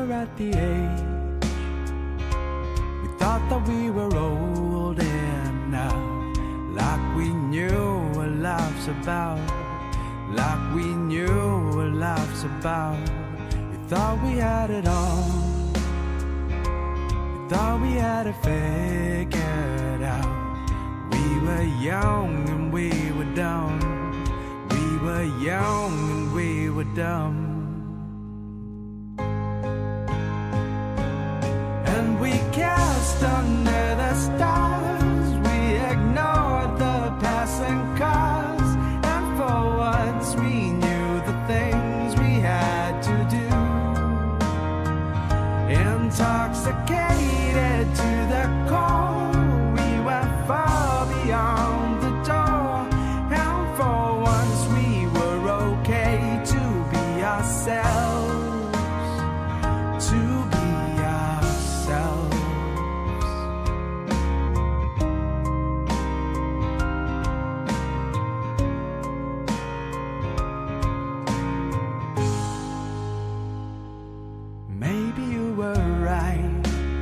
were at the age we thought that we were old enough, like we knew what life's about, like we knew what life's about. We thought we had it all, we thought we had it figured out. We were young and we were dumb, we were young and we were dumb. And we cast under the stars, we ignored the passing cars, and for once we knew the things we had to do. Intoxicated to the core, we went far beyond the door, and for once we were okay to be ourselves, to be ourselves. Maybe you were right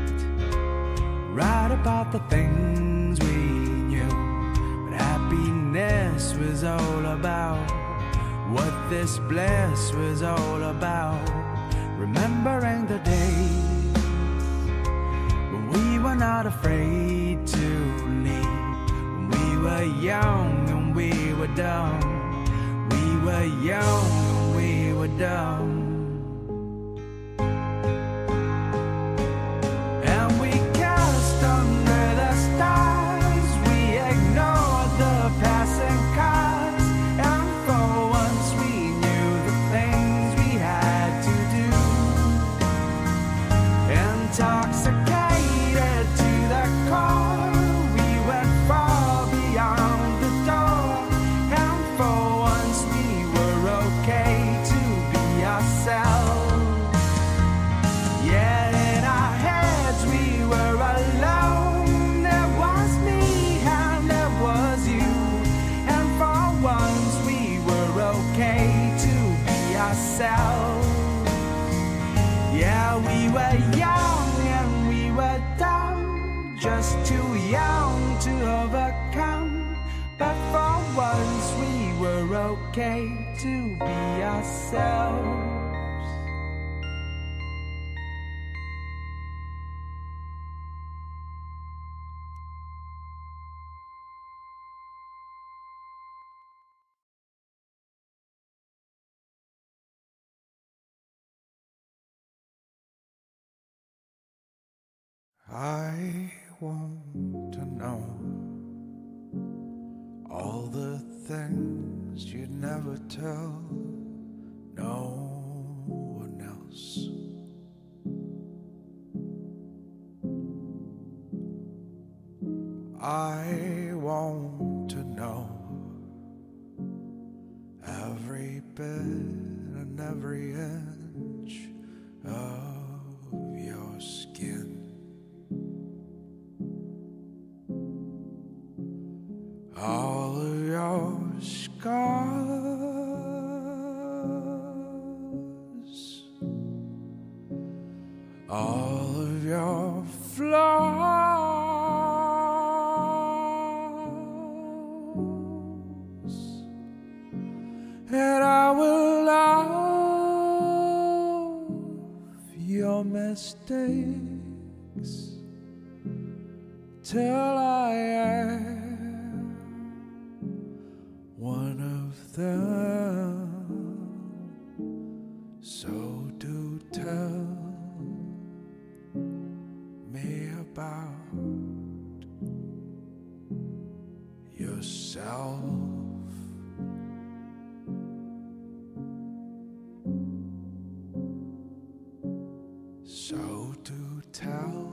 about the things we knew, what happiness was all about, what this bliss was all about. Remembering the days when we were not afraid to leave, when we were young and we were dumb, we were young and we were dumb. Intoxicated to the core, we went far beyond the door, and for once we were okay to be ourselves. Yet in our heads we were alone. There was me and there was you, and for once we were okay to be ourselves. Yeah, we were young and we were dumb, just too young to overcome, but for once we were okay to be ourselves. I want to know all the things you'd never tell no one else. I want to know every bit and every inch of your skin. All of your scars, all of your flaws, and I will love your mistakes till I am one of them. So do tell me about yourself. So do tell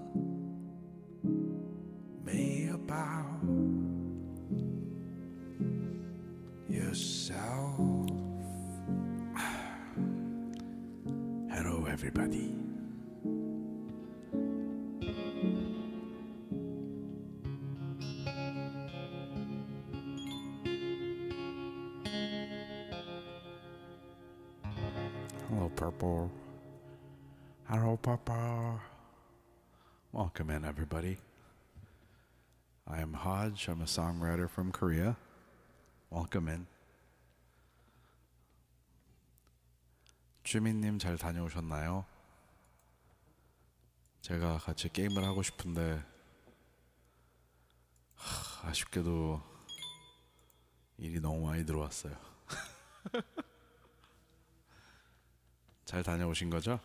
me about yourself. Hello, everybody. Hello, Purple. Hello, Papa. Welcome in, everybody. I am Hodge. I'm a songwriter from Korea. Welcome in. 주민님 잘 다녀오셨나요? 제가 같이 게임을 하고 싶은데 아쉽게도 일이 너무 많이 들어왔어요. 잘 다녀오신 거죠?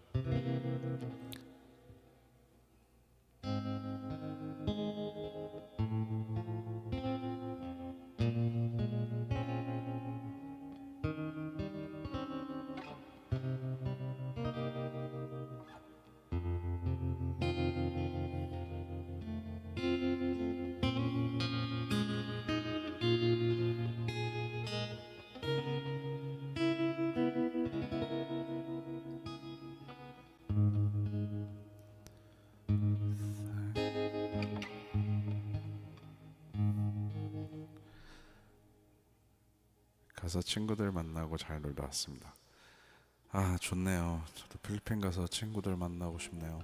가서 친구들 만나고 잘 놀다 왔습니다. 아, 좋네요. 저도 필리핀 가서 친구들 만나고 싶네요.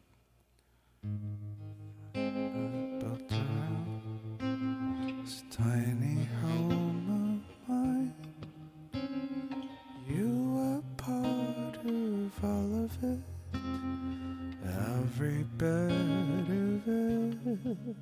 Built a house, tiny home of mine. You are part of all of it, every bit of it.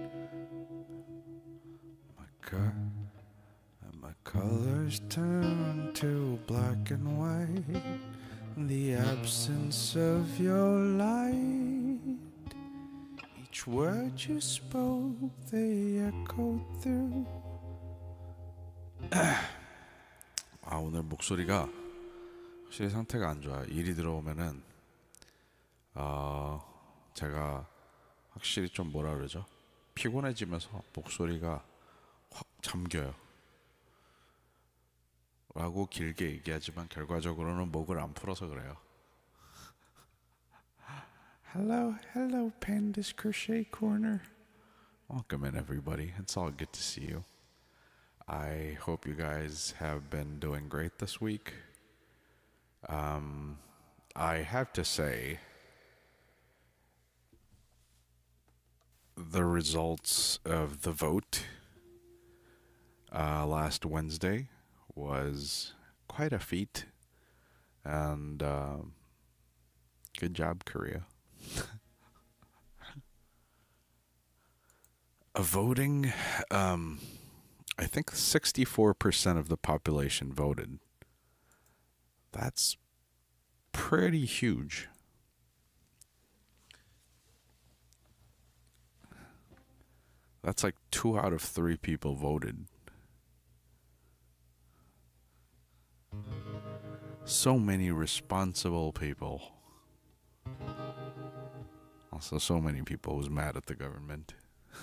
My colors turn to black and white in the absence of your light. Each word you spoke, they echoed through. 아, 오늘 목소리가 확실히 상태가 안 좋아요. 일이 들어오면은 제가 확실히 좀 뭐라 그러죠? 피곤해지면서 목소리가 확 잠겨요. 라고 길게 얘기하지만 결과적으로는 목을 안 풀어서 그래요. Hello, Panda's Crochet Corner. Welcome in, everybody. It's all good to see you. I hope you guys have been doing great this week. I have to say, the results of the vote last Wednesday was quite a feat, and good job, Korea. Voting, I think 64% of the population voted. That's pretty huge. That's like 2 out of 3 people voted. So many responsible people. Also, so many people was mad at the government.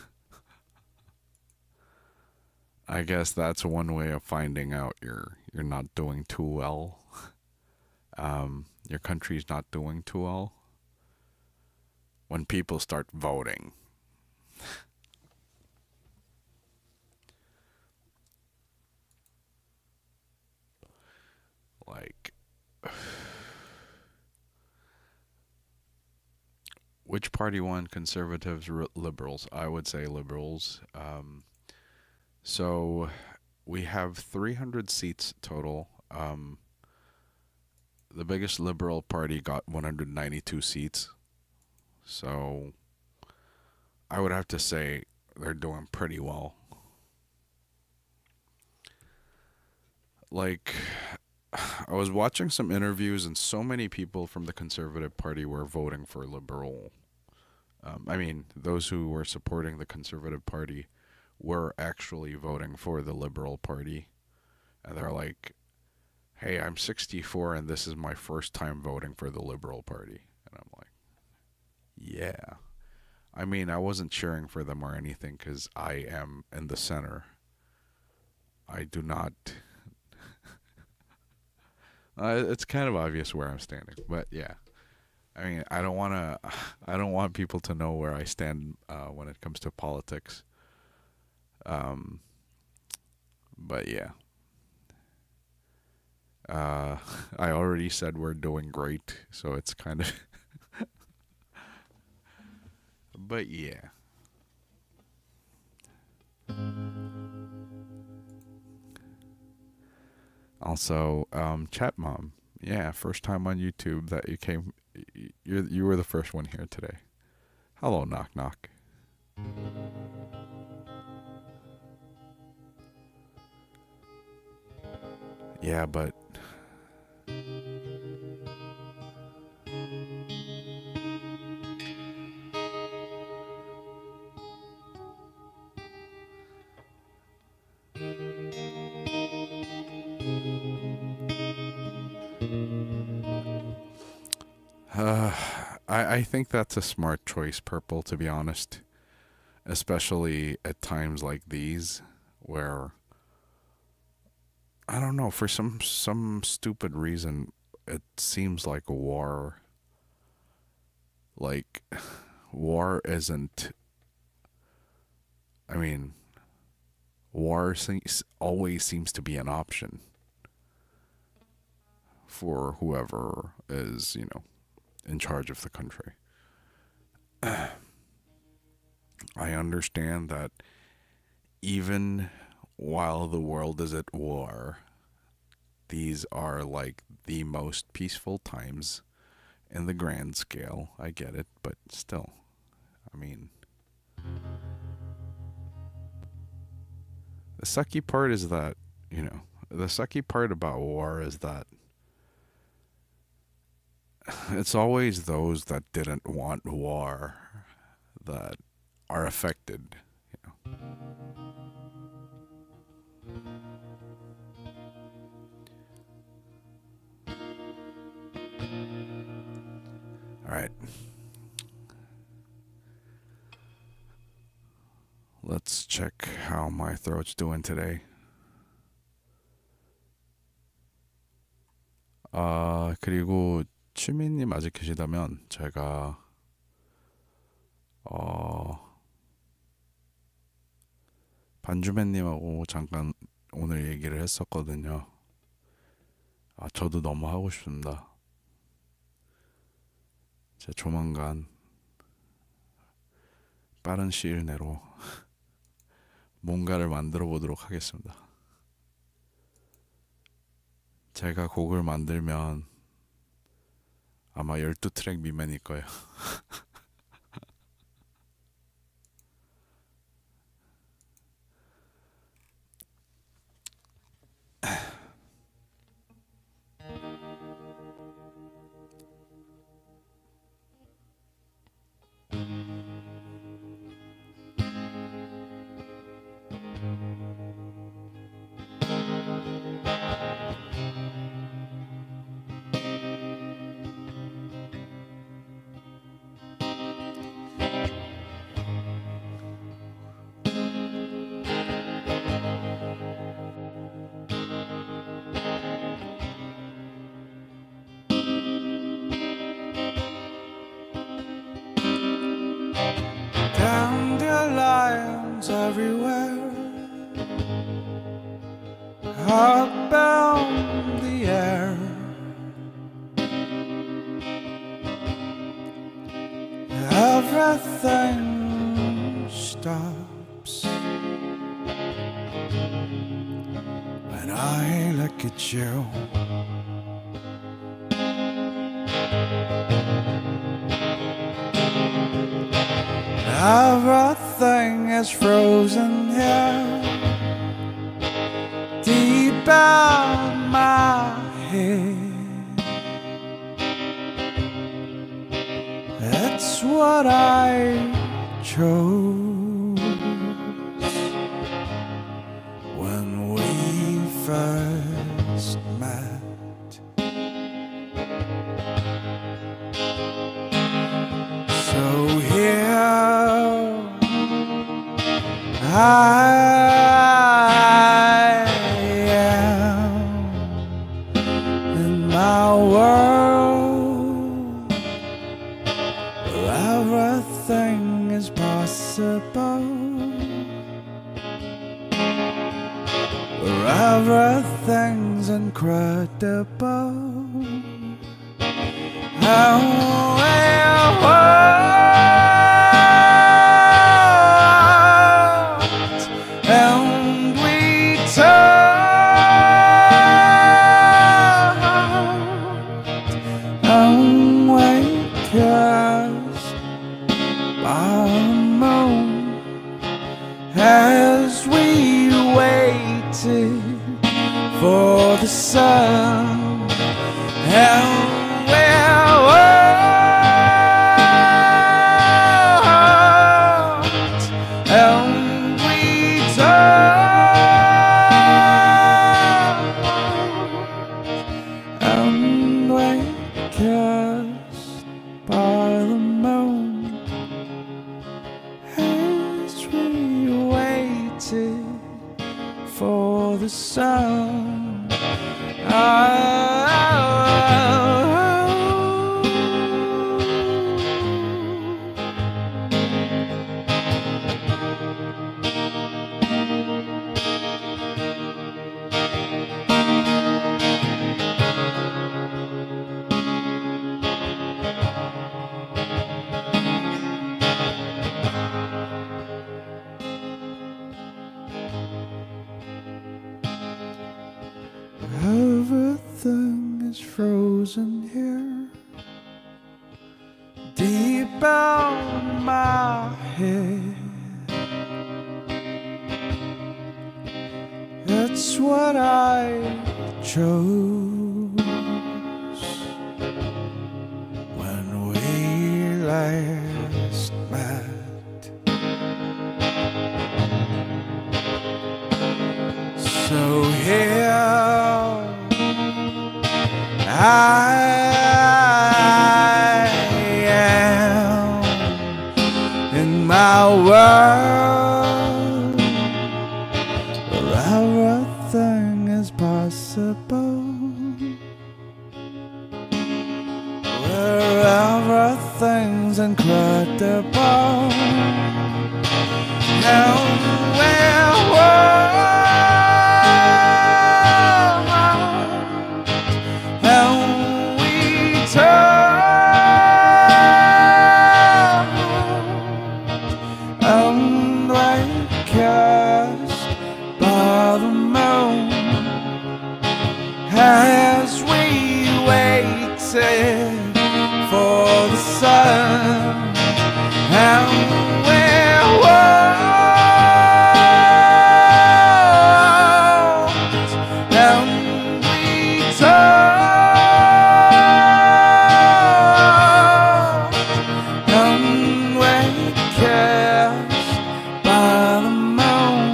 I guess that's one way of finding out you're not doing too well. Your country's not doing too well. When people start voting. Like, which party won? Conservatives, liberals? I would say liberals. So we have 300 seats total. The biggest liberal party got 192 seats. So I would have to say they're doing pretty well. Like, I was watching some interviews, and so many people from the Conservative Party were voting for liberal. I mean, those who were supporting the Conservative Party were actually voting for the Liberal Party. And they're like, hey, I'm 64 and this is my first time voting for the Liberal Party. And I'm like, yeah. I mean, I wasn't cheering for them or anything because I am in the center. I do not... it's kind of obvious where I'm standing, but yeah. I mean, I don't want people to know where I stand when it comes to politics. But yeah. I already said we're doing great, so it's kind of. But yeah. Also, Chat Mom. Yeah, first time on YouTube that you came. You were the first one here today. Hello, knock knock. Yeah, but I think that's a smart choice, Purple, to be honest. Especially at times like these where I don't know, for some stupid reason it seems like a war, like war isn't, I mean, always seems to be an option for whoever is, in charge of the country. I understand that even while the world is at war, these are like the most peaceful times in the grand scale. I get it, but still, I mean, the sucky part is that, the sucky part about war is that it's always those that didn't want war that are affected, All right. Let's check how my throat's doing today. 그리고 취미님 아직 계시다면 제가 반주맨님하고 잠깐 오늘 얘기를 했었거든요. 저도 너무 하고 싶습니다. 제가 조만간 빠른 시일 내로 뭔가를 만들어 보도록 하겠습니다. 제가 곡을 만들면 아마 12트랙 미만일 거예요. Dandelions everywhere, up in the air. Everything stops when I look at you. Everything is frozen here, deep in my head. It's what I chose when we first met. So here I am in my world where everything is possible, where everything's incredible. And we turned and we cast by the moon as we waited for the sun. And for the sun. Everything is frozen here, deep down my head. It's what I chose when we last met. So here I am in my world where everything is possible, where everything's incredible, and where as we waited for the sun, and we walked, and we turned, and we kissed by the moon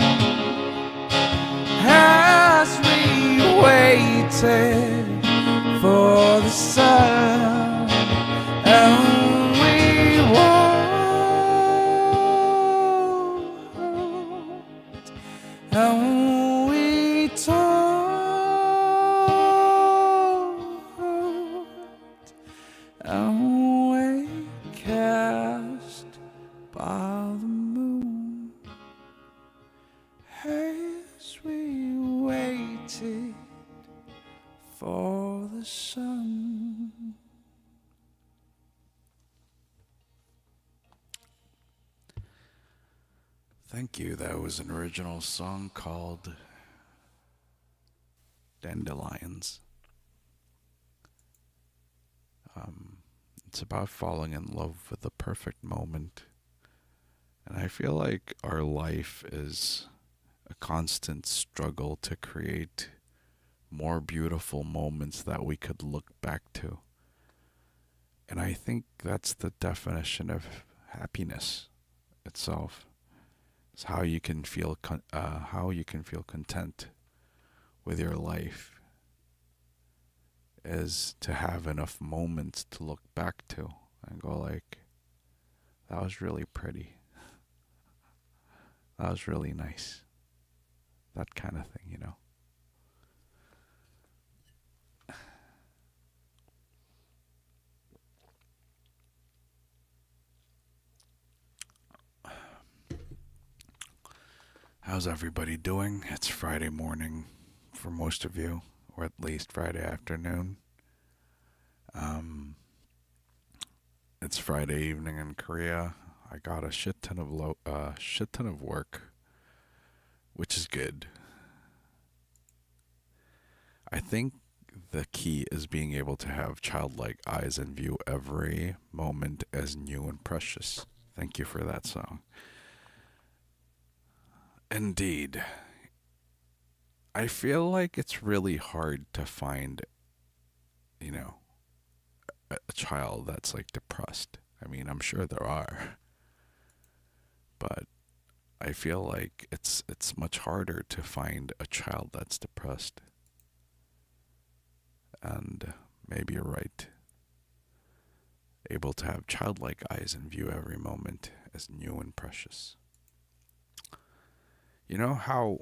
as we waited for the sun, and we walked, and we talked, and we kissed by the moon as we waited for the sun. Thank you. That was an original song called Dandelions. It's about falling in love with the perfect moment. And I feel like our life is a constant struggle to create more beautiful moments that we could look back to. And I think that's the definition of happiness itself. It's how you can feel content with your life, is to have enough moments to look back to and go like, that was really pretty. That was really nice. That kind of thing, you know. How's everybody doing? It's Friday morning for most of you, or at least Friday afternoon. It's Friday evening in Korea. I got a shit ton of work, which is good. I think the key is being able to have childlike eyes and view every moment as new and precious. Thank you for that song. Indeed. I feel like it's really hard to find, you know, a child that's like depressed. I mean, I'm sure there are, but I feel like it's much harder to find a child that's depressed. And maybe you're right. Able to have childlike eyes and view every moment as new and precious. You know how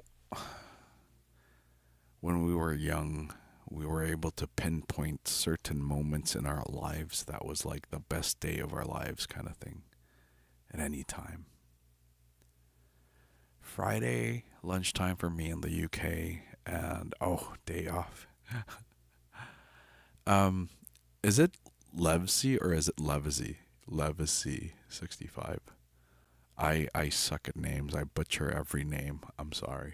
when we were young, we were able to pinpoint certain moments in our lives that was like the best day of our lives kind of thing at any time. Friday, lunchtime for me in the UK, and day off. Is it Levsey or is it Levacy? Levacy 65. I suck at names. I butcher every name. I'm sorry.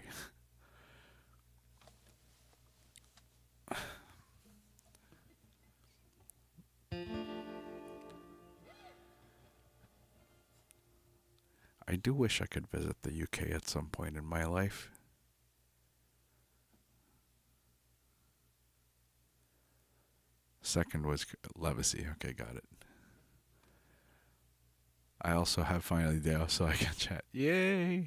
I do wish I could visit the UK at some point in my life. Second was Levacy. Okay, got it. I also have finally Dale, so I can chat. Yay!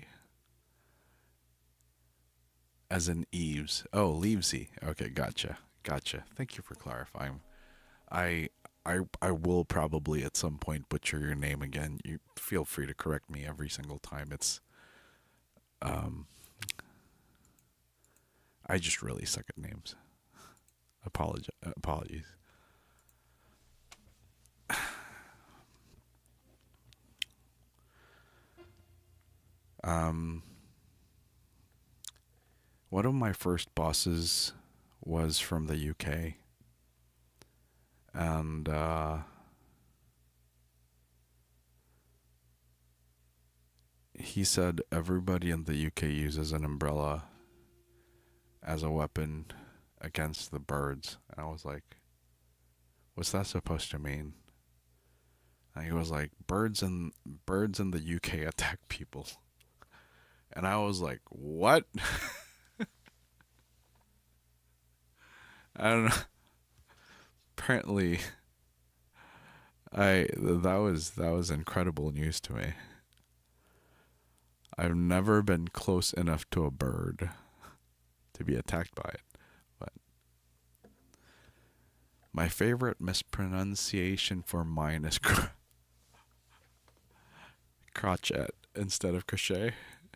As in Eves. Oh, Leavesy. Okay, gotcha. Gotcha. Thank you for clarifying. I I will probably at some point butcher your name again. You feel free to correct me every single time. It's I just really suck at names. Apologies. Um, one of my first bosses was from the UK, and he said everybody in the UK uses an umbrella as a weapon against the birds. And I was like, what's that supposed to mean? And he was like, birds in the UK attack people. And I was like, what? I don't know. Apparently, that was incredible news to me. I've never been close enough to a bird to be attacked by it. But my favorite mispronunciation for mine is crochet instead of crochet.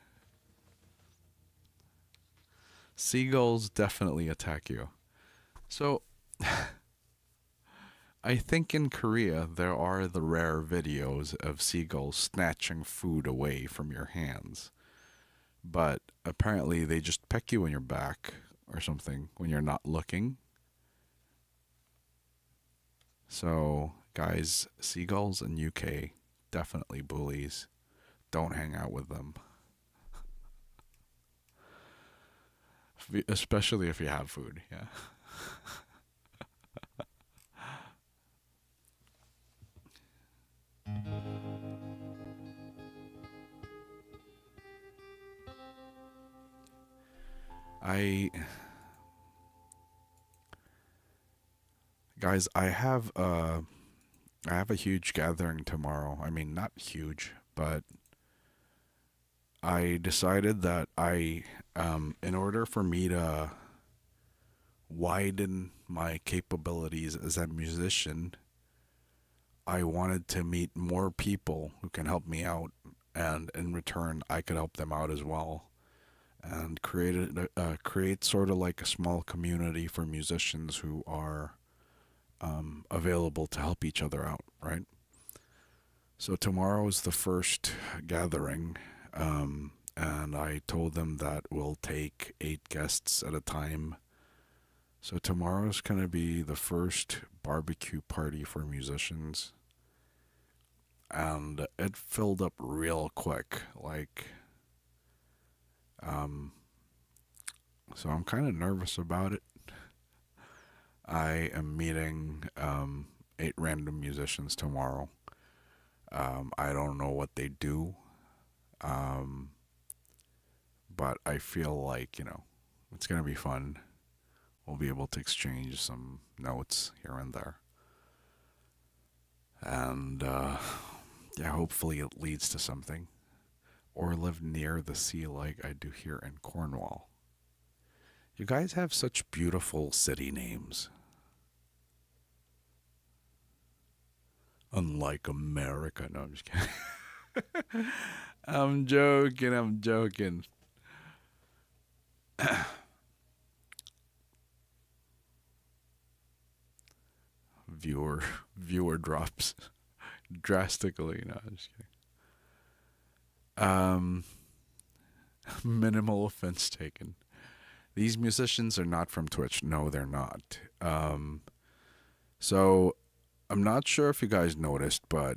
Seagulls definitely attack you. So, I think in Korea there are the rare videos of seagulls snatching food away from your hands. But apparently they just peck you in your back or something when you're not looking. So, guys, seagulls in UK, definitely bullies. Don't hang out with them. Especially if you have food, yeah. Guys, I have a huge gathering tomorrow. I mean, not huge, but I decided that in order for me to widen my capabilities as a musician, I wanted to meet more people who can help me out, and in return, I could help them out as well, and create sort of like a small community for musicians who are available to help each other out, right? So tomorrow is the first gathering, and I told them that we'll take 8 guests at a time. So tomorrow's going to be the first barbecue party for musicians. and it filled up real quick. Like, um, so I'm kind of nervous about it. I am meeting 8 random musicians tomorrow. I don't know what they do, um, but I feel like, it's going to be fun. We'll be able to exchange some notes here and there. And yeah, hopefully it leads to something. Or live near the sea like I do here in Cornwall. You guys have such beautiful city names. Unlike America. No, I'm just kidding. I'm joking. Viewer drops drastically. No, I'm just kidding. Minimal offense taken. These musicians are not from Twitch. No, they're not. So I'm not sure if you guys noticed, but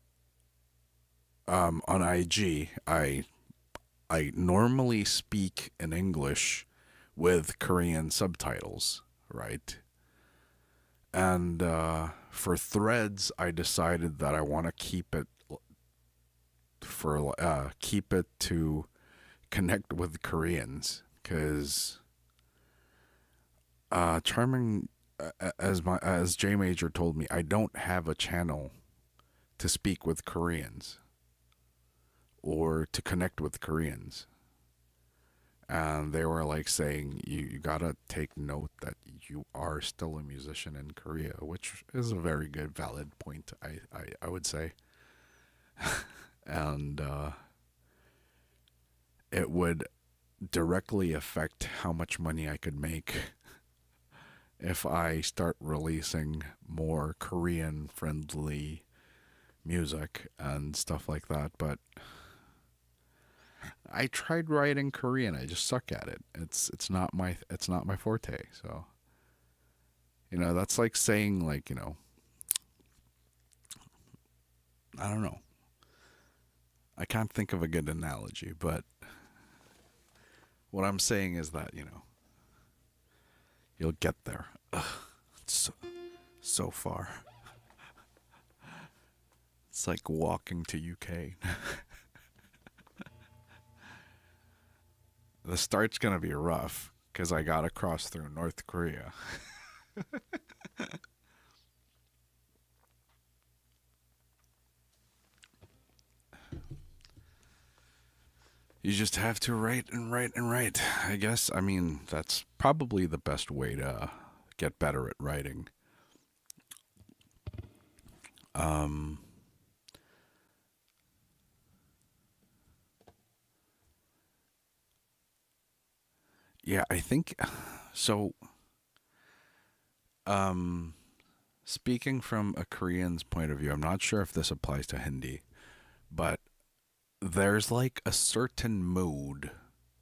on IG, I normally speak in English with Korean subtitles, right? And for Threads, I decided that I want to keep it to connect with Koreans, because Charming, as J Major told me, I don't have a channel to speak with Koreans or to connect with Koreans. And they were like saying, you gotta take note that you are still a musician in Korea, which is a very good, valid point, I would say. And it would directly affect how much money I could make if I start releasing more Korean-friendly music and stuff like that. But I tried writing Korean. I just suck at it. It's not my forte. So, that's like saying, like, I don't know. I can't think of a good analogy, but what I'm saying is that, you'll get there. Ugh, it's so far. It's like walking to UK. The start's gonna be rough because I gotta cross through North Korea. You just have to write and write and write. I guess, I mean, that's probably the best way to get better at writing. Yeah, I think so. Um, Speaking from a Korean's point of view, I'm not sure if this applies to Hindi, but there's like a certain mood,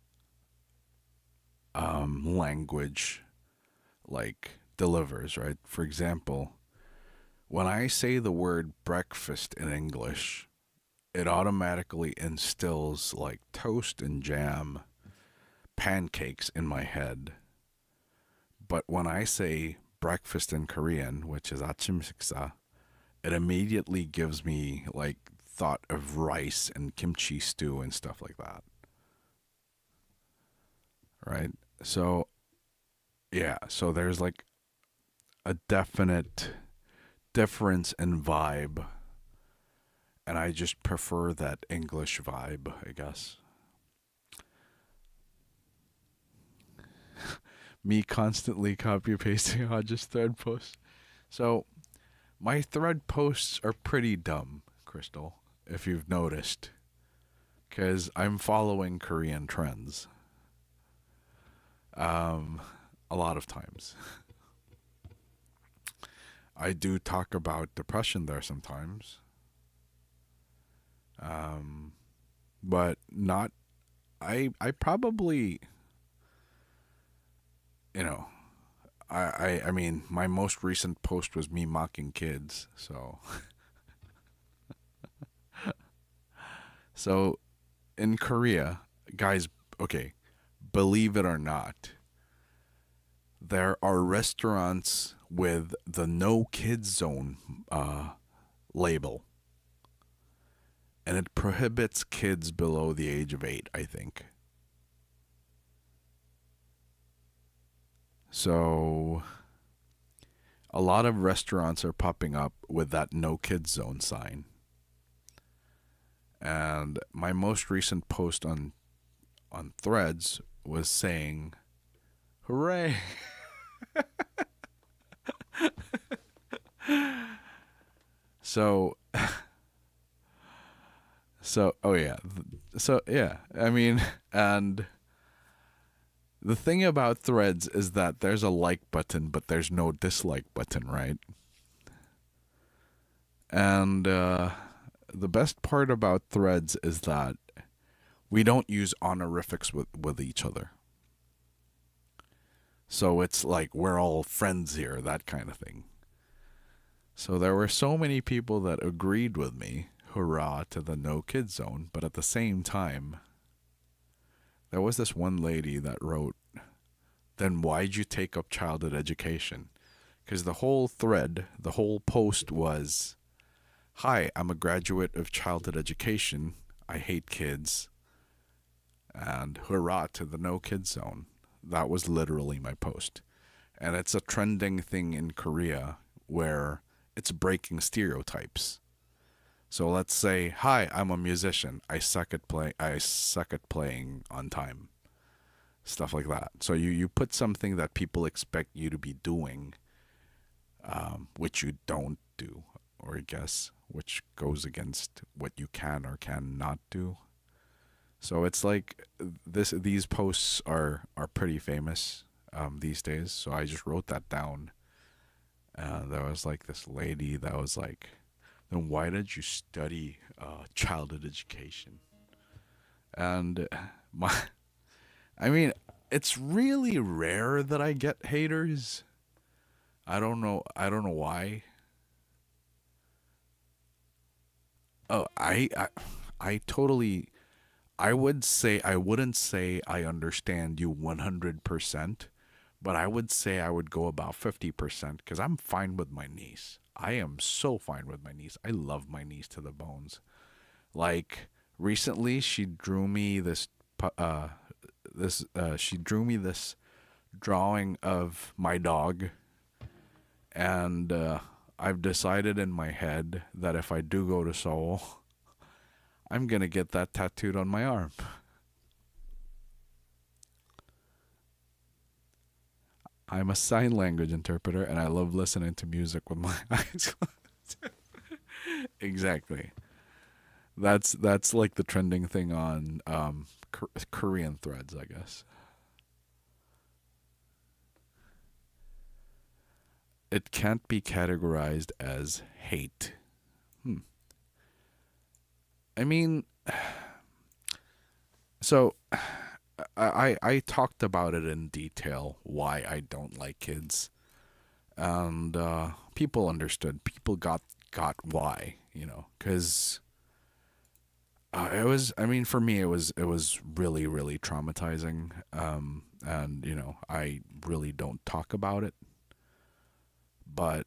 language, like, delivers, right? For example, when I say the word breakfast in English, it automatically instills like toast and jam, pancakes in my head. But when I say breakfast in Korean, which is 아침 식사, it immediately gives me like thought of rice and kimchi stew and stuff like that. Right? So, yeah, so there's like a definite difference in vibe, and I just prefer that English vibe, I guess. Me constantly copy pasting Hodge's thread posts. So my thread posts are pretty dumb, Crystal, if you've noticed, because I'm following Korean trends. A lot of times. I do talk about depression there sometimes. But not, I probably, you know, I mean, my most recent post was me mocking kids, so So in Korea, guys, okay, believe it or not, there are restaurants with the no kids zone label, and it prohibits kids below the age of 8, I think. So a lot of restaurants are popping up with that no kids zone sign. And my most recent post on Threads was saying, "Hooray!" So, oh yeah, so yeah. I mean, and the thing about Threads is that there's a like button, but there's no dislike button, right? And the best part about Threads is that we don't use honorifics with each other. So it's like we're all friends here, that kind of thing. So there were so many people that agreed with me, hurrah to the no kid zone, but at the same time, there was this one lady that wrote, "Then why'd you take up childhood education?" Because the whole thread, the whole post was, "Hi, I'm a graduate of childhood education. I hate kids." And hurrah to the no kids zone. That was literally my post. And it's a trending thing in Korea where it's breaking stereotypes. So let's say, "Hi, I'm a musician. I suck at playing on time." Stuff like that. So you put something that people expect you to be doing, which you don't do, or I guess which goes against what you can or cannot do. So it's like these posts are pretty famous these days. So I just wrote that down. There was like this lady that was like, "Then why did you study childhood education?" And I mean, it's really rare that I get haters. I don't know. I don't know why. Oh, I totally. I would say I wouldn't say I understand you 100%, but I would say I would go about 50% because I'm fine with my niece. I am so fine with my niece. I love my niece to the bones. Like recently, she drew me this drawing of my dog, and I've decided in my head that if I do go to Seoul, I'm going to get that tattooed on my arm. I'm a sign language interpreter and I love listening to music with my eyes closed. Exactly. That's like the trending thing on Korean threads, I guess. It can't be categorized as hate. I mean, so I talked about it in detail why I don't like kids, and people understood. People got why, because it was. I mean, for me, it was really really traumatizing, and I really don't talk about it, but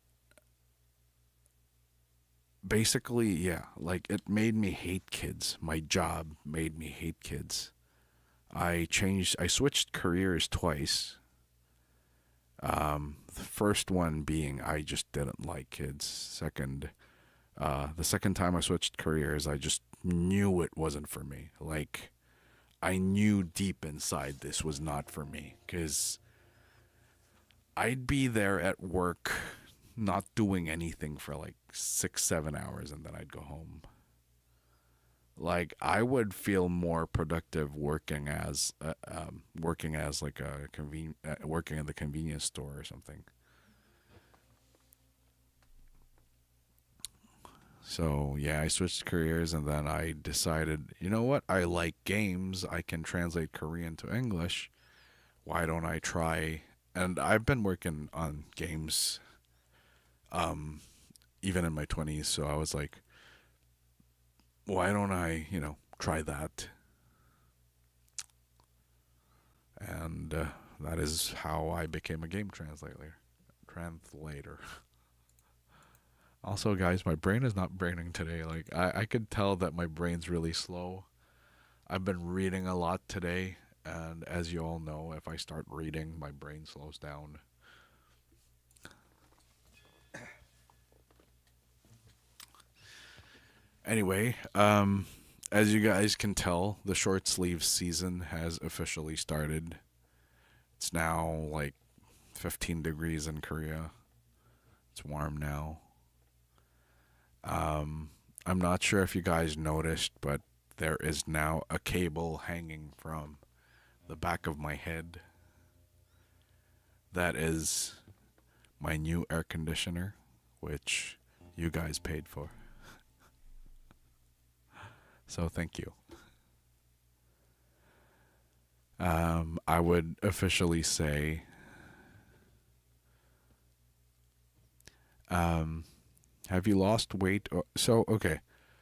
basically, yeah, like it made me hate kids. My job made me hate kids. I switched careers twice. The first one being I just didn't like kids. The second time I switched careers, I just knew it wasn't for me. Like, I knew deep inside this was not for me because I'd be there at work not doing anything for like 6 7 hours and then I'd go home. Like I would feel more productive working as like working in the convenience store or something. So yeah, I switched careers and then I decided, you know what? I like games. I can translate Korean to English. Why don't I try? And I've been working on games, even in my 20s. So I was like, why don't I, try that. And that is how I became a game translator. Also, guys, my brain is not braining today. Like, I could tell that my brain's really slow. I've been reading a lot today, and as you all know, if I start reading, my brain slows down. Anyway, as you guys can tell, the short sleeve season has officially started. It's now like 15 degrees in Korea. It's warm now. I'm not sure if you guys noticed, but there is now a cable hanging from the back of my head. That is my new air conditioner, which you guys paid for. So thank you. I would officially say have you lost weight? Okay.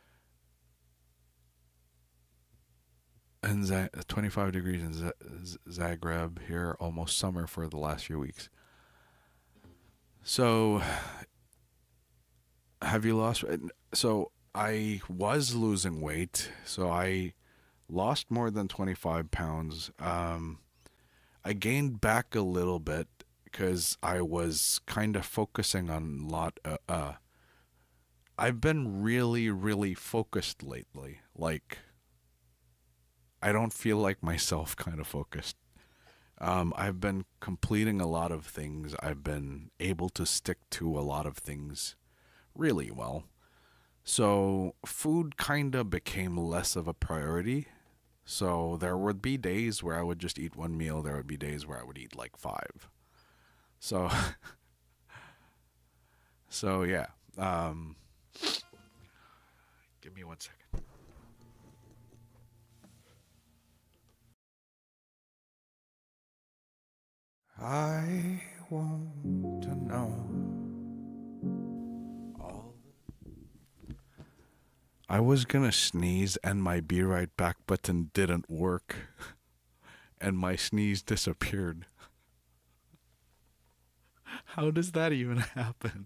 And 25 degrees in Zagreb here, almost summer for the last few weeks. So, have you lost? So, I was losing weight. So, I lost more than 25 pounds. I gained back a little bit because I was kind of focusing on a lot. I've been really, really focused lately. Like, I don't feel like myself kind of focused. I've been completing a lot of things. I've been able to stick to a lot of things really well. So food kind of became less of a priority. So there would be days where I would just eat one meal. There would be days where I would eat like 5. So, so yeah. Give me 1 second. I want to know all. I was gonna sneeze and my be right back button didn't work and my sneeze disappeared. How does that even happen?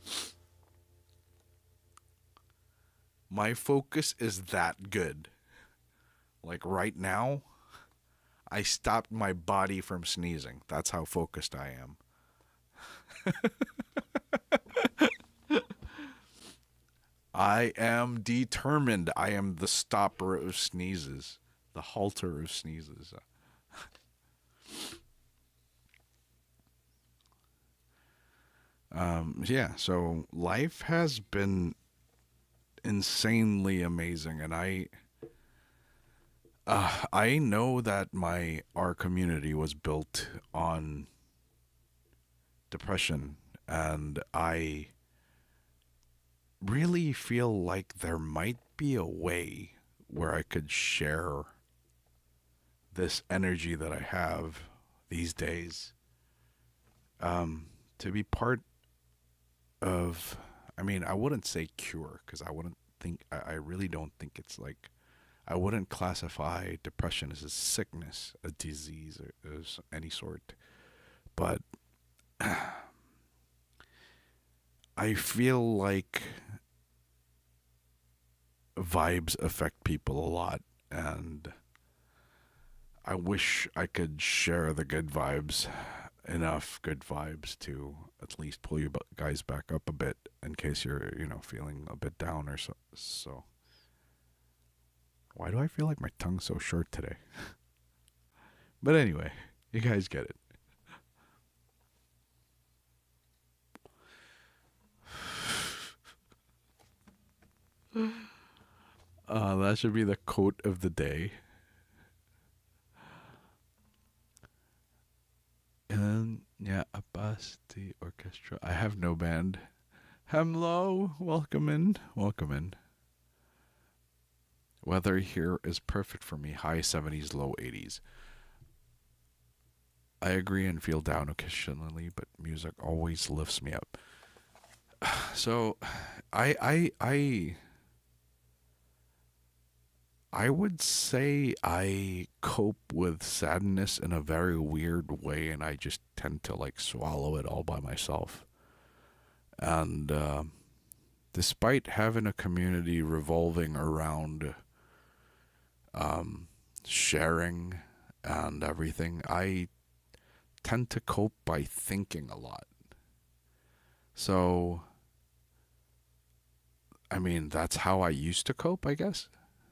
My focus is that good. Like right now, I stopped my body from sneezing. That's how focused I am. I am determined. I am the stopper of sneezes, the halter of sneezes. Yeah, so life has been insanely amazing, and I know that our community was built on depression, and I really feel like there might be a way where I could share this energy that I have these days, to be part of, I mean, I wouldn't say cure, because I really don't think it's like, I wouldn't classify depression as a sickness, a disease, or as any sort. But I feel like vibes affect people a lot, and I wish I could share the good vibes, enough good vibes to at least pull you guys back up a bit in case you're, feeling a bit down or so. Why do I feel like my tongue's so short today? But anyway, you guys get it. That should be the quote of the day. And yeah, Abbas, the orchestra. I have no band. Hello, welcome in. Weather here is perfect for me. High 70s, low 80s. I agree and feel down occasionally, but music always lifts me up. So, I would say I cope with sadness in a very weird way, and I just tend to like swallow it all by myself. And despite having a community revolving around sharing and everything, I tend to cope by thinking a lot. So, I mean, that's how I used to cope, I guess.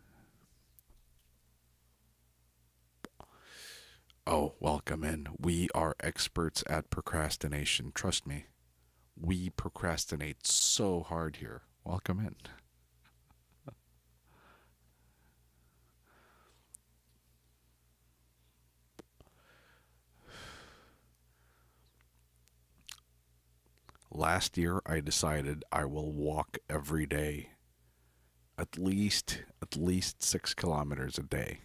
Oh, welcome in. We are experts at procrastination. Trust me, we procrastinate so hard here. Welcome in. Last year, I decided I will walk every day, at least 6 kilometers a day,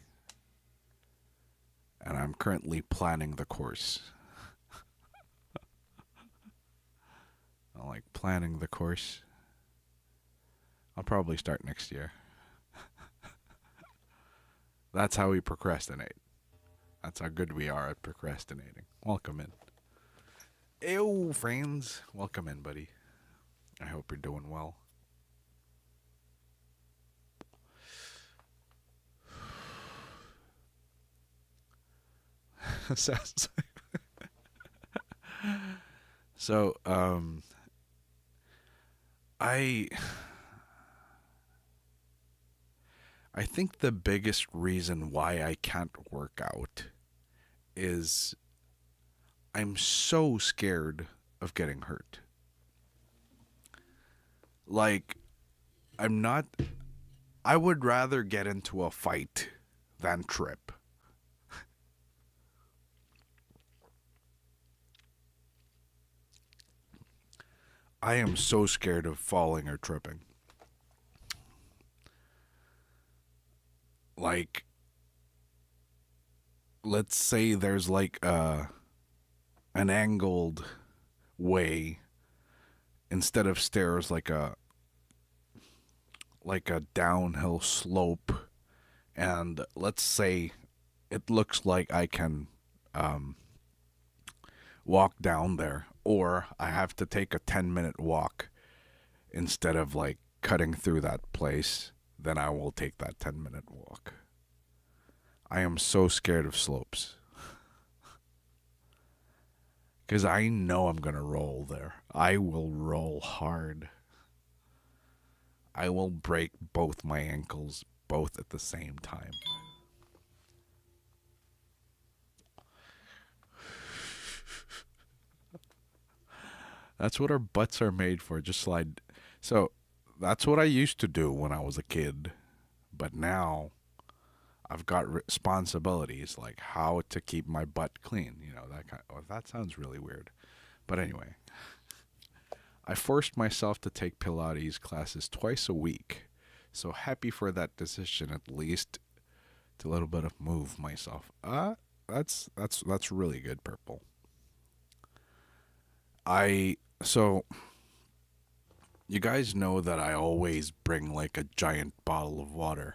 and I'm currently planning the course. I like planning the course. I'll probably start next year. That's how we procrastinate. That's how good we are at procrastinating. Welcome in. Ew, friends. Welcome in, buddy. I hope you're doing well. So, I I think the biggest reason why I can't work out is I'm so scared of getting hurt. Like, I'm not. I would rather get into a fight than trip. I am so scared of falling or tripping. Like, let's say there's like an angled way instead of stairs, like a downhill slope, and let's say it looks like I can walk down there, or I have to take a 10-minute walk instead of like cutting through that place, then I will take that 10-minute walk. I am so scared of slopes. Because I know I'm going to roll there. I will roll hard. I will break both my ankles both at the same time. That's what our butts are made for. Just slide. So that's what I used to do when I was a kid. But now I've got responsibilities like how to keep my butt clean. You know, that sounds really weird. But anyway, I forced myself to take Pilates classes twice a week. So happy for that decision, at least to a little bit of move myself. That's really good, Purple. So you guys know that I always bring like a giant bottle of water.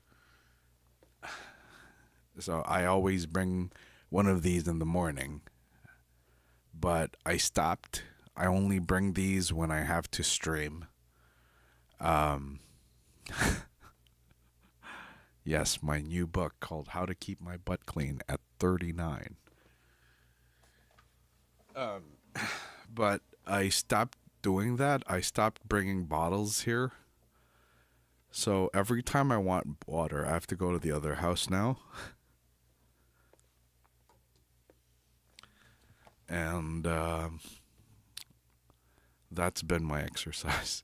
So I always bring one of these in the morning. But I stopped. I only bring these when I have to stream. Yes, my new book called How to Keep My Butt Clean at 39. But I stopped doing that. I stopped bringing bottles here. So every time I want water, I have to go to the other house now. And that's been my exercise.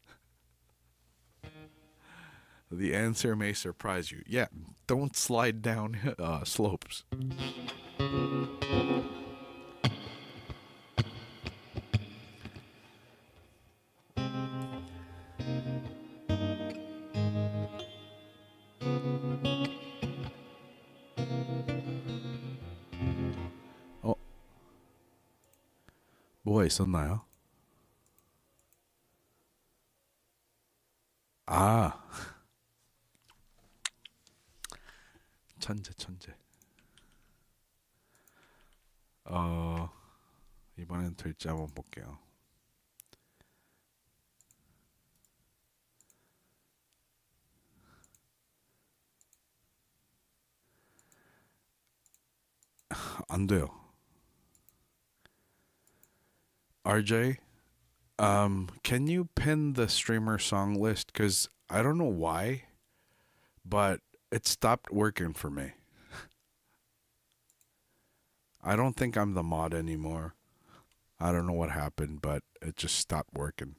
The answer may surprise you. Yeah, don't slide down slopes. 어, 뭐가 있었나요? 아, 천재 천재. 이번엔 될지 한번 볼게요. 안 돼요. RJ, can you pin the streamer song list? Because I don't know why, but it stopped working for me. I don't think I'm the mod anymore. I don't know what happened, but it just stopped working.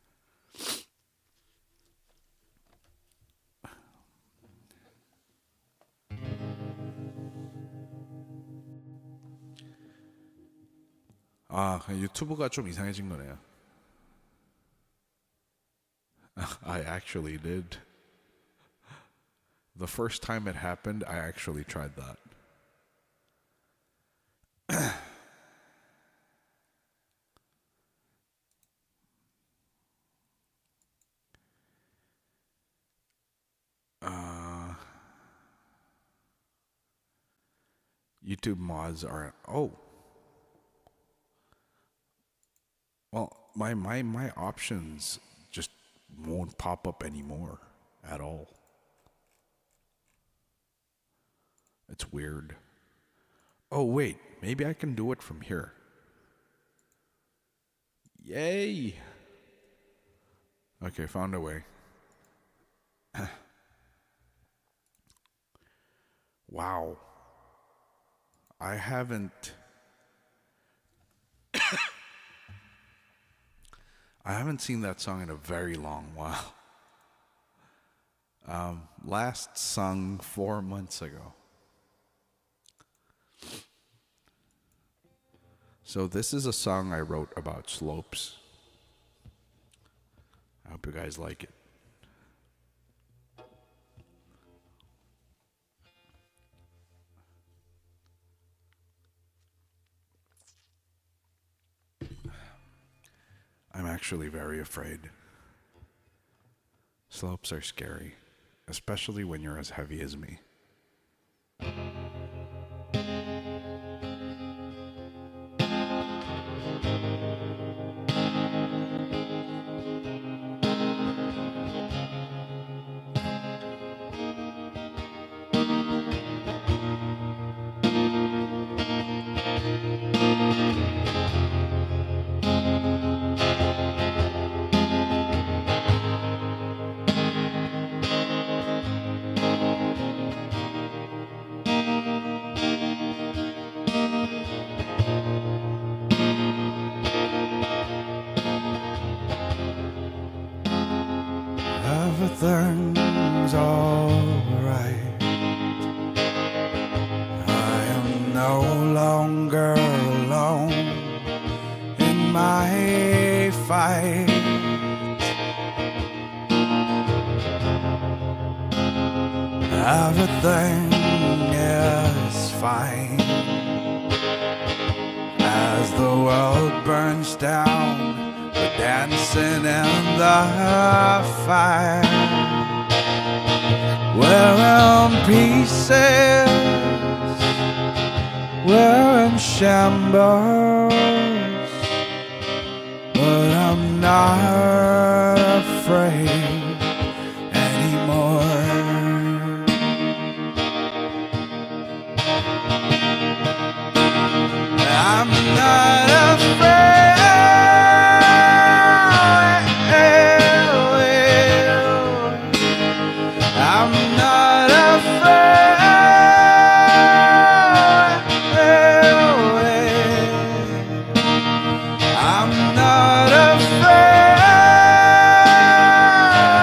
아, 유튜브가 좀 이상해진 거네요. I actually did. The first time it happened, I actually tried that. YouTube mods are well, my options just won't pop up anymore at all. It's weird. Oh wait, maybe I can do it from here. Yay! Okay, found a way. Wow. I haven't seen that song in a very long while. Last sung 4 months ago. So this is a song I wrote about slopes. I hope you guys like it. I'm actually very afraid. Slopes are scary, especially when you're as heavy as me. Everything's alright. I am no longer alone in my fight. Everything is fine as the world burns down. We're dancing in the fire. We're in pieces, we're in shambles, but I'm not afraid anymore. I'm not afraid. I'm not afraid. I'm not afraid.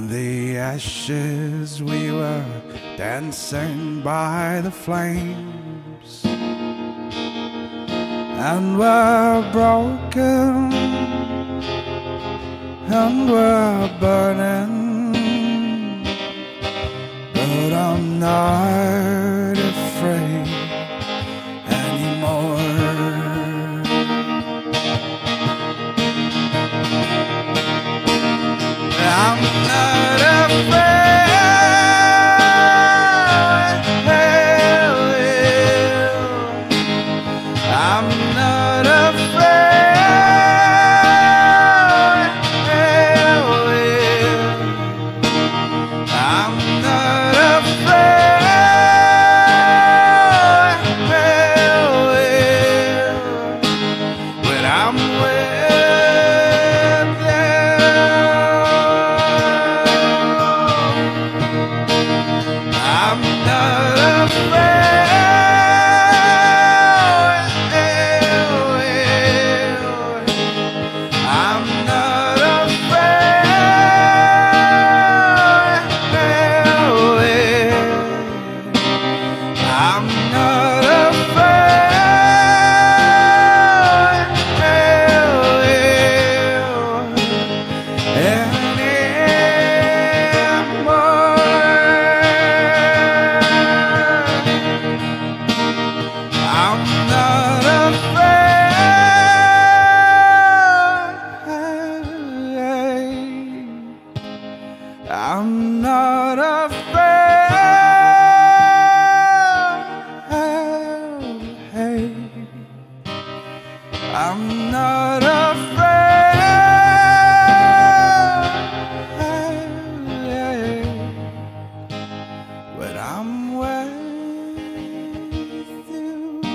In the ashes we were dancing by the flames, and we're broken and we're burning, but I'm not afraid anymore. I'm not afraid. I'm not afraid. I'm not afraid. When I'm with I'm not afraid. I'm not afraid. I'm not I'm not afraid. I'm not afraid. When I'm with you.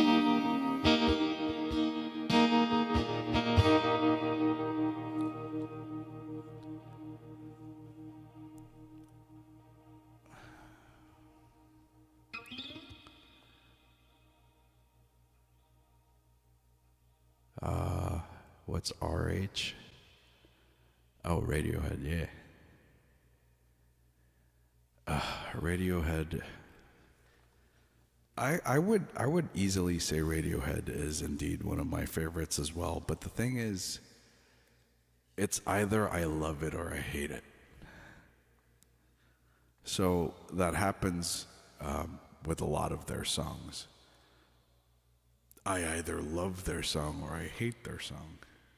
What's RH? Oh, Radiohead, yeah. Radiohead. I would easily say Radiohead is indeed one of my favorites as well. But the thing is, it's either I love it or I hate it. So that happens with a lot of their songs. I either love their song or I hate their song.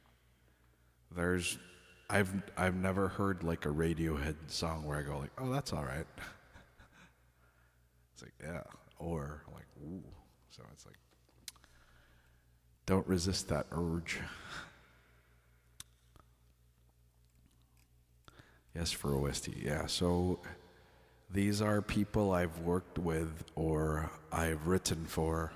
I've never heard like a Radiohead song where I go like, oh, that's all right. It's like, yeah, or like, ooh. So it's like, don't resist that urge. Yes, for OST, yeah. So these are people I've worked with or I've written for.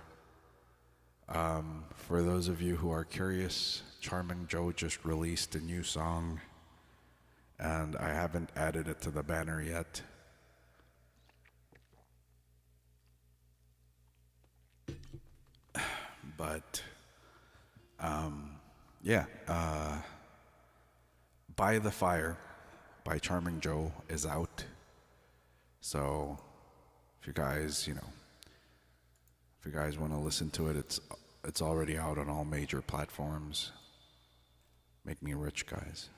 For those of you who are curious, Charming Joe just released a new song, and I haven't added it to the banner yet. But, yeah, By the Fire by Charming Joe is out. So, if you guys, if you guys want to listen to it, it's already out on all major platforms. Make me rich, guys.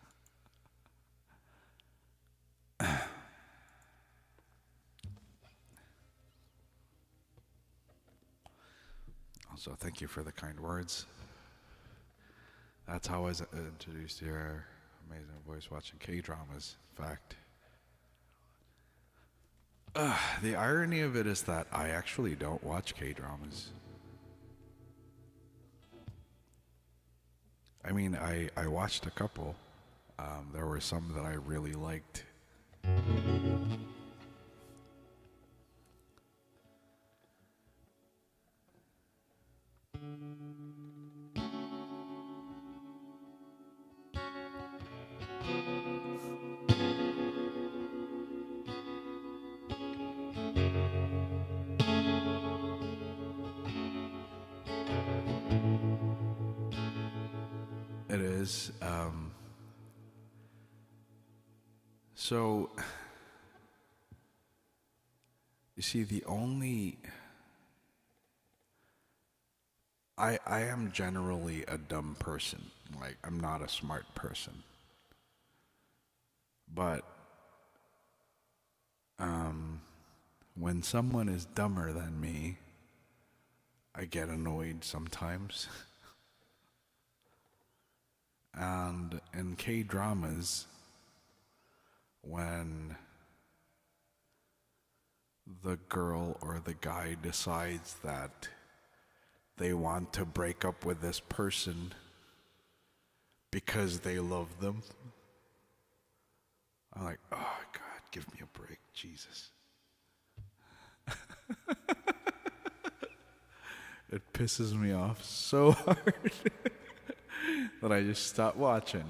Also, thank you for the kind words. That's how I was introduced to your amazing voice watching K-dramas, in fact. The irony of it is that I actually don't watch K-dramas. I mean, I watched a couple. There were some that I really liked. It is. So, you see, I am generally a dumb person. Like, I'm not a smart person. But, when someone is dumber than me, I get annoyed sometimes. And in K-dramas, when the girl or the guy decides that they want to break up with this person because they love them, I'm like, oh God, give me a break, Jesus. It pisses me off so hard that I just stop watching.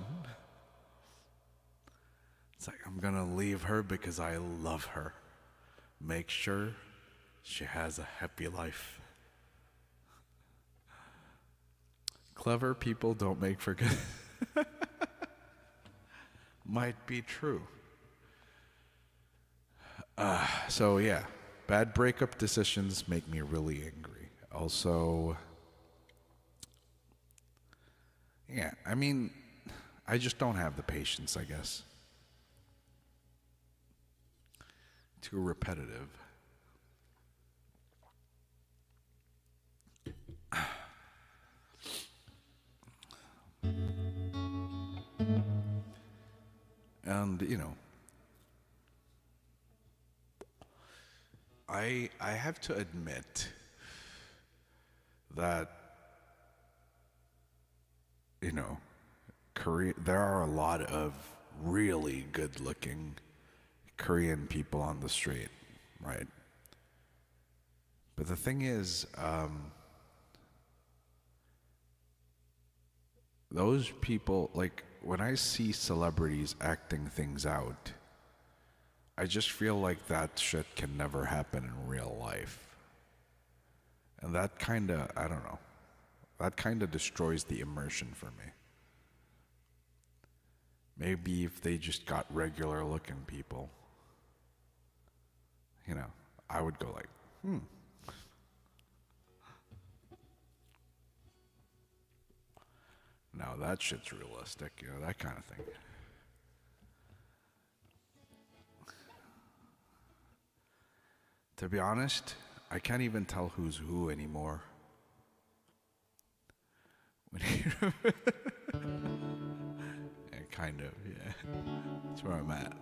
It's like, I'm gonna leave her because I love her. Make sure she has a happy life. Clever people don't make for good. Might be true. So yeah, bad breakup decisions make me really angry. Also, yeah, I mean, I just don't have the patience, I guess. Too repetitive. And, you know, I have to admit that, you know, there are a lot of really good-looking Korean people on the street, right? But the thing is, those people, like, when I see celebrities acting things out, I just feel like that shit can never happen in real life. And that kinda, I don't know, that kinda destroys the immersion for me. Maybe if they just got regular looking people, you know, I would go like, Now that shit's realistic, you know, that kind of thing. To be honest, I can't even tell who's who anymore. Yeah, kind of, yeah. That's where I'm at.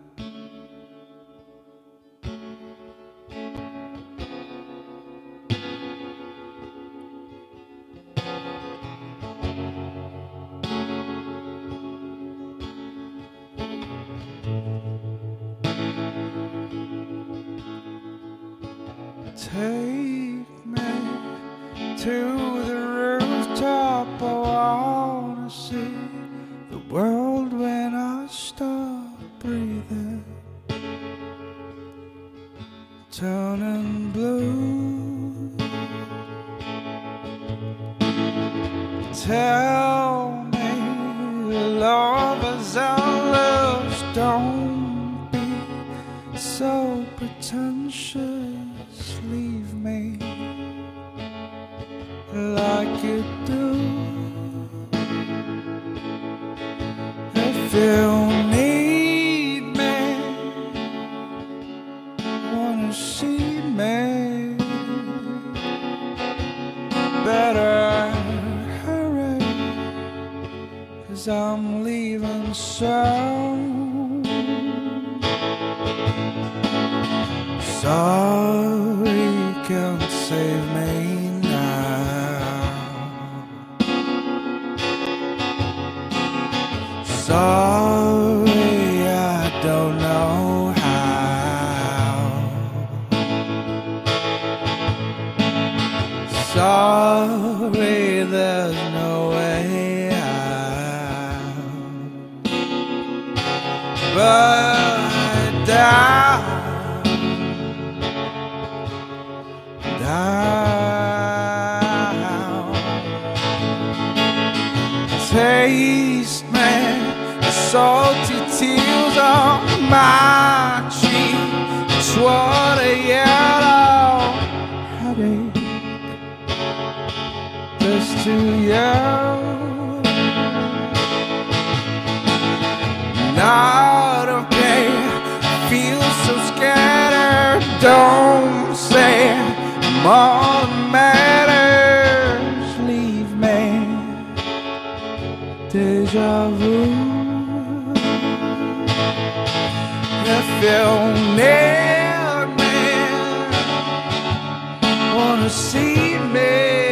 Take me to the rooftop. I wanna see the world when I stop breathing, turning blue. Tell me, lovers and loves, don't be so pretentious. Leave me like you do. If you need me, wanna see me, better hurry, 'cause I'm leaving soon. Sorry, can't save me now. Sorry, I don't know how. Sorry, there's no way out. But down. Taste me, the salty tears on my so scattered, don't say more matters. Leave me, deja vu. If you need me, wanna see me,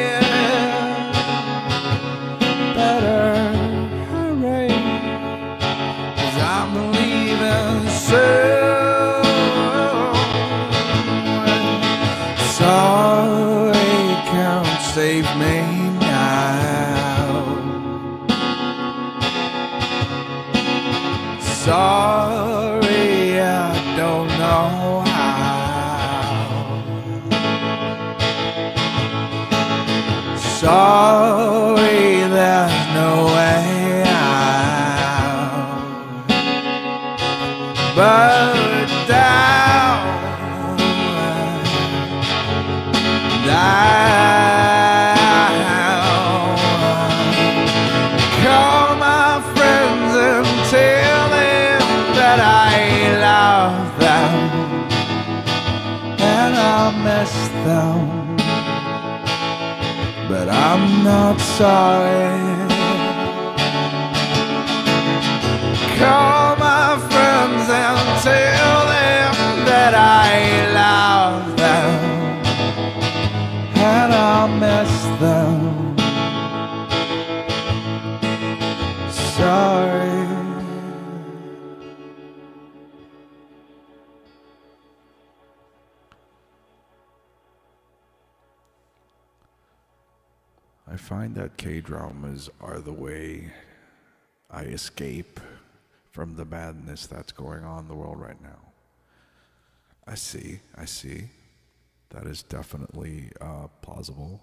better hurry, 'cause I'm leaving soon. Sorry, can't save me now. Sorry, I don't know how. Sorry, there's no way out. But down, call my friends and tell them that I love them and I miss them, but I'm not sorry. Call my friends and tell them that I love them and I miss them. Sorry. I find that K-dramas are the way I escape from the madness that's going on in the world right now. I see. That is definitely plausible.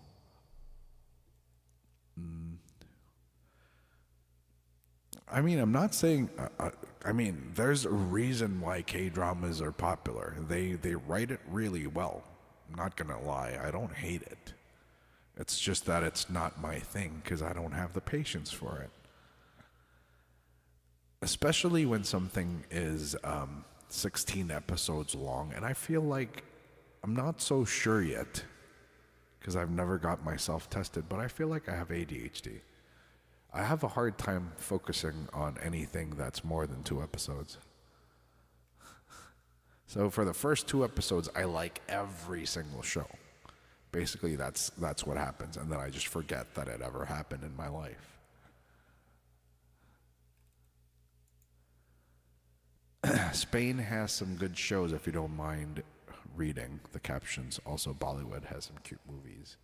I mean, I'm not saying. I mean, there's a reason why K-dramas are popular. They write it really well. I'm not gonna lie. I don't hate it. It's just that it's not my thing because I don't have the patience for it. Especially when something is 16 episodes long, and I feel like I'm not so sure yet because I've never got myself tested, but I feel like I have ADHD. I have a hard time focusing on anything that's more than 2 episodes. So for the first 2 episodes, I like every single show. Basically, that's what happens, and then I just forget that it ever happened in my life. Spain has some good shows if you don't mind reading the captions. Also, Bollywood has some cute movies.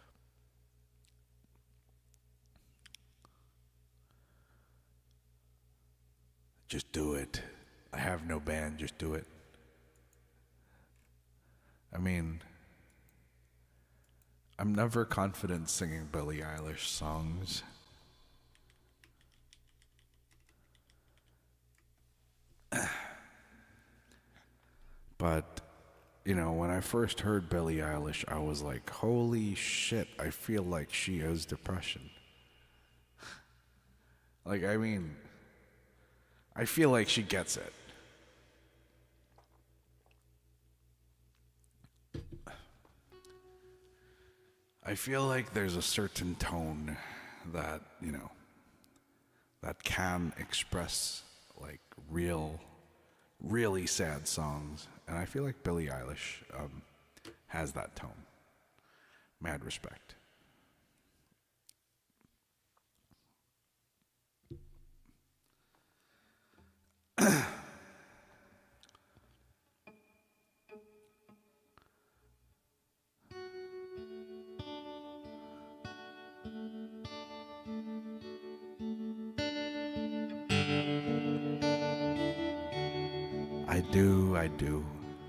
Just do it. I have no band, just do it. I mean, I'm never confident singing Billie Eilish songs. But, you know, when I first heard Billie Eilish, I was like, holy shit, I feel like she has depression. Like, I mean, I feel like she gets it. I feel like there's a certain tone that, you know, that can express like really sad songs. And I feel like Billie Eilish has that tone. Mad respect. I do.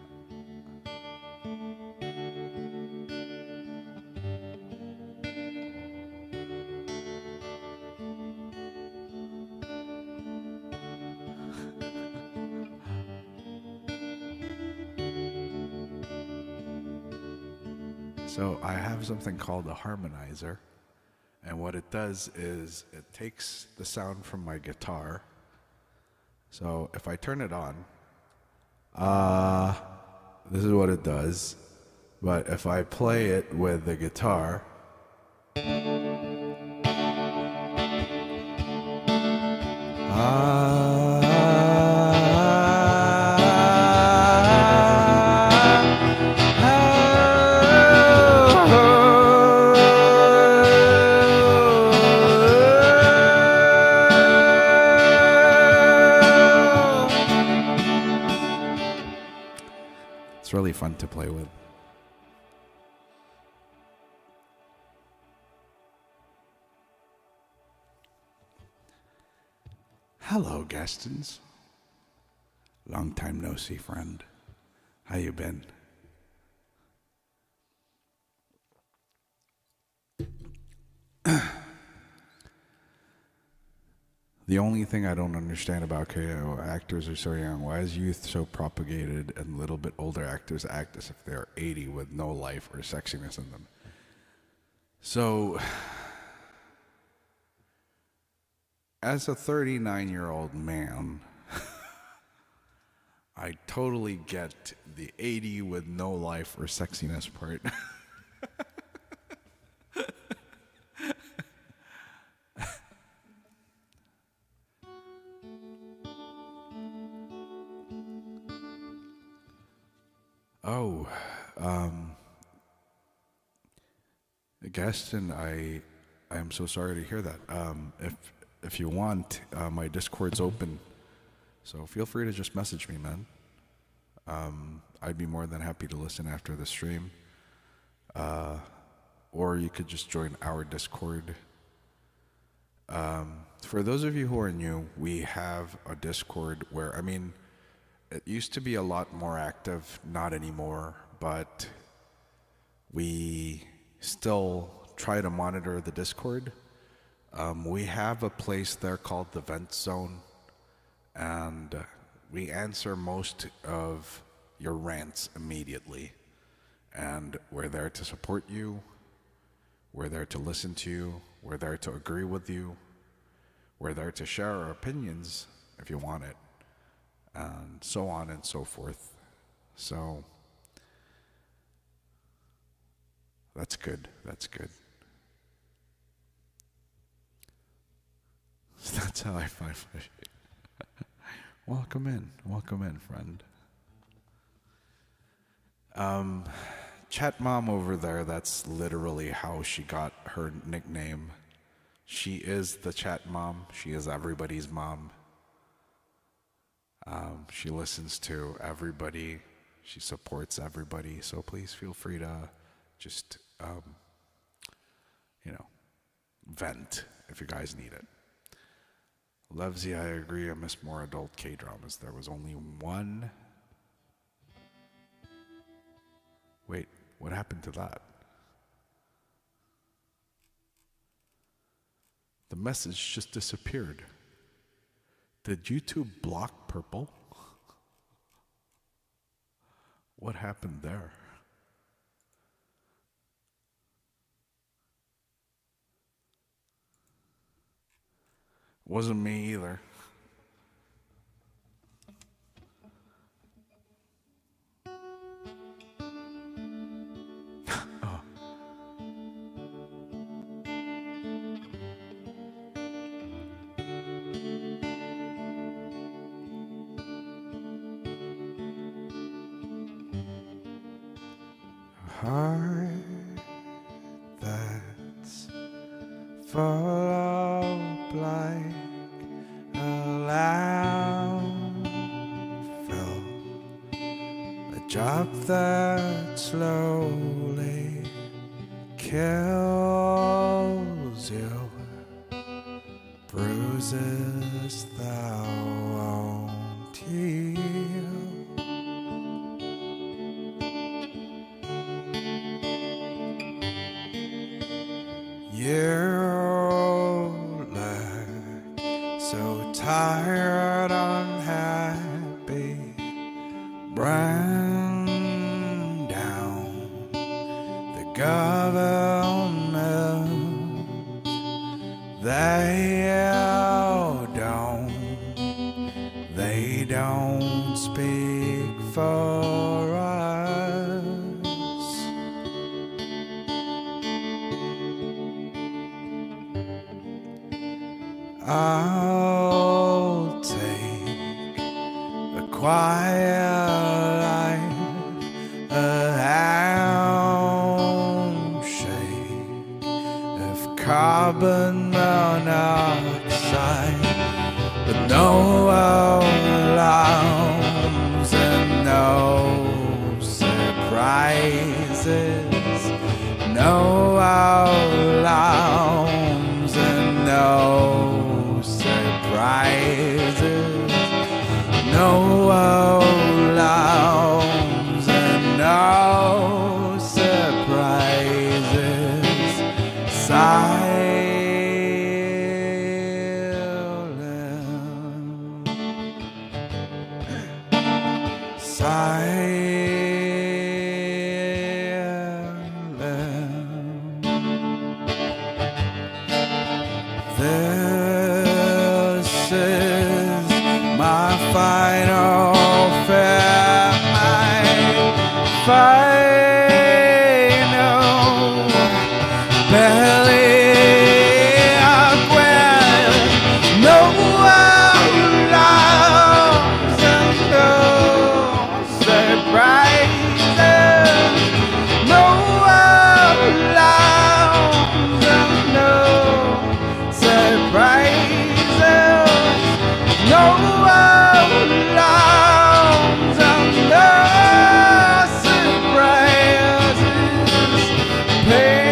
So I have something called a harmonizer, and what it does is it takes the sound from my guitar. So if I turn it on, This is what it does. But if I play it with the guitar, it's really fun to play with. Hello, Gastons. Long time no see, friend. How you been? The only thing I don't understand about KO actors are so young. Why is youth so propagated and little bit older actors act as if they're 80 with no life or sexiness in them? So, as a 39-year-old man, I totally get the 80 with no life or sexiness part. Oh, Gaston, I am so sorry to hear that. If you want, my Discord's open, so feel free to just message me, man. I'd be more than happy to listen after the stream. Or you could just join our Discord. For those of you who are new, we have a Discord where, I mean, it used to be a lot more active, not anymore, but we still try to monitor the Discord. We have a place there called the Vent Zone, and we answer most of your rants immediately. And we're there to support you, we're there to listen to you, we're there to agree with you, we're there to share our opinions if you want it, and so on and so forth. So that's good, that's good. That's how I find it. Welcome in, friend. Chat Mom over there, that's literally how she got her nickname. She is the Chat Mom. She is everybody's mom. She listens to everybody. She supports everybody. So please feel free to just, vent if you guys need it. Levsy, I agree. I miss more adult K-dramas. There was only one. Wait, what happened to that? The message just disappeared. Did YouTube block Purple? What happened there? Wasn't me either. Oh. Heart that's full of like landfill, a job that slowly kills you, bruises thou won't heal. You look so tired, unhappy, bring down the government. They don't speak for us. I'll take the quiet life, a handshake of carbon monoxide, but no alarms and no surprises, no alarms and no surprises, no alarms and no surprises. This is my final fare, my final belly when no alarms and no surprises, no alarms and no surprises, no alarms and no surprises.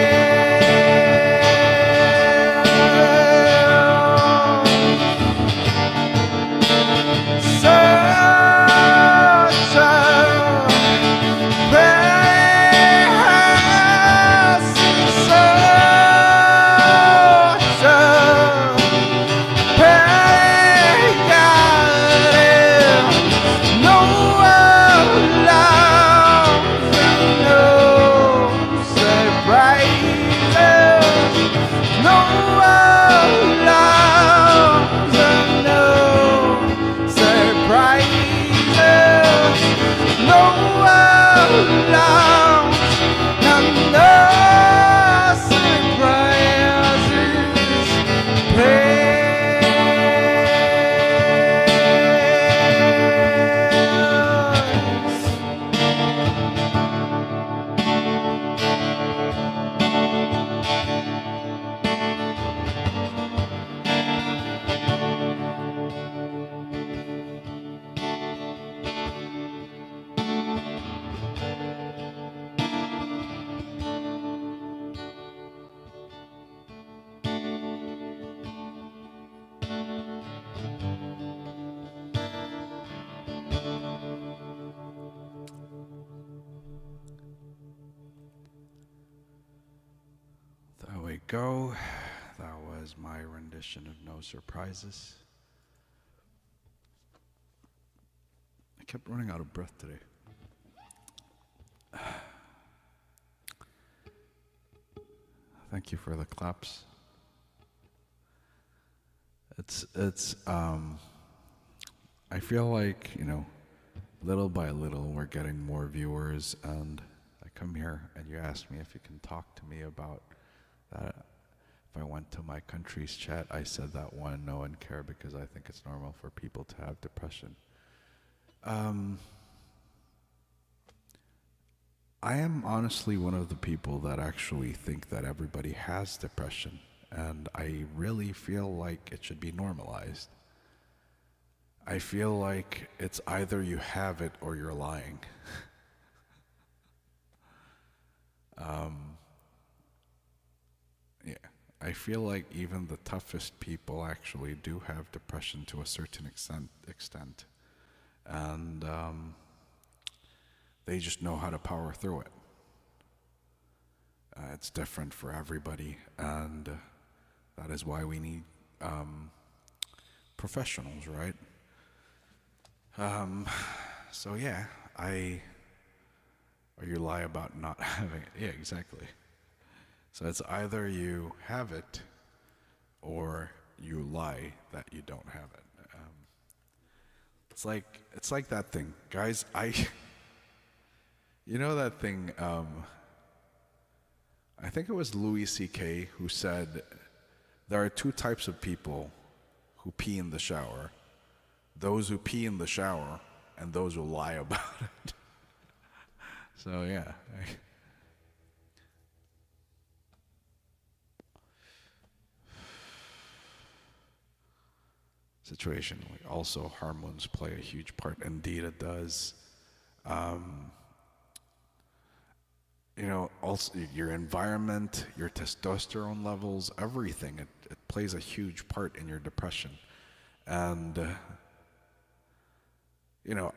There we go. That was my rendition of No Surprises. I kept running out of breath today. Thank you for the claps. I feel like, little by little we're getting more viewers, and I come here and you ask me if you can talk to me about that. If I went to my country's chat, I said that no one cared because I think it's normal for people to have depression. I am honestly one of the people that actually think that everybody has depression, and I really feel like it should be normalized. I feel like it's either you have it or you're lying. Yeah, I feel like even the toughest people actually do have depression to a certain extent. And they just know how to power through it. It's different for everybody, and that is why we need professionals, right? So yeah, or you lie about not having it. Yeah, exactly. So it's either you have it, or you lie that you don't have it. It's like that thing, guys. You know that thing, I think it was Louis C.K. who said there are two types of people who pee in the shower: those who pee in the shower and those who lie about it. So yeah. Situation. Also, hormones play a huge part. Indeed, it does. You know, also your environment, your testosterone levels, everything. It plays a huge part in your depression. And you know,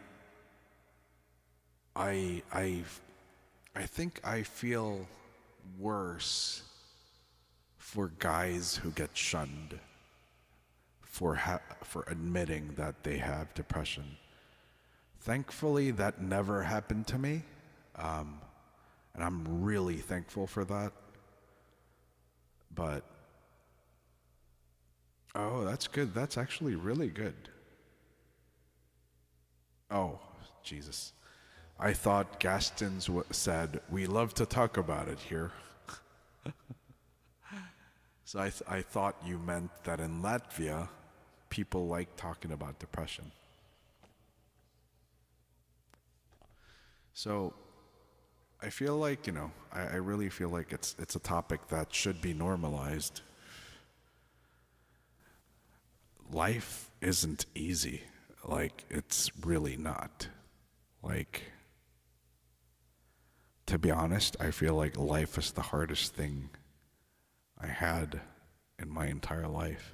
I think I feel worse for guys who get shunned for admitting that they have depression. Thankfully, that never happened to me, and I'm really thankful for that. But oh, that's good. That's actually really good. Oh, Jesus. I thought Gaston's said, "We love to talk about it here." So I thought you meant that in Latvia, people like talking about depression. So I feel like, you know, I really feel like it's a topic that should be normalized. Life isn't easy. Like, it's really not. Like, to be honest, I feel like life is the hardest thing I had in my entire life.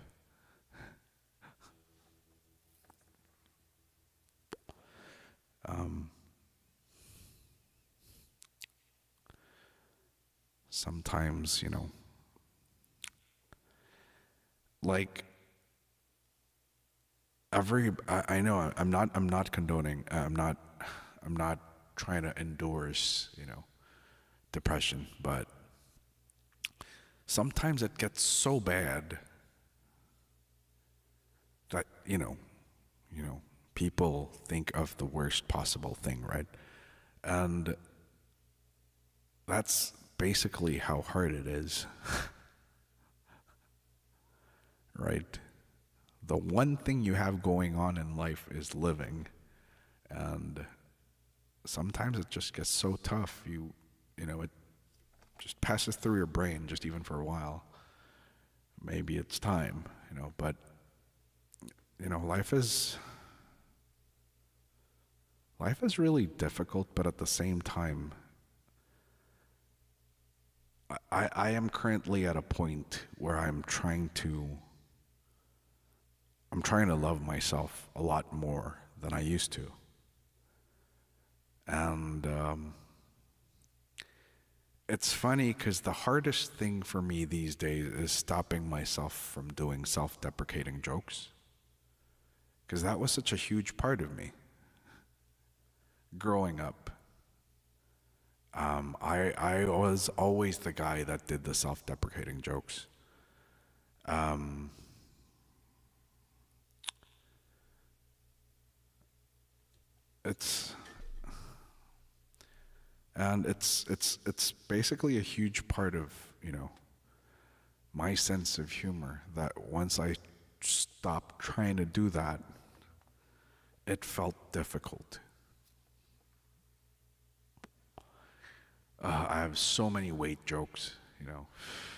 Sometimes, you know, like I know I'm not condoning, I'm not trying to endorse, you know, depression, but sometimes it gets so bad that, you know, people think of the worst possible thing, right? And that's basically how hard it is. Right? The one thing you have going on in life is living, and sometimes it just gets so tough, you know, it just passes through your brain, just even for a while. Maybe it's time, you know, but you know, life is really difficult, but at the same time, I am currently at a point where I'm trying to love myself a lot more than I used to. And it's funny because the hardest thing for me these days is stopping myself from doing self-deprecating jokes. Because that was such a huge part of me growing up. I was always the guy that did the self-deprecating jokes. It's basically a huge part of, you know, my sense of humor, that once I stopped trying to do that, it felt difficult. I have so many weight jokes, you know.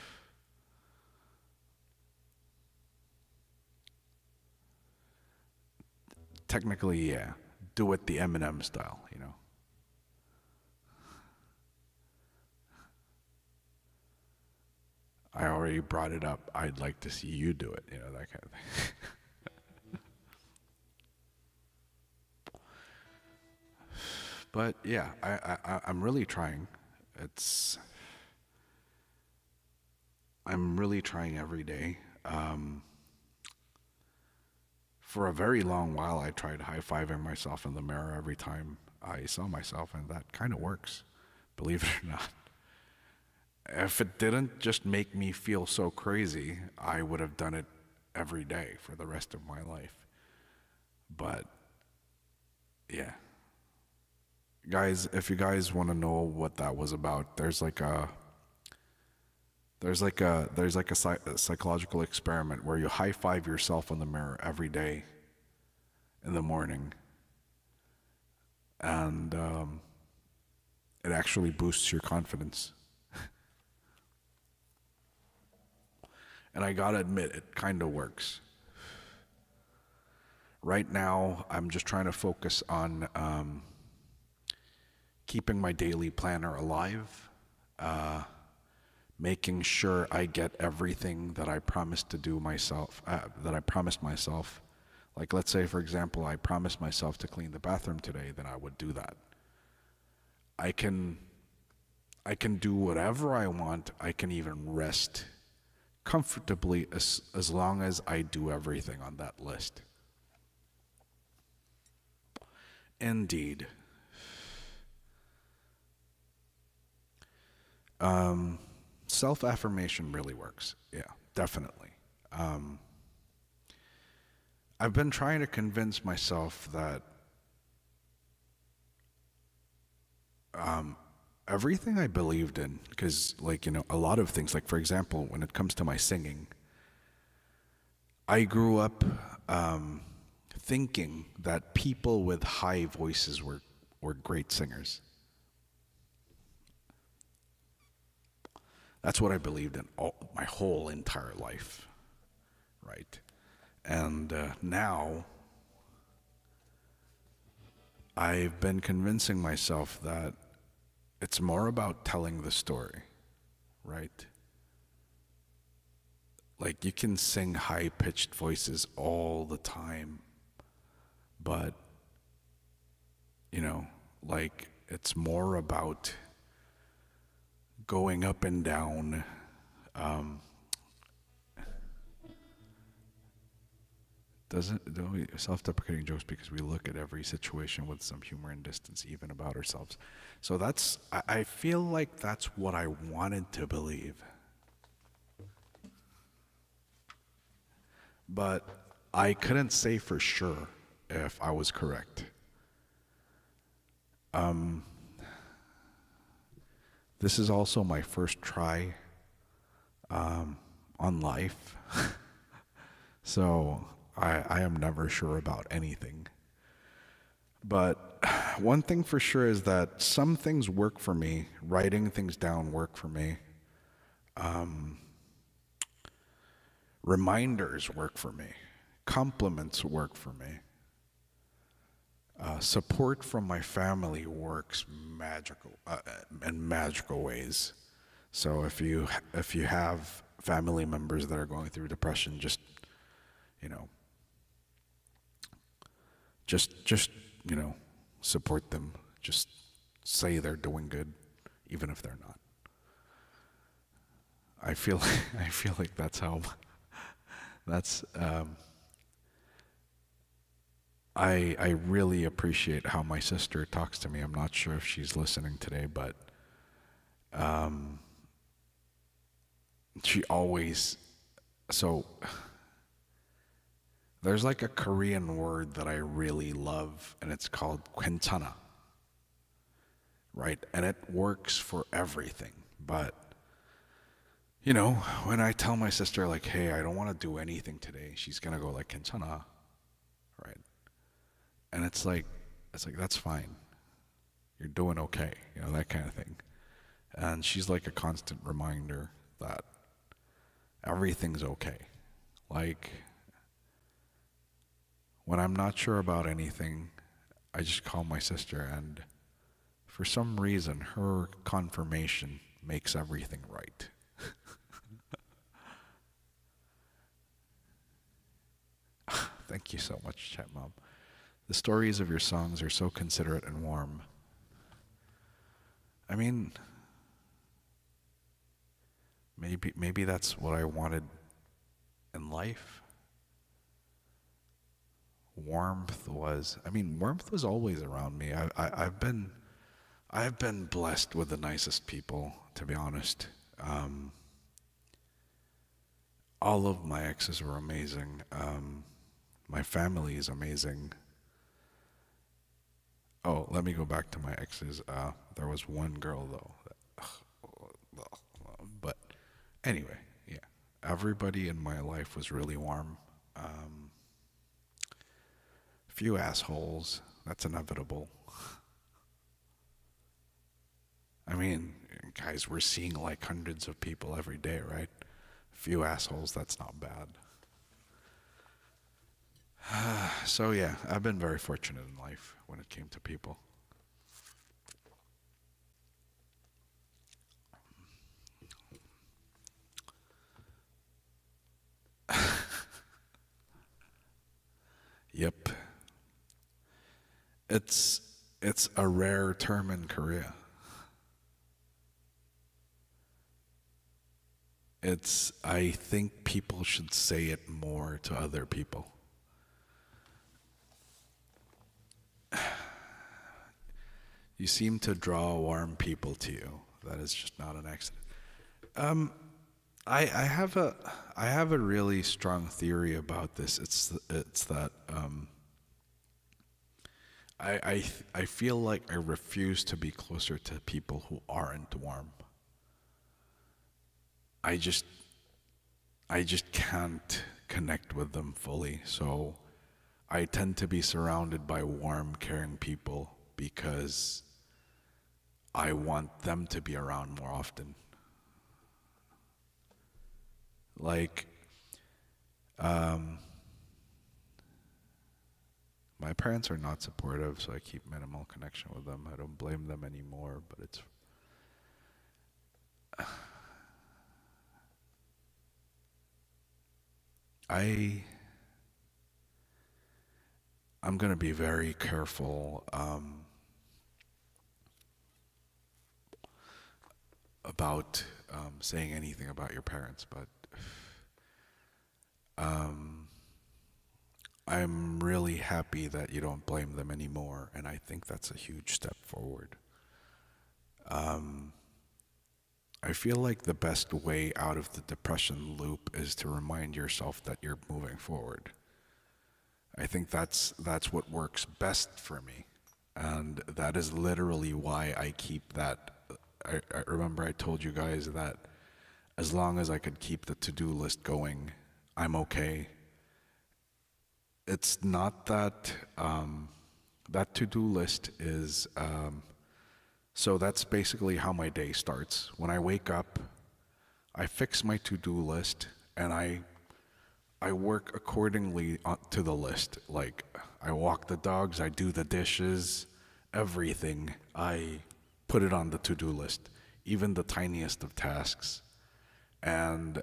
Technically, yeah. Do it the Eminem style, you know. I already brought it up. I'd like to see you do it, you know, that kind of thing. But yeah, I'm really trying. I'm really trying every day. For a very long while, I tried high-fiving myself in the mirror every time I saw myself, and that kind of works, believe it or not. If it didn't just make me feel so crazy, I would have done it every day for the rest of my life. But yeah, guys, if you guys want to know what that was about, a psychological experiment where you high five yourself in the mirror every day in the morning, and it actually boosts your confidence. And I gotta admit, it kind of works. Right now, I'm just trying to focus on keeping my daily planner alive, making sure I get everything that I promised to do myself, that I promised myself. Like, let's say, for example, I promised myself to clean the bathroom today, then I would do that. I can do whatever I want. I can even rest comfortably as long as I do everything on that list. Indeed. Self-affirmation really works. Yeah, definitely. I've been trying to convince myself that everything I believed in, because, like, a lot of things, like, for example, when it comes to my singing, I grew up thinking that people with high voices were great singers. That's what I believed in my whole entire life, right? And now I've been convincing myself that it's more about telling the story, right? Like, you can sing high-pitched voices all the time, but, like, it's more about going up and down, don't we self-deprecating jokes because we look at every situation with some humor and distance, even about ourselves. So I feel like that's what I wanted to believe. But I couldn't say for sure if I was correct. This is also my first try on life. So I am never sure about anything. But one thing for sure is that some things work for me. Writing things down work for me. Reminders work for me. Compliments work for me. Support from my family works in magical ways. So if you have family members that are going through depression, just support them. Just say they're doing good, even if they're not. I feel like that's how. I really appreciate how my sister talks to me. I'm not sure if she's listening today, but she always, so there's like a Korean word that I really love, and it's called 괜찮아, right? And it works for everything. But when I tell my sister, like, hey, I don't want to do anything today, she's gonna go like 괜찮아, right? And it's like that's fine. You're doing okay, that kind of thing. And she's like a constant reminder that everything's okay. Like, when I'm not sure about anything, I just call my sister, and for some reason, her confirmation makes everything right. Thank you so much, Chat Mom. The stories of your songs are so considerate and warm. I mean, maybe that's what I wanted in life. Warmth was always around me. I've been blessed with the nicest people, to be honest. All of my exes were amazing. My family is amazing. Oh, let me go back to my exes. There was one girl though. But anyway, yeah. Everybody in my life was really warm. Few assholes. That's inevitable. I mean, guys, we're seeing like hundreds of people every day, right? Few assholes, that's not bad. So yeah, I've been very fortunate in life when it came to people. Yep. It's a rare term in Korea. I think people should say it more to other people. You seem to draw warm people to you. That is just not an accident. I have a really strong theory about this. It's that I feel like I refuse to be closer to people who aren't warm. I just can't connect with them fully. So I tend to be surrounded by warm, caring people because I want them to be around more often. Like, my parents are not supportive, so I keep minimal connection with them. I don't blame them anymore, but it's I'm gonna be very careful about saying anything about your parents, but I'm really happy that you don't blame them anymore, and I think that's a huge step forward. I feel like the best way out of the depression loop is to remind yourself that you're moving forward. I think that's what works best for me, and that is literally why I keep that. I remember I told you guys that as long as I could keep the to-do list going, I'm okay. It's not that that to-do list is so that's basically how my day starts. When I wake up, I fix my to-do list and I work accordingly to the list. Like, I walk the dogs, I do the dishes, everything. I put it on the to-do list, even the tiniest of tasks. And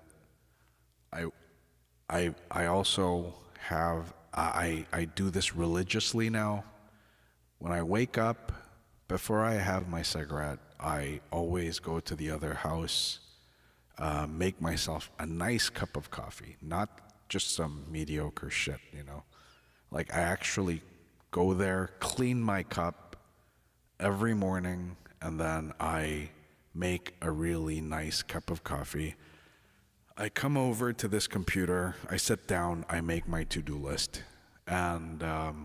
I also have I do this religiously now. When I wake up, before I have my cigarette, I always go to the other house, make myself a nice cup of coffee, not just some mediocre shit, you know. Like, I actually go there, clean my cup every morning, and then I make a really nice cup of coffee. I come over to this computer, I sit down, I make my to-do list, and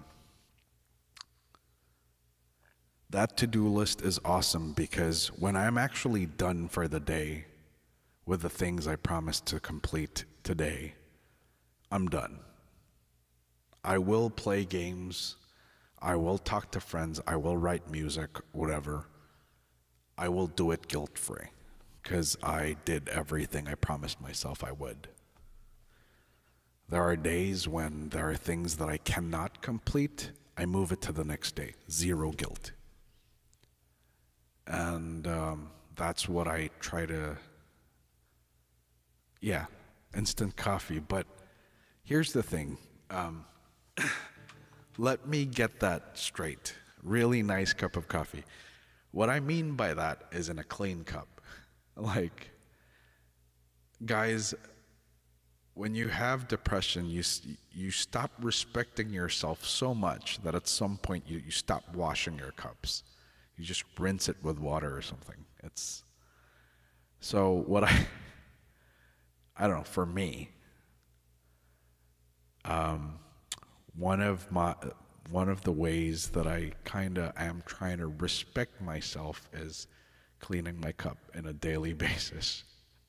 that to-do list is awesome because when I'm actually done for the day with the things I promised to complete today, I'm done. I will play games, I will talk to friends, I will write music, whatever. I will do it guilt-free because I did everything I promised myself I would. There are days when there are things that I cannot complete, I move it to the next day, zero guilt. And that's what I try to, yeah, instant coffee. But here's the thing, let me get that straight. Really nice cup of coffee. What I mean by that is in a clean cup. Like, guys, when you have depression, you stop respecting yourself so much that at some point you stop washing your cups. You just rinse it with water or something. It's so what I don't know, for me, one of one of the ways that I kind of am trying to respect myself is cleaning my cup on a daily basis.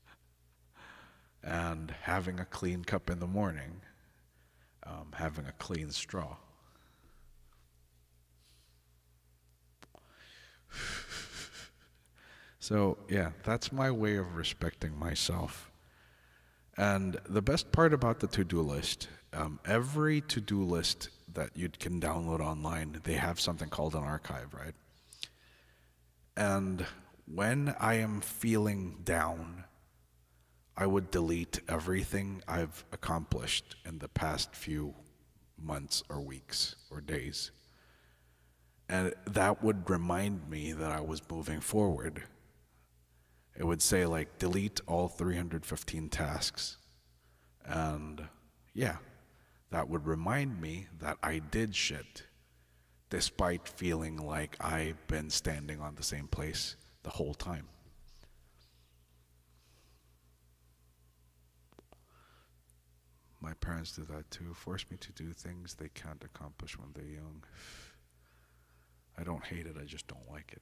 And having a clean cup in the morning, having a clean straw. So, yeah, that's my way of respecting myself. And the best part about the to-do list, every to-do list that you can download online, they have something called an archive, right? And when I am feeling down, I would delete everything I've accomplished in the past few months or weeks or days. And that would remind me that I was moving forward. It would say, like, delete all 315 tasks. And yeah, that would remind me that I did shit, despite feeling like I've been standing on the same place the whole time. My parents do that too, force me to do things they can't accomplish when they're young. I don't hate it, I just don't like it.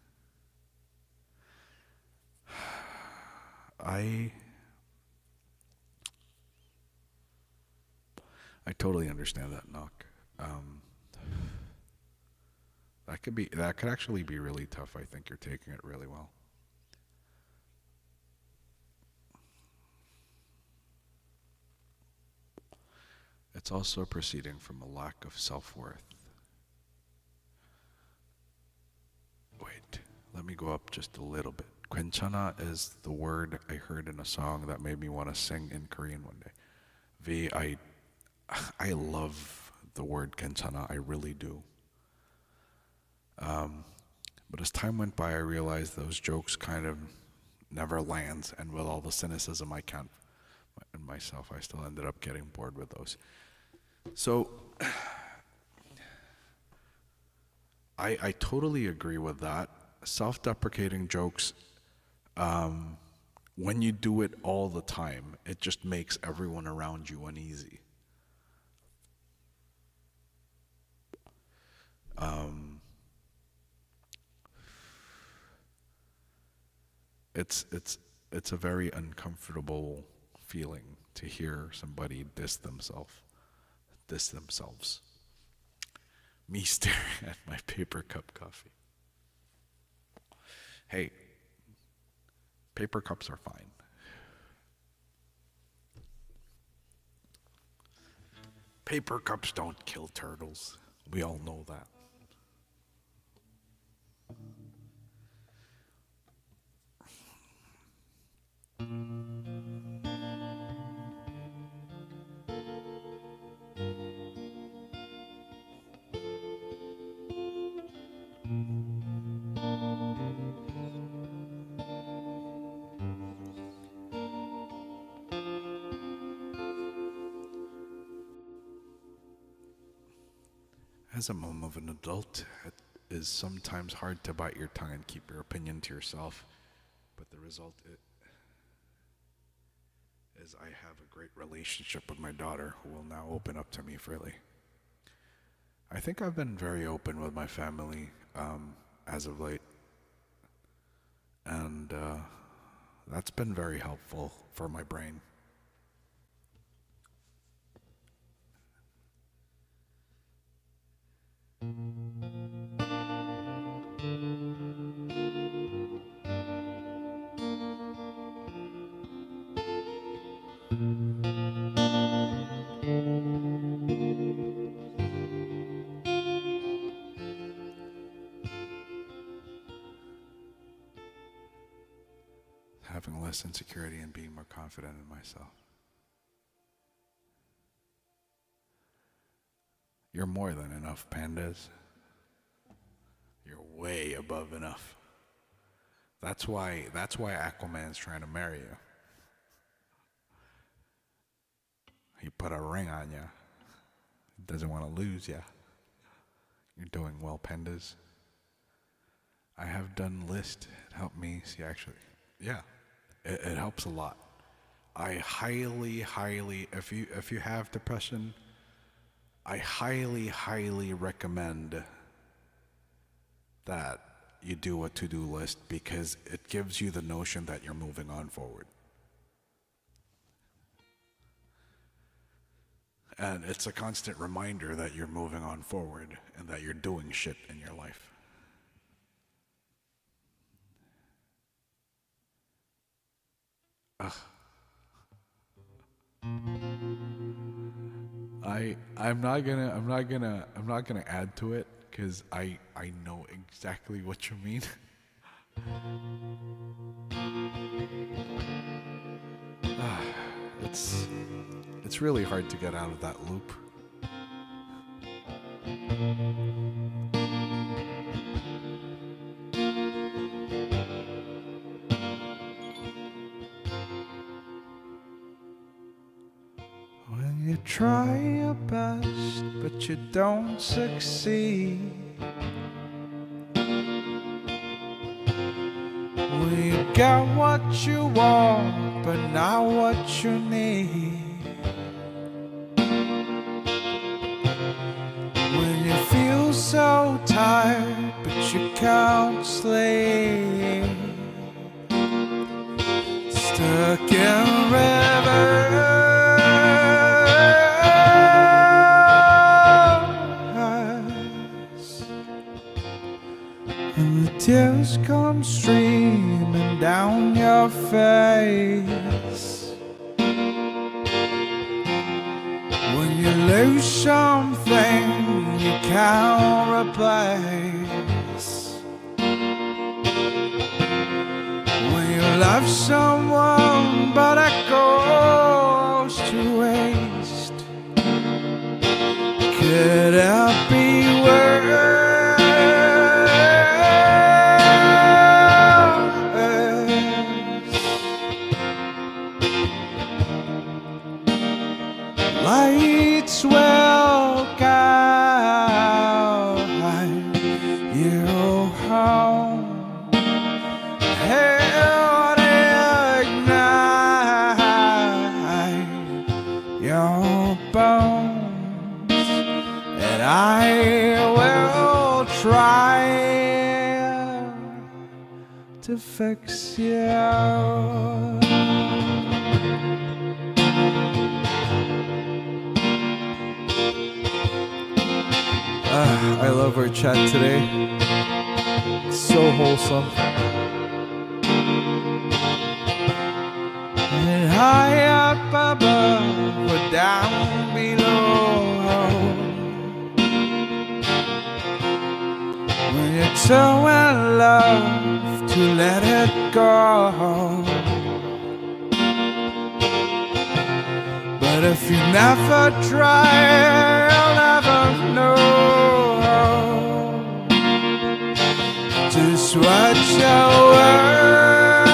I totally understand that knock. That could actually be really tough. I think you're taking it really well. It's also proceeding from a lack of self-worth. Wait, let me go up just a little bit. 괜찮아 is the word I heard in a song that made me want to sing in Korean one day. I love the word 괜찮아, I really do. But as time went by, I realized those jokes kind of never lands, and with all the cynicism I can't in myself, I still ended up getting bored with those. So I totally agree with that. Self-deprecating jokes, when you do it all the time, it just makes everyone around you uneasy. It's a very uncomfortable feeling to hear somebody diss themselves. Me staring at my paper cup coffee. Hey, paper cups are fine. Paper cups don't kill turtles. We all know that. As a mom of an adult, it is sometimes hard to bite your tongue and keep your opinion to yourself, but the result is I have a great relationship with my daughter, who will now open up to me freely. I think I've been very open with my family as of late, and that's been very helpful for my brain. Having less insecurity and being more confident in myself. You're more than enough, pandas. You're way above enough. That's why Aquaman's trying to marry you. He put a ring on you. He doesn't want to lose you. You're doing well, pandas. I have done list. It helped me see actually. Yeah, it helps a lot. I highly, if you have depression, I highly, highly recommend that you do a to-do list because it gives you the notion that you're moving on forward. And it's a constant reminder that you're moving on forward and that you're doing shit in your life. I'm not gonna add to it because I know exactly what you mean. It's really hard to get out of that loop. When you try your best, but you don't succeed. When you got what you want, but not what you need. When you feel so tired, but you can't sleep. Stuck in rivers. And the tears come streaming down your face. When you lose something you can't replace. When you love someone but it goes to waste. Could it be worse? Lights will guide you home. Hell ignite your bones, and I will try to fix you. I love our chat today. It's so wholesome. And high up above or down below. When you're so in love to let it go. But if you never try, you'll never know just what you're worth.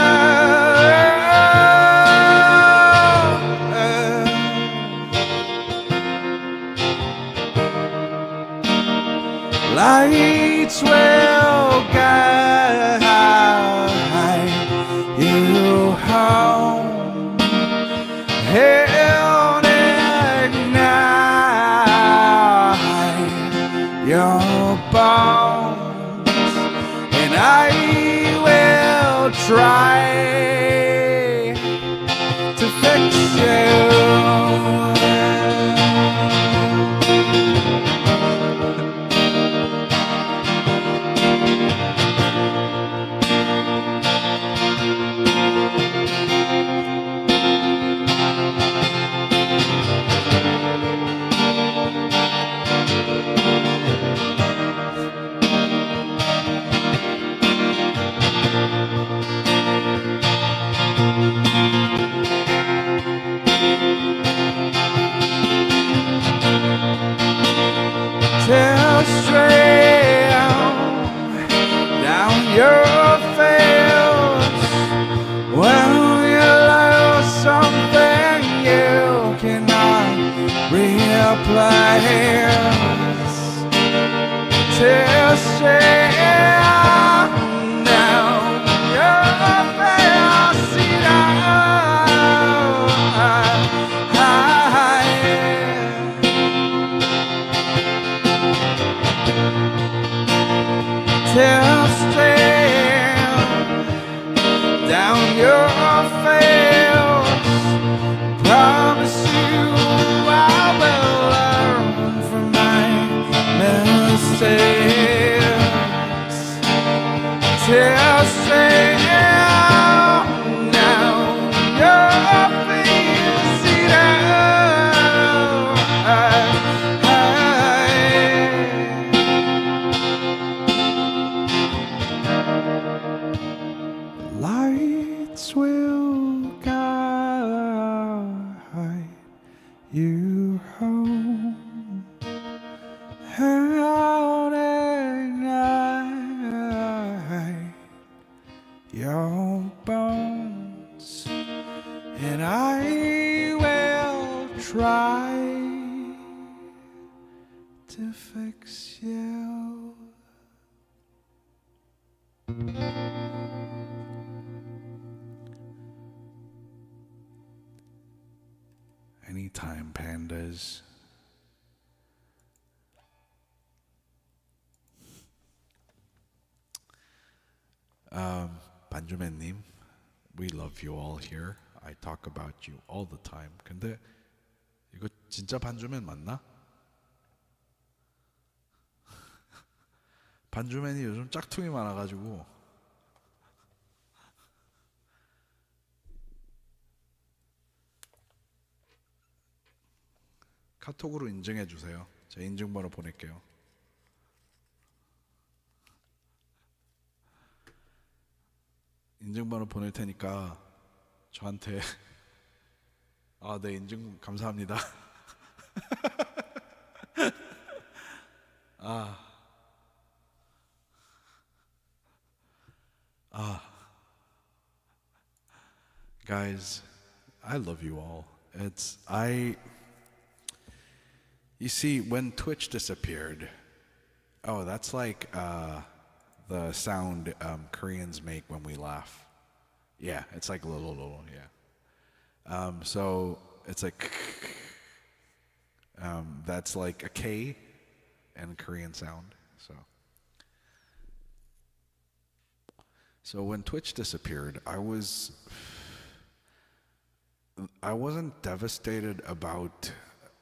Lights will guide you home. Hell ignite your bones, and I will try to fix you. Tear stream down your face when you lose something you cannot replace. Tear stream down your face, see that. tears sing now your face lights will guide you home out at night, your bones, and I will try to fix you. Anytime, pandas. 반주맨님, we love you all here. I talk about you all the time. 근데 이거 진짜 반주맨 맞나? 반주맨이 요즘 짝퉁이 많아가지고 카톡으로 인증해 주세요. 제가 인증번호 보낼게요. 인증번호 보낼 테니까 저한테 네, 인증 감사합니다. Guys, I love you all. You see, when Twitch disappeared, that's like the sound Koreans make when we laugh. Yeah, it's like little, yeah. So it's like, that's like a K in Korean sound. So when Twitch disappeared, I wasn't devastated about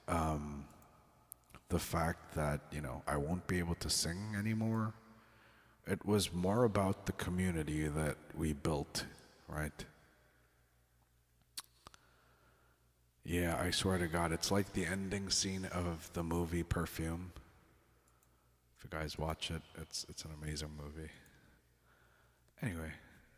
the fact that, I won't be able to sing anymore. It was more about the community that we built, right? Yeah, I swear to God, it's like the ending scene of the movie Perfume. If you guys watch it, it's an amazing movie. Anyway.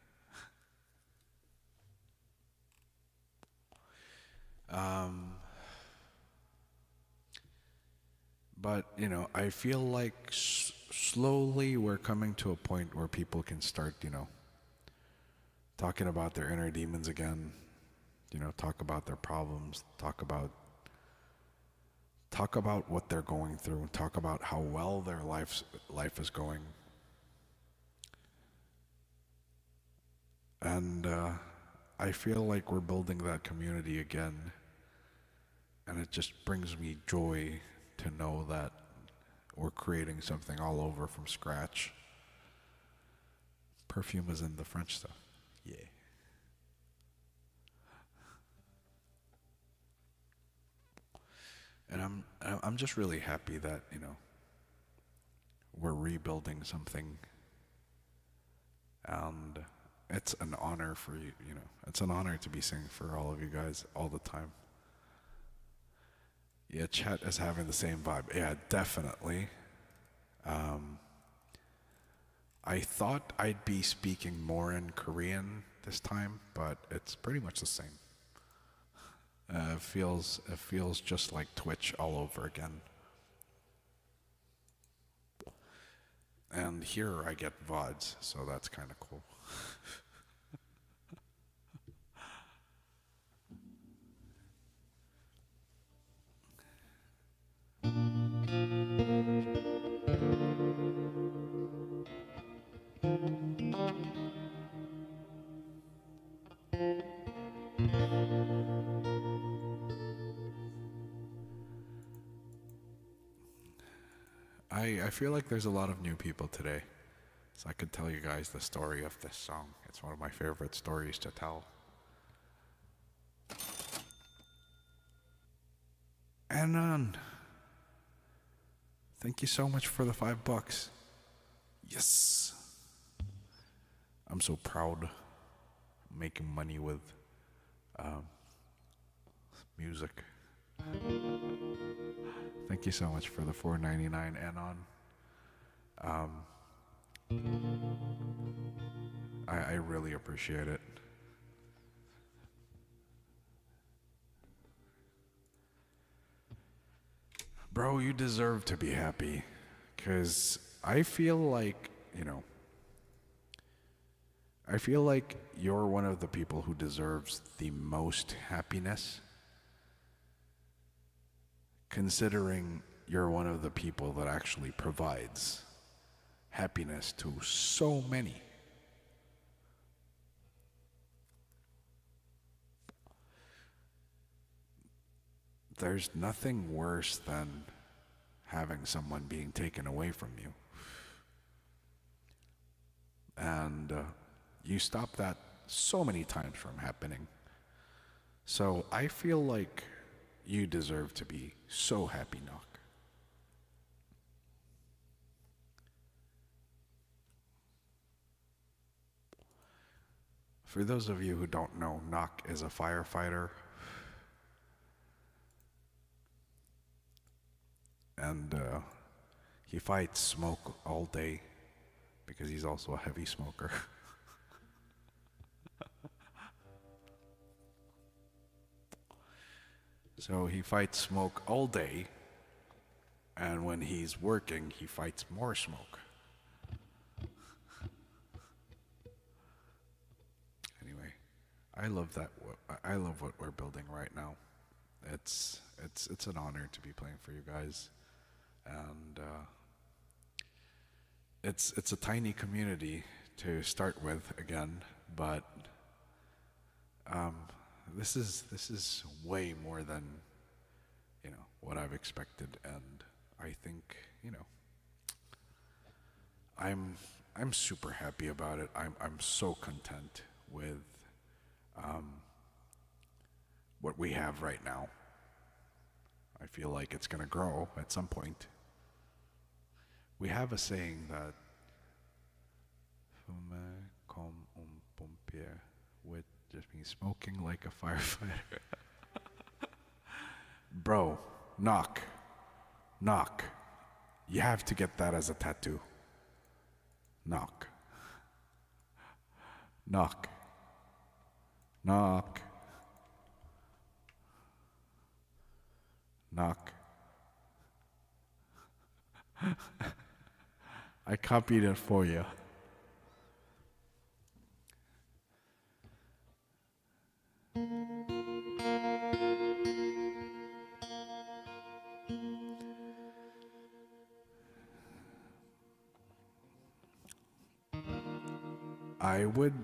But, I feel like slowly we're coming to a point where people can start, talking about their inner demons again, talk about their problems, talk about what they're going through, talk about how well their life is going. And I feel like we're building that community again, and it just brings me joy to know that we're creating something all over from scratch. Perfume is in the French stuff. Yeah. And I'm just really happy that, we're rebuilding something, and it's an honor for you, it's an honor to be singing for all of you guys all the time. Yeah, chat is having the same vibe. Yeah, definitely. I thought I'd be speaking more in Korean this time, but it's pretty much the same. It feels just like Twitch all over again. And here I get VODs, so that's kind of cool. I feel like there's a lot of new people today, so I could tell you guys the story of this song. It's one of my favorite stories to tell. Anon, thank you so much for the $5. Yes. I'm so proud making money with music. Thank you so much for the $4.99 Anon. I really appreciate it. Bro, you deserve to be happy. Because I feel like, I feel like you're one of the people who deserves the most happiness, considering you're one of the people that actually provides happiness to so many. There's nothing worse than having someone being taken away from you. And you stop that so many times from happening. So I feel like you deserve to be so happy, Knock. For those of you who don't know, Knock is a firefighter. And he fights smoke all day because he's also a heavy smoker. So he fights smoke all day, and when he's working, he fights more smoke. Anyway, I love that. I love what we're building right now. It's an honor to be playing for you guys, and it's a tiny community to start with again, but this is way more than what I've expected, and I think I'm super happy about it. I'm so content with what we have right now. I feel like it's gonna grow at some point. We have a saying that fumer comme un pompier, which just means smoking like a firefighter. Bro, knock. You have to get that as a tattoo. Knock. I copied it for you. I would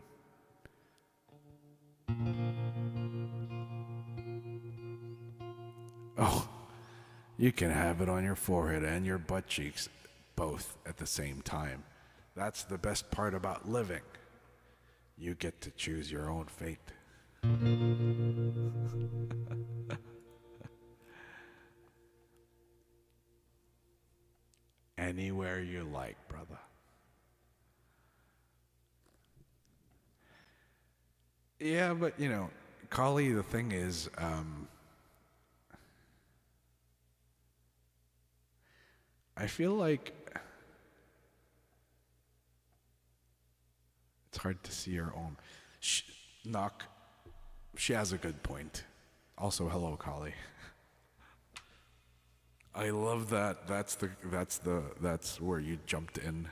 you can have it on your forehead and your butt cheeks both at the same time. That's the best part about living. You get to choose your own fate. Anywhere you like, brother. Yeah, but Kali, the thing is, I feel like it's hard to see her own. Knock. She has a good point. Also, hello, Kali. I love that. That's where you jumped in.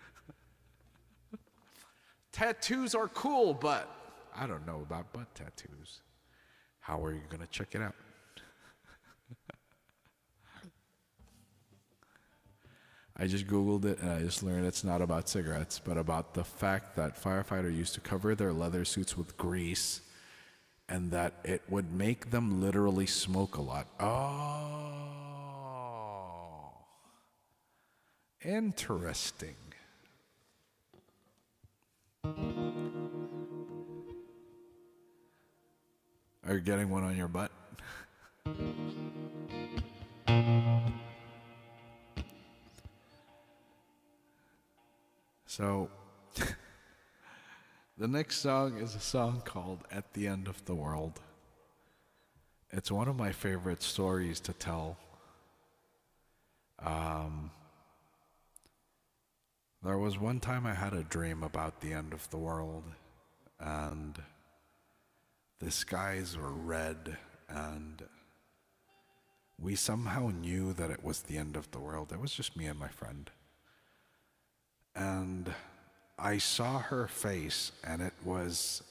Tattoos are cool, but I don't know about butt tattoos. How are you gonna check it out? I just Googled it and I just learned it's not about cigarettes, but about the fact that firefighters used to cover their leather suits with grease and that it would make them literally smoke a lot. Oh. Interesting. Are you getting one on your butt? So, The next song is a song called At the End of the World. It's one of my favorite stories to tell. There was one time I had a dream about the end of the world, and the skies were red, and we somehow knew that it was the end of the world. It was just me and my friend. And I saw her face, and it was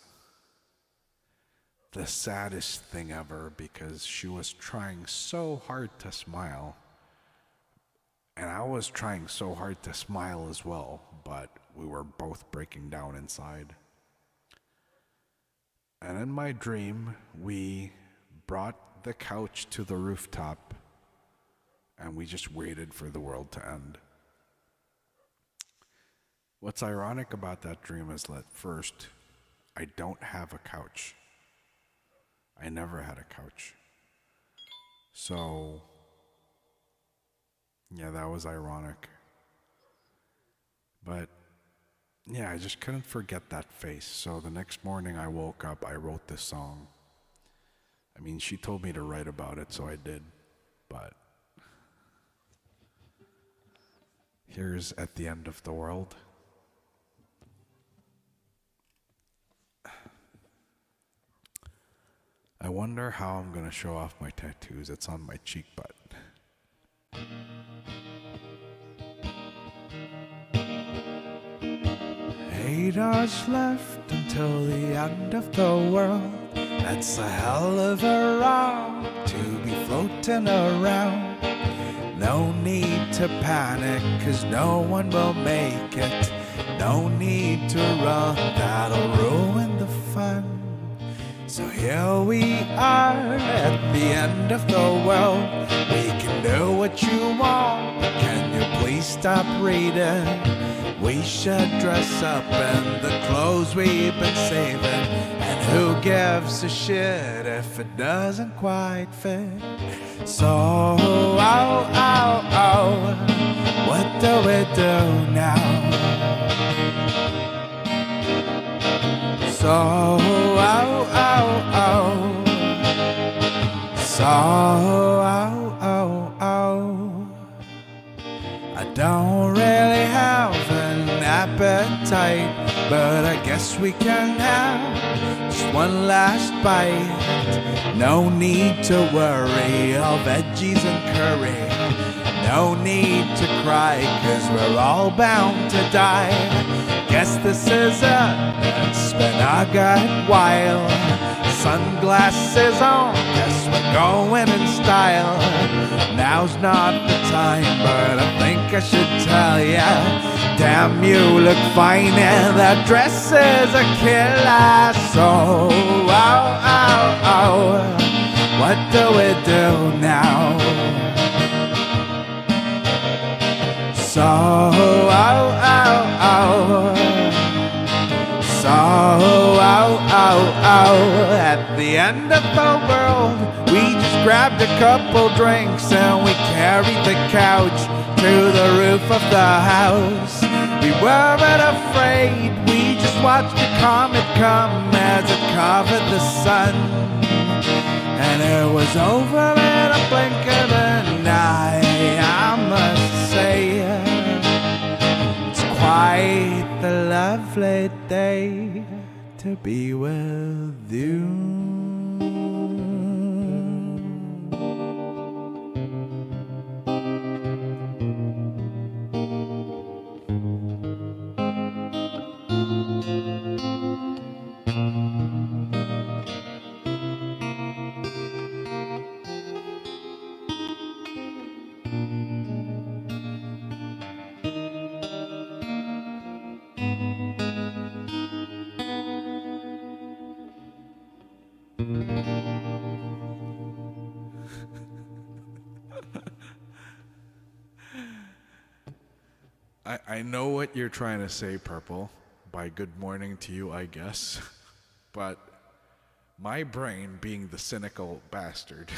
the saddest thing ever because she was trying so hard to smile. And I was trying so hard to smile as well, but we were both breaking down inside. And in my dream, we brought the couch to the rooftop, and we just waited for the world to end. What's ironic about that dream is that first, I don't have a couch. I never had a couch. So, yeah, that was ironic. But, yeah, I just couldn't forget that face. So the next morning I woke up, I wrote this song. I mean, she told me to write about it, so I did. But here's At the End of the World. I wonder how I'm gonna show off my tattoos. It's on my cheek butt. Eight hours left until the end of the world. That's a hell of a ride to be floating around. No need to panic, 'cause no one will make it. No need to run, that'll ruin the fun. So here we are at the end of the world. We can do what you want, but can you please stop reading? We should dress up in the clothes we've been saving. And who gives a shit if it doesn't quite fit? So, what do we do now? So, I don't really have an appetite, but I guess we can have just one last bite. No need to worry, all veggies and curry. No need to cry, 'cause we're all bound to die. Guess this is it, it's been a good while. Sunglasses on, guess we're going in style. Now's not the time, but I think I should tell ya. Damn, you look fine and that dress is a killer. So, what do we do now? So, at the end of the world, we just grabbed a couple drinks and we carried the couch to the roof of the house. We weren't afraid, we just watched the comet come as it covered the sun. And it was over in a blink of an eye, I must say. It's quite the lovely day to be with you. I know what you're trying to say, Purple, by good morning to you, I guess. But my brain, being the cynical bastard,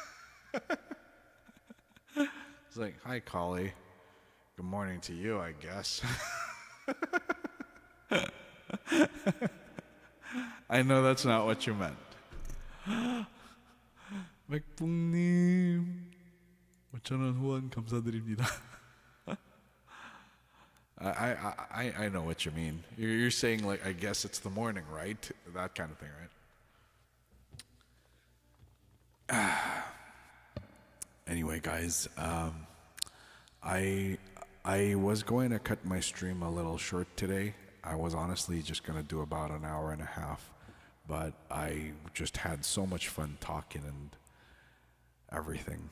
it's like, hi, Collie. Good morning to you, I guess. I know that's not what you meant. 맥북님 5,000원 후원 감사드립니다. I know what you mean. You're saying like, I guess it's the morning, right? That kind of thing, right? Anyway, guys, I was going to cut my stream a little short today. I was honestly just going to do about an hour and a half, but I just had so much fun talking and everything.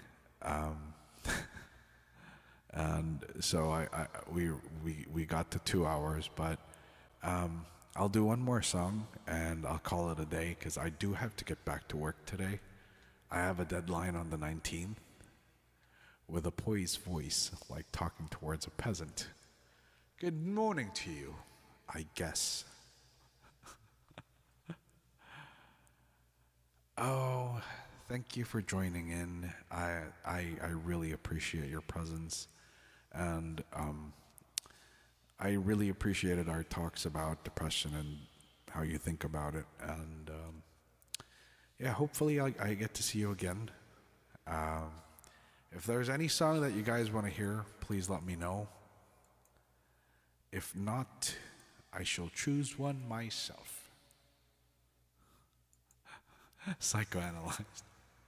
And so we got to 2 hours, but I'll do one more song and I'll call it a day because I do have to get back to work today. I have a deadline on the 19th with a poised voice, like talking towards a peasant. Good morning to you, I guess. Oh, thank you for joining in. I really appreciate your presence. And I really appreciated our talks about depression and how you think about it. And yeah, hopefully I get to see you again. If there's any song that you guys want to hear, please let me know. If not, I shall choose one myself. Psychoanalyzed.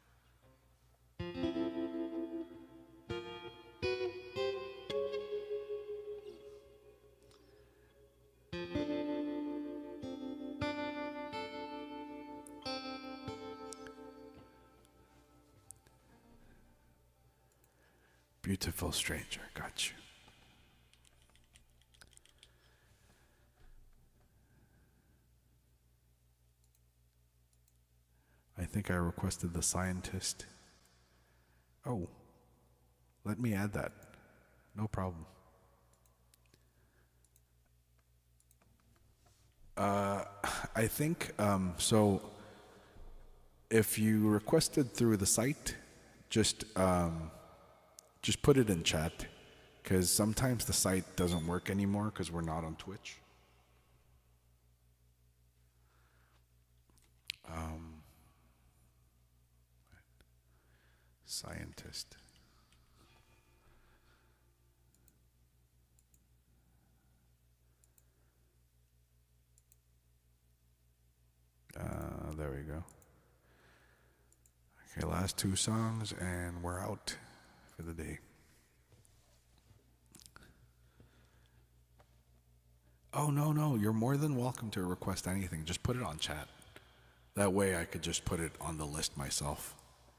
Beautiful stranger, got you. I think I requested the scientist. Oh, let me add that. No problem. I think, so if you requested through the site, just put it in chat, because sometimes the site doesn't work anymore because we're not on Twitch. Scientist. There we go. Okay, last 2 songs and we're out for the day. Oh, no, you're more than welcome to request anything. Just put it on chat. That way I could just put it on the list myself.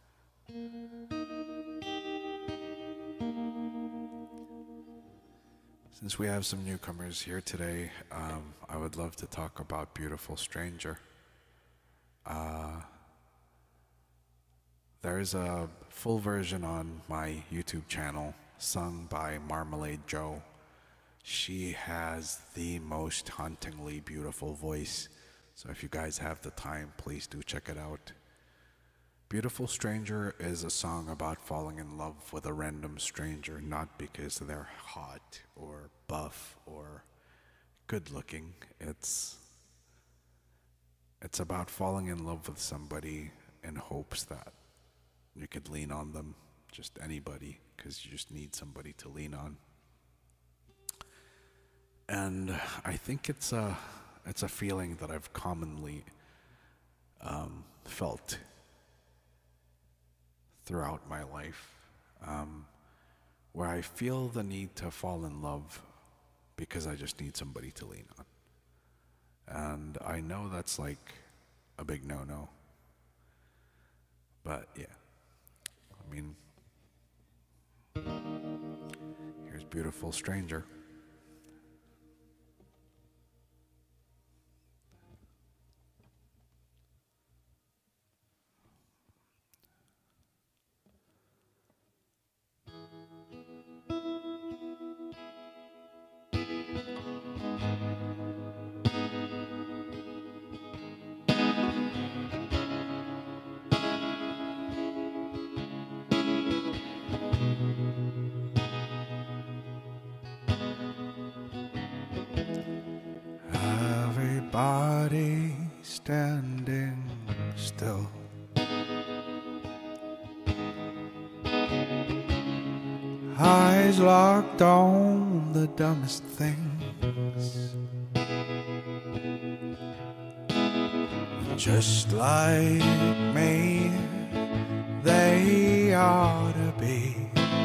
Since we have some newcomers here today, I would love to talk about Beautiful Stranger. There's a full version on my YouTube channel, sung by Marmalade Joe. She has the most hauntingly beautiful voice, so if you guys have the time, please do check it out. Beautiful Stranger is a song about falling in love with a random stranger, not because they're hot or buff or good looking. It's about falling in love with somebody in hopes that you could lean on them, just anybody, because you just need somebody to lean on. And I think it's a feeling that I've commonly felt throughout my life, where I feel the need to fall in love because I just need somebody to lean on. And I know that's like a big no-no, but yeah, I mean, here's Beautiful Stranger. Everybody standing still. Eyes locked on the dumbest things, just like me, they ought to be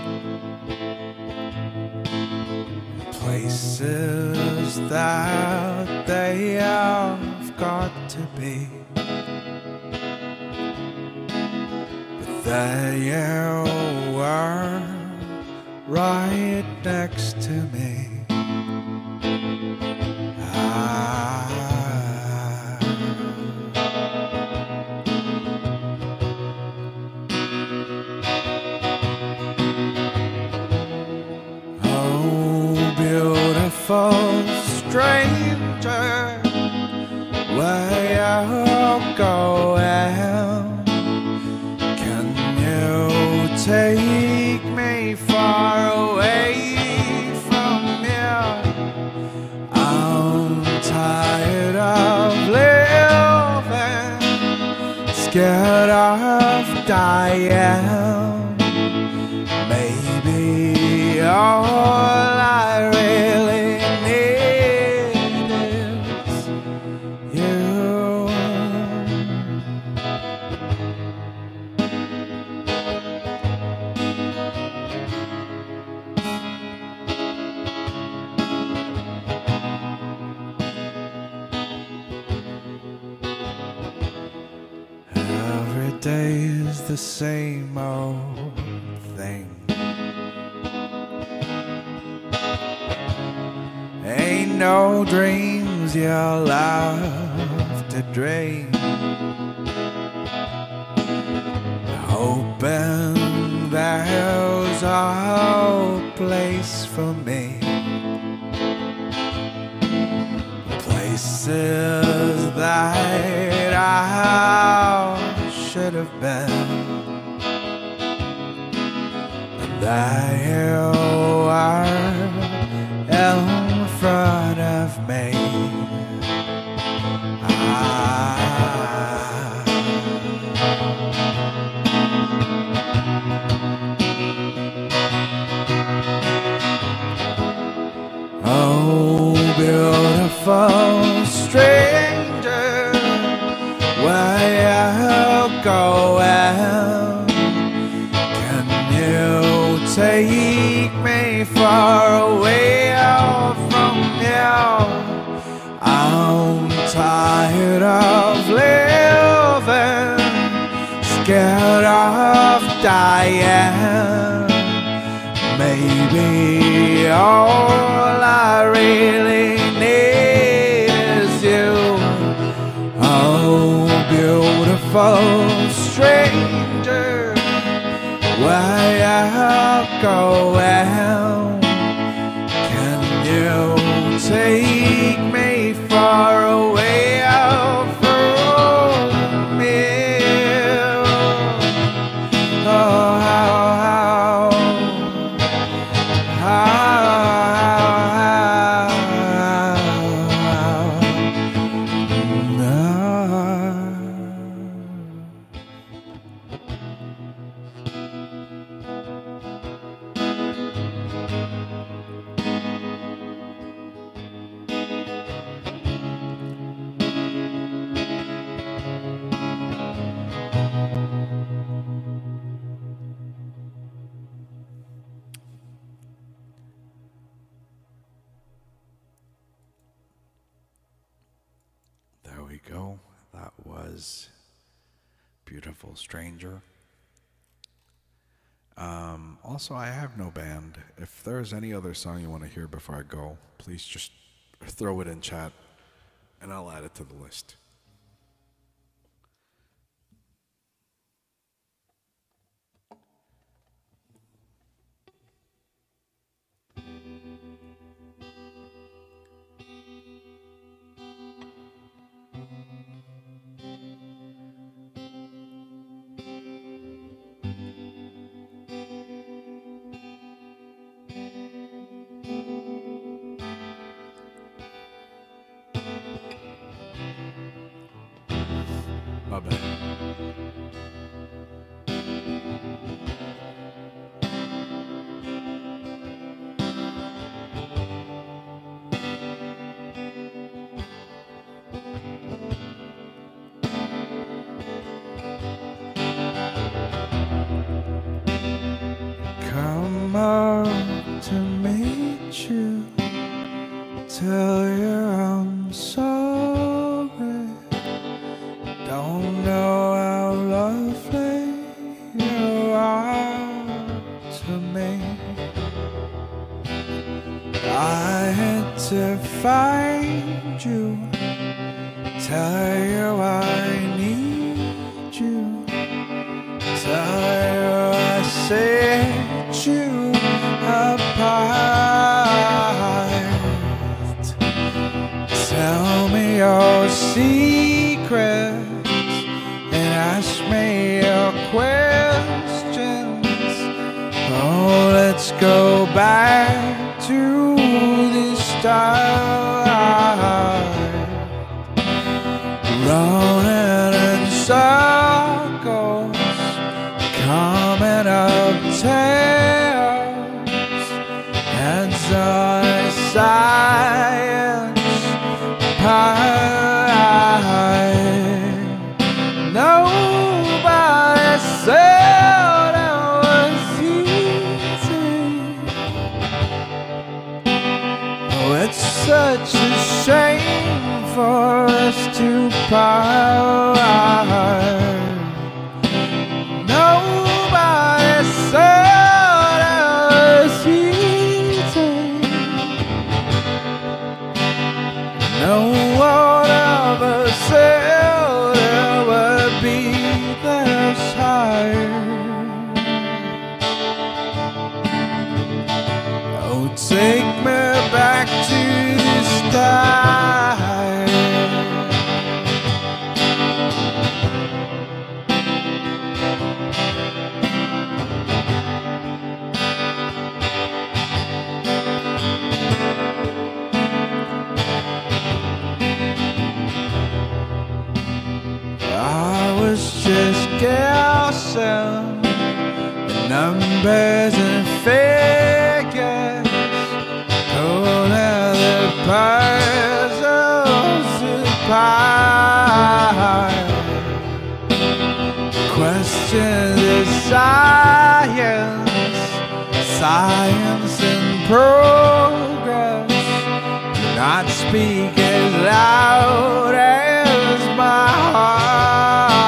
places that they have got to be. But there you were, right next to me. Oh, beautiful stranger, where you going? Can you take me far away from here? I'm tired of living, scared of dying. Maybe all I really need is you. Every day is the same old thing. Ain't no dreams you'll have to dream, hoping there's a place for me, places that I should have been. And there you are in front of me. Oh, beautiful stranger, where you going? Can you take me far away from here? I'm tired of living, scared of dying. Maybe all I really need is you. Oh, beautiful stranger, where you going? Can you take me far away from here? Oh, there we go. That was Beautiful Stranger. Also, I have no band. If there's any other song you want to hear before I go, please just throw it in chat and I'll add it to the list. My bad. Come out to meet you, tell you I'm sorry. Don't know how lovely you are to me. I had to find you, tell you I need you, tell you I set you apart. Tell me your secrets and ask me your questions. Oh, let's go back to the start. Running in circles, coming up tails, heads on a science pie. Nobody said it was easy. Oh, it's such a shame for us to part. Nobody said it was easy. No one ever said it would be this hard. Oh, take me back to the start. I was just guessing the numbers and figures, pulling the puzzles apart. Question the science, science in progress. Do not speak as loud as my heart.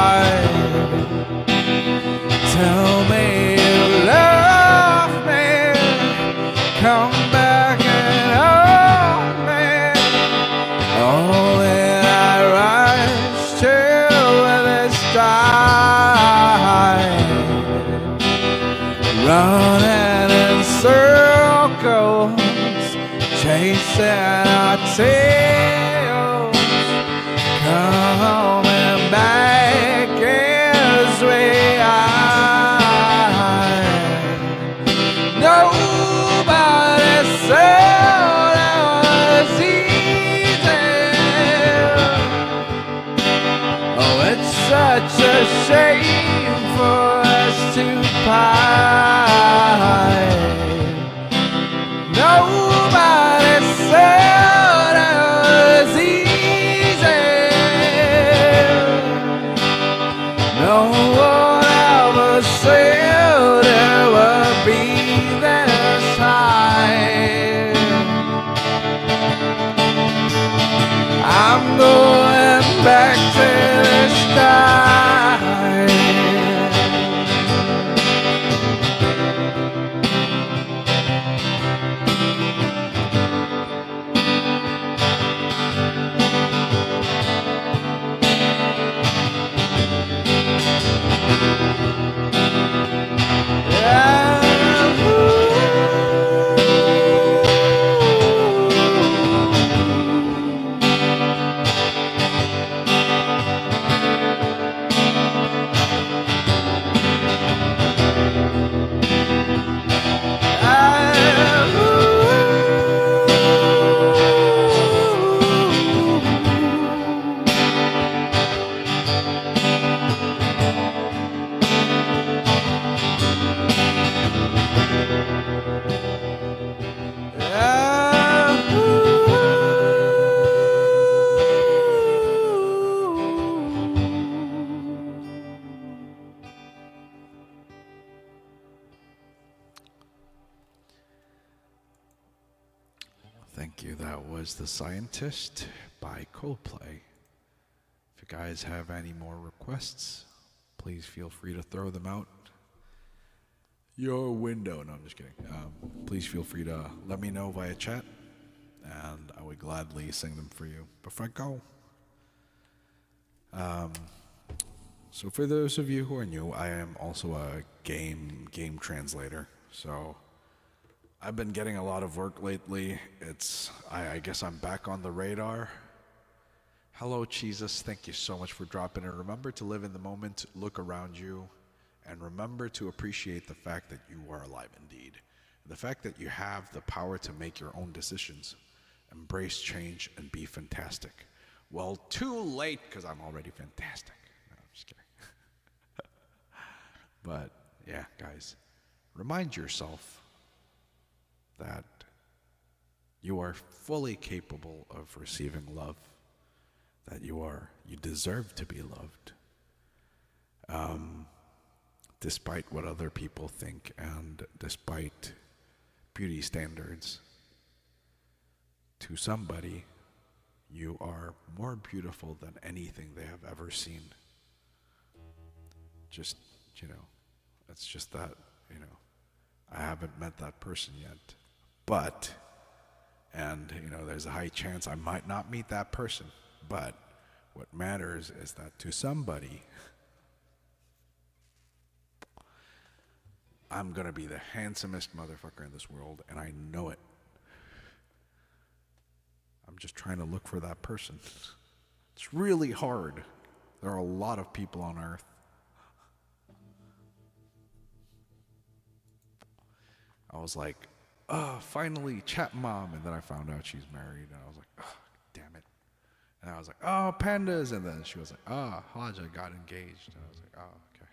Tell me you love me, come back and hold me. All that I rush to this time, running in circles, chasing our tails, coming back as we are. Nobody said it was easy. Oh, it's such a shame for us to part. Nobody said it was easy. No one ever said it would be this high. I'm going back to the start. was The Scientist by Coldplay. If you guys have any more requests, please feel free to throw them out your window. No, I'm just kidding. Please feel free to let me know via chat, and I would gladly sing them for you. Before I go, so for those of you who are new, I am also a game translator. So I've been getting a lot of work lately. I guess I'm back on the radar. Hello, Jesus. Thank you so much for dropping in. Remember to live in the moment, look around you, and remember to appreciate the fact that you are alive indeed. The fact that you have the power to make your own decisions. Embrace change and be fantastic. Well, too late, because I'm already fantastic. No, I'm just kidding. But, yeah, guys, remind yourself that you are fully capable of receiving love, that you deserve to be loved, despite what other people think and despite beauty standards. To somebody, you are more beautiful than anything they have ever seen. Just, it's just that, I haven't met that person yet. But, and, there's a high chance I might not meet that person. But what matters is that to somebody, I'm going to be the handsomest motherfucker in this world, and I know it. I'm just trying to look for that person. It's really hard. There are a lot of people on Earth. I was like, finally, chat mom. And then I found out she's married, and I was like, damn it. And I was like, pandas. And then she was like, Hodge, I got engaged. And I was like,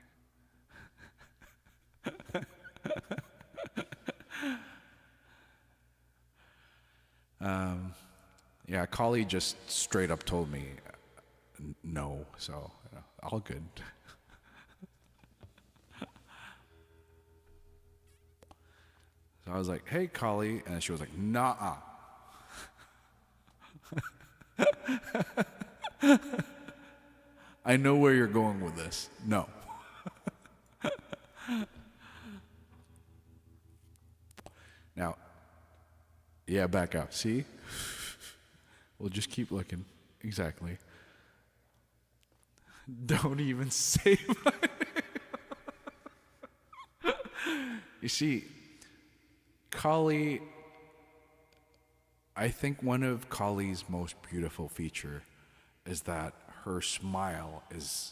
okay. Yeah, Kali just straight up told me no, so all good. So I was like, hey, Kali, and she was like, nah. I know where you're going with this. No. Now, yeah, back up. See? We'll just keep looking. Exactly. Don't even say my name. You see, Kali, I think one of Kali's most beautiful feature is that her smile is...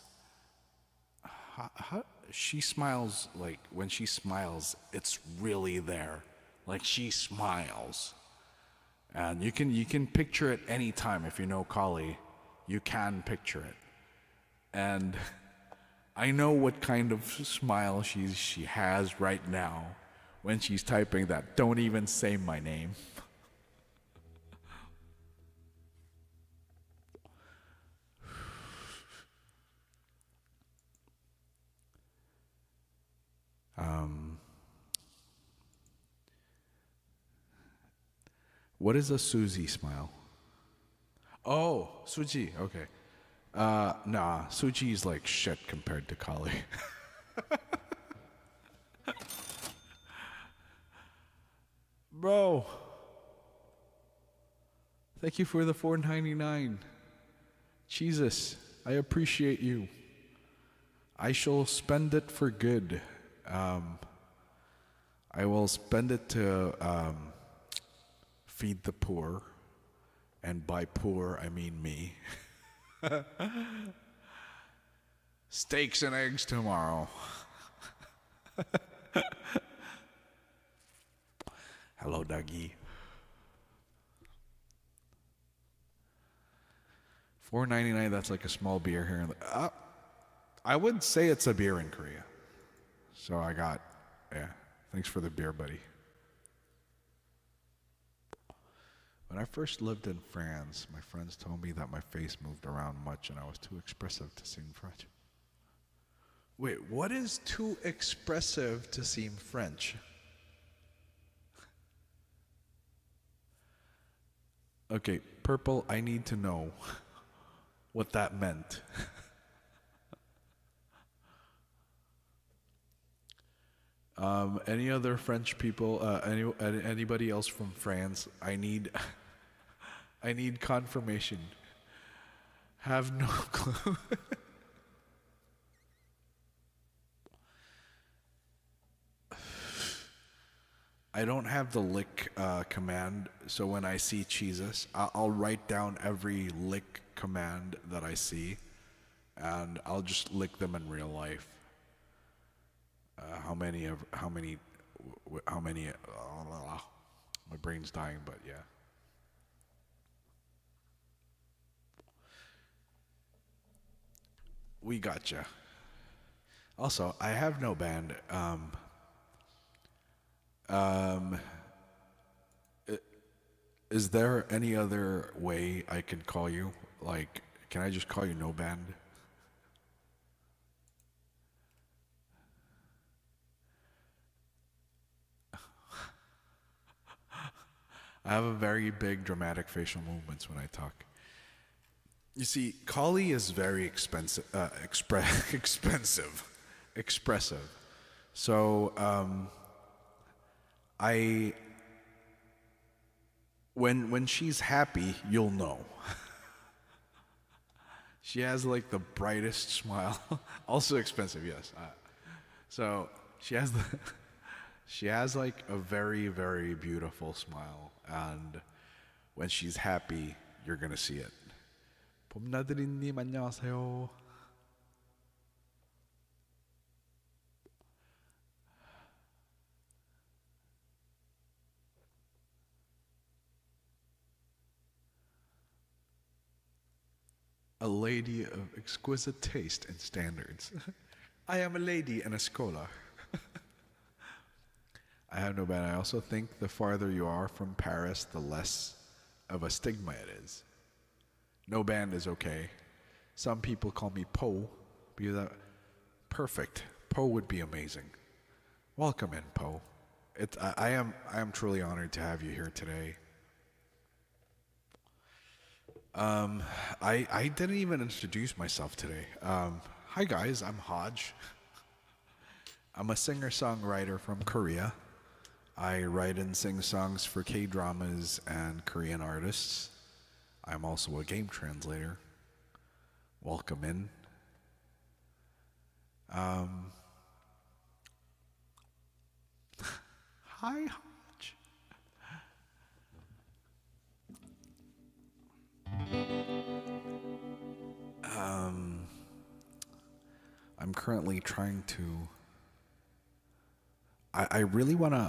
she smiles, like, when she smiles, it's really there. Like, she smiles. And you can picture it any time. If you know Kali, you can picture it. And I know what kind of smile she has right now when she's typing that. Don't even say my name. What is a Suzy smile? Oh, Suji, okay. Nah, Suji's like shit compared to Kali. Bro, thank you for the $4.99. Jesus, I appreciate you. I shall spend it for good. I will spend it to feed the poor, and by poor I mean me. Steaks and eggs tomorrow. Hello, Dougie. $4.99. That's like a small beer here. I would say it's a beer in Korea. So I got, yeah. Thanks for the beer, buddy. When I first lived in France, my friends told me that my face moved around much and I was too expressive to seem French. Wait, what is too expressive to seem French? Okay, purple, I need to know what that meant. Any other French people? Anybody else from France? I need, I need confirmation. Have no clue. I don't have the lick command, so when I see cheeses, I'll write down every lick command that I see, and I'll just lick them in real life. How many? My brain's dying, but yeah. We gotcha. Also, I have no band. Um, i- is there any other way I can call you? Like, can I just call you No Band? I have a very big dramatic facial movements when I talk. You see, Kali is very expensive, expressive. So I when she's happy, you'll know. She has like the brightest smile. Also expensive, yes. So she has the she has like a very very beautiful smile, and when she's happy, you're gonna see it. 봄나들이님 안녕하세요. A lady of exquisite taste and standards. I am a lady and a scholar. I have no band. I also think the farther you are from Paris, the less of a stigma it is. No band is okay. Some people call me Poe because perfect. Poe would be amazing. Welcome in, Poe. I am truly honored to have you here today. I didn't even introduce myself today. Hi guys, I'm Hodge. I'm a singer-songwriter from Korea. I write and sing songs for K-dramas and Korean artists. I'm also a game translator. Welcome in. Hi, Hodge. I'm currently trying to. I really wanna.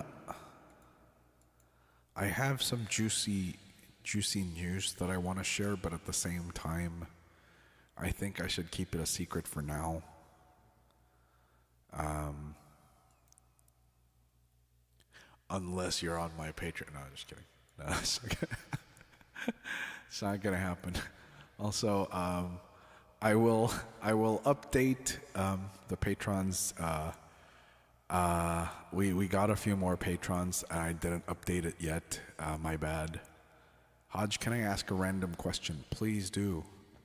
I have some juicy news that I want to share, but at the same time, I think I should keep it a secret for now. Unless you're on my Patreon. No, just kidding. No, it's okay. It's not gonna happen. Also, I will update the patrons. We got a few more patrons, and I didn't update it yet. My bad. Hodge, can I ask a random question? Please do.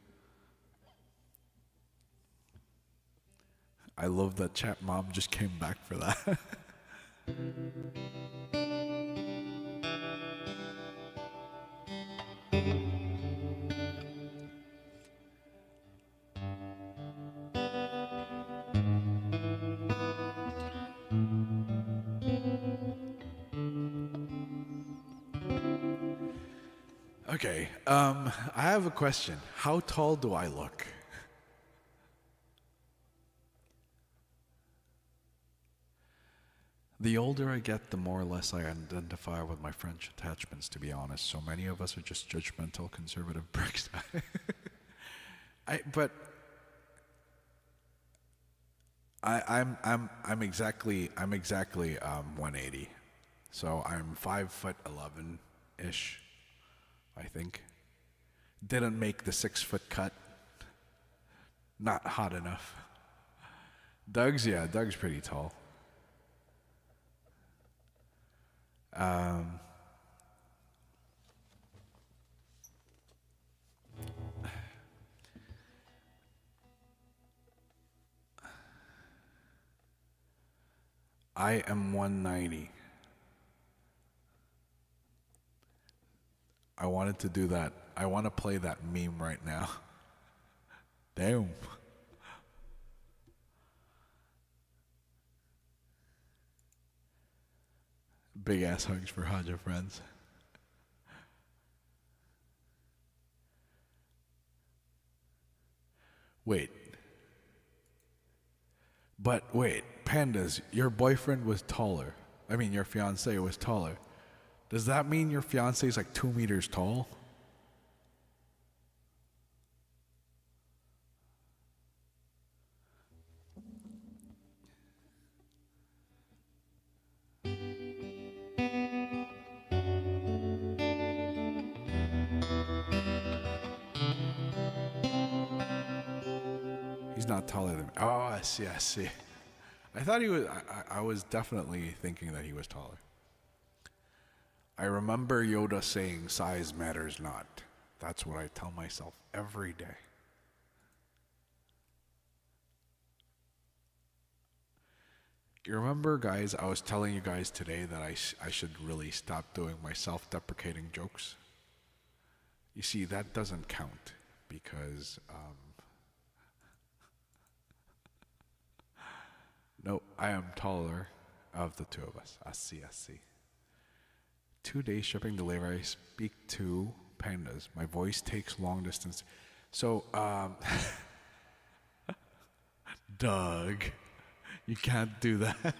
I love that chat mom just came back for that. Okay, I have a question. How tall do I look? The older I get, the more or less I identify with my French attachments, to be honest. So many of us are just judgmental conservative pricks. But I'm exactly 180. So I'm 5'11" ish, I think. Didn't make the 6 foot cut. Not hot enough. Doug's pretty tall. I am 190. I wanted to do that. I want to play that meme right now. Damn. Big ass hugs for Hodge friends. Wait. But wait, Pandas, your boyfriend was taller. I mean, your fiance was taller. Does that mean your fiance is like 2 meters tall? He's not taller than me. Oh, I see, I see. I thought he was, I was definitely thinking that he was taller. I remember Yoda saying size matters not. That's what I tell myself every day. You remember, guys, I was telling you guys today that I should really stop doing my self-deprecating jokes? You see, that doesn't count because, no, I am taller of the two of us. I see, I see. 2-day shipping delivery. I speak to Pandas. My voice takes long distance. So, Doug, you can't do that.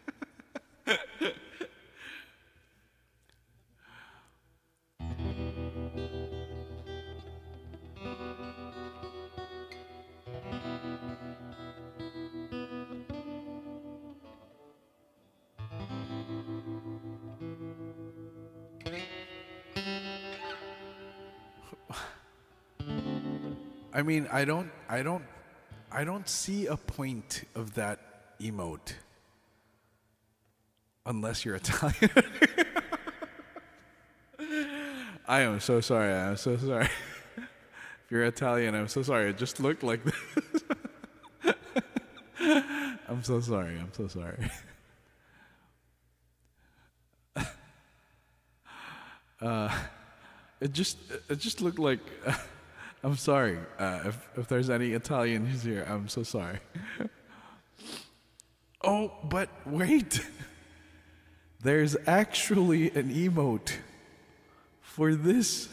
I mean, I don't see a point of that emote unless you're Italian. I am so sorry. I'm so sorry. If you're Italian, I'm so sorry. It just looked like this. I'm so sorry. I'm so sorry. It just looked like. I'm sorry. If there's any Italians here, I'm so sorry. Oh, but wait. There's actually an emote for this.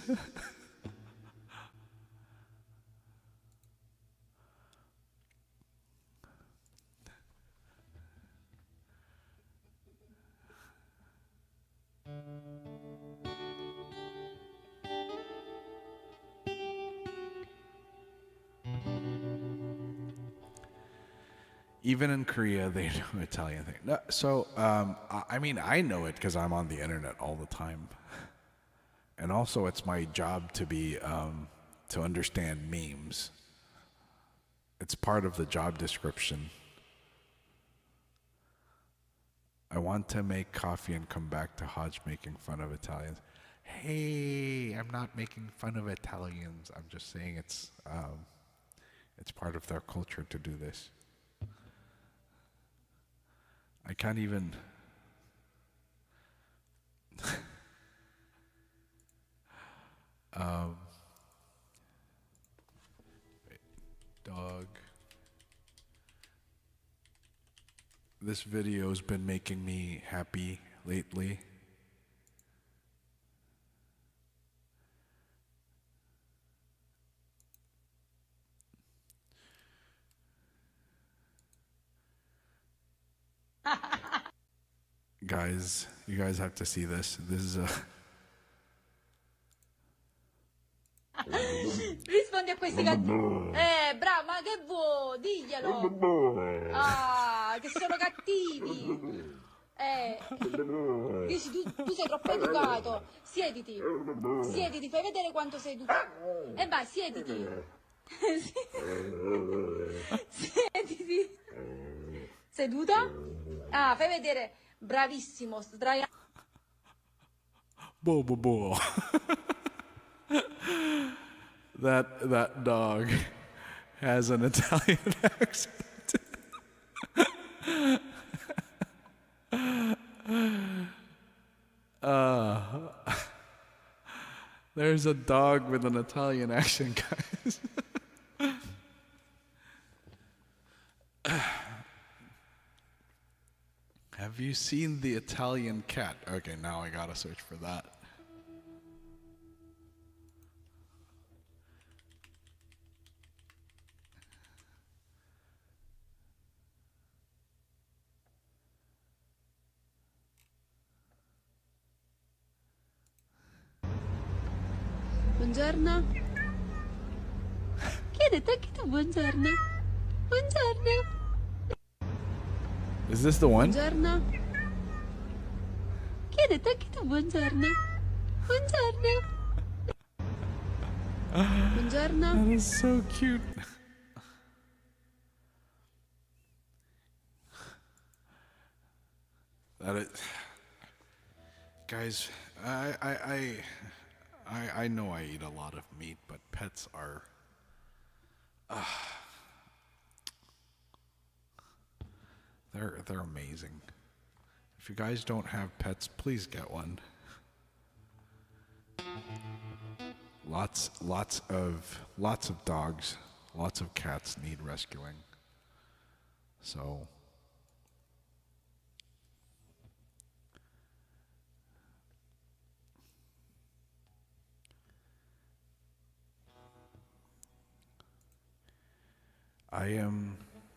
Even in Korea, they know Italian thing. No, so, I mean, I know it because I'm on the internet all the time. And also, it's my job to be, to understand memes. It's part of the job description. I want to make coffee and come back to Hodge making fun of Italians. Hey, I'm not making fun of Italians. I'm just saying it's part of their culture to do this. I can't even. Wait, dog. This video's been making me happy lately. Guys, you guys have to see this. This is a. Rispondi a questi cattivi. Bravo, ma che vuoi? Diglielo. Ah, che sono cattivi. Dici tu sei troppo educato. Siediti. Siediti, fai vedere quanto sei educato. E vai, siediti. Siediti. Seduta? Ah, fai vedere. Bravissimo, sdraia. Boh, boh, boh. That dog has an Italian accent. There's a dog with an Italian accent, guys. Have you seen the Italian cat? Okay, now I gotta search for that. Buongiorno. Chiedete anche tu buongiorno. Buongiorno. Is this the one? Buongiorno. Chiedete anche tu buongiorno. Buongiorno. Buongiorno. That is so cute. That is, guys. I know I eat a lot of meat, but pets are. They're amazing. If you guys don't have pets, please get one. Lots of dogs, lots of cats need rescuing. So I am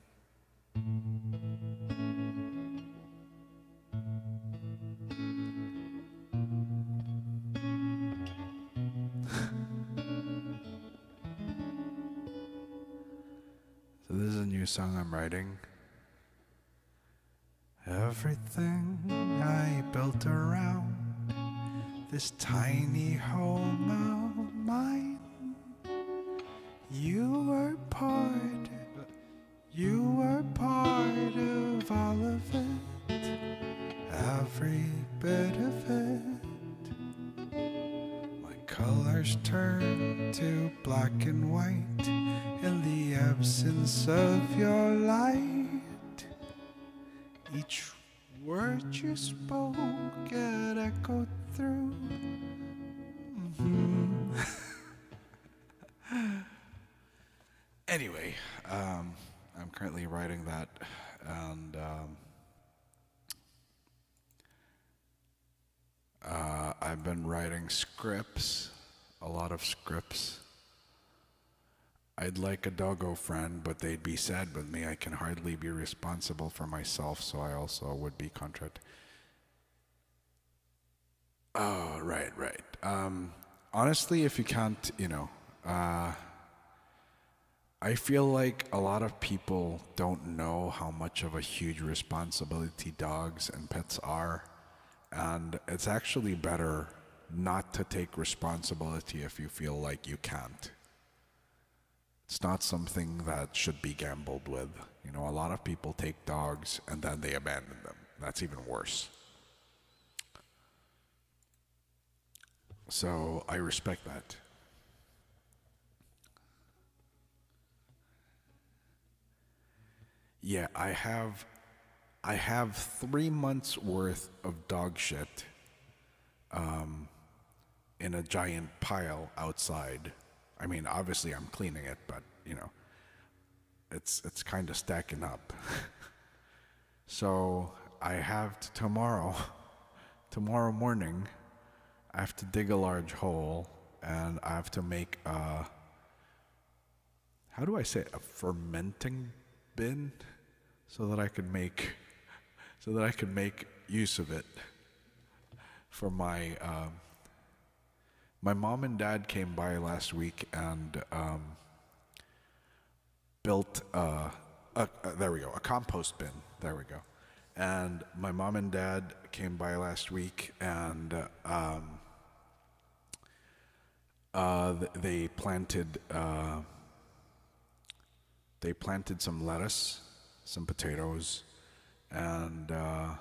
So this is a new song I'm writing. Everything I built around this tiny home of mine, you were part of all of it, every bit of it. My colors turned to black and white in the absence of your light. Each word you spoke, it echoed through. Anyway, I'm currently writing that, and I've been writing scripts, a lot of scripts. I'd like a doggo friend, but they'd be sad with me. I can hardly be responsible for myself, so I also would be contract. Oh, right. Honestly, if you can't, I feel like a lot of people don't know how much of a huge responsibility dogs and pets are, and it's actually better not to take responsibility if you feel like you can't. It's not something that should be gambled with. A lot of people take dogs and then they abandon them. That's even worse. So I respect that. Yeah, I have 3 months worth of dog shit in a giant pile outside. I mean, obviously I'm cleaning it, but it's kind of stacking up. So I have tomorrow morning, I have to dig a large hole, and I have to make a fermenting bin, so that I could make use of it for my mom and dad came by last week and built a compost bin. There we go. And my mom and dad came by last week and they planted some lettuce, some potatoes, and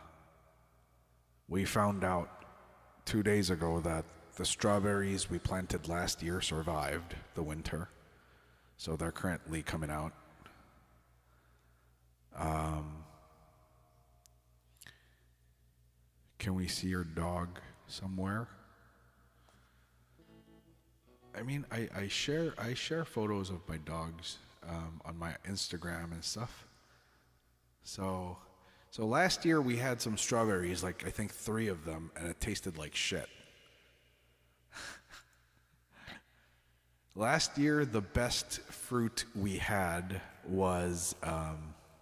we found out 2 days ago that the strawberries we planted last year survived the winter, so they're currently coming out. Can we see your dog somewhere? I mean, I share photos of my dogs on my Instagram and stuff. So last year we had some strawberries, like I think 3 of them, and it tasted like shit. Last year the best fruit we had was a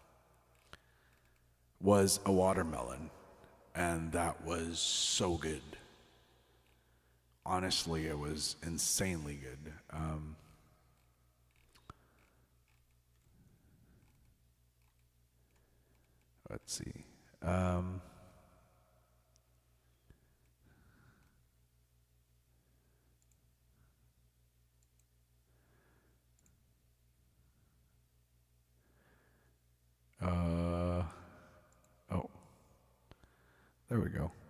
watermelon, and that was so good. Honestly, it was insanely good. Let's see. Oh, there we go.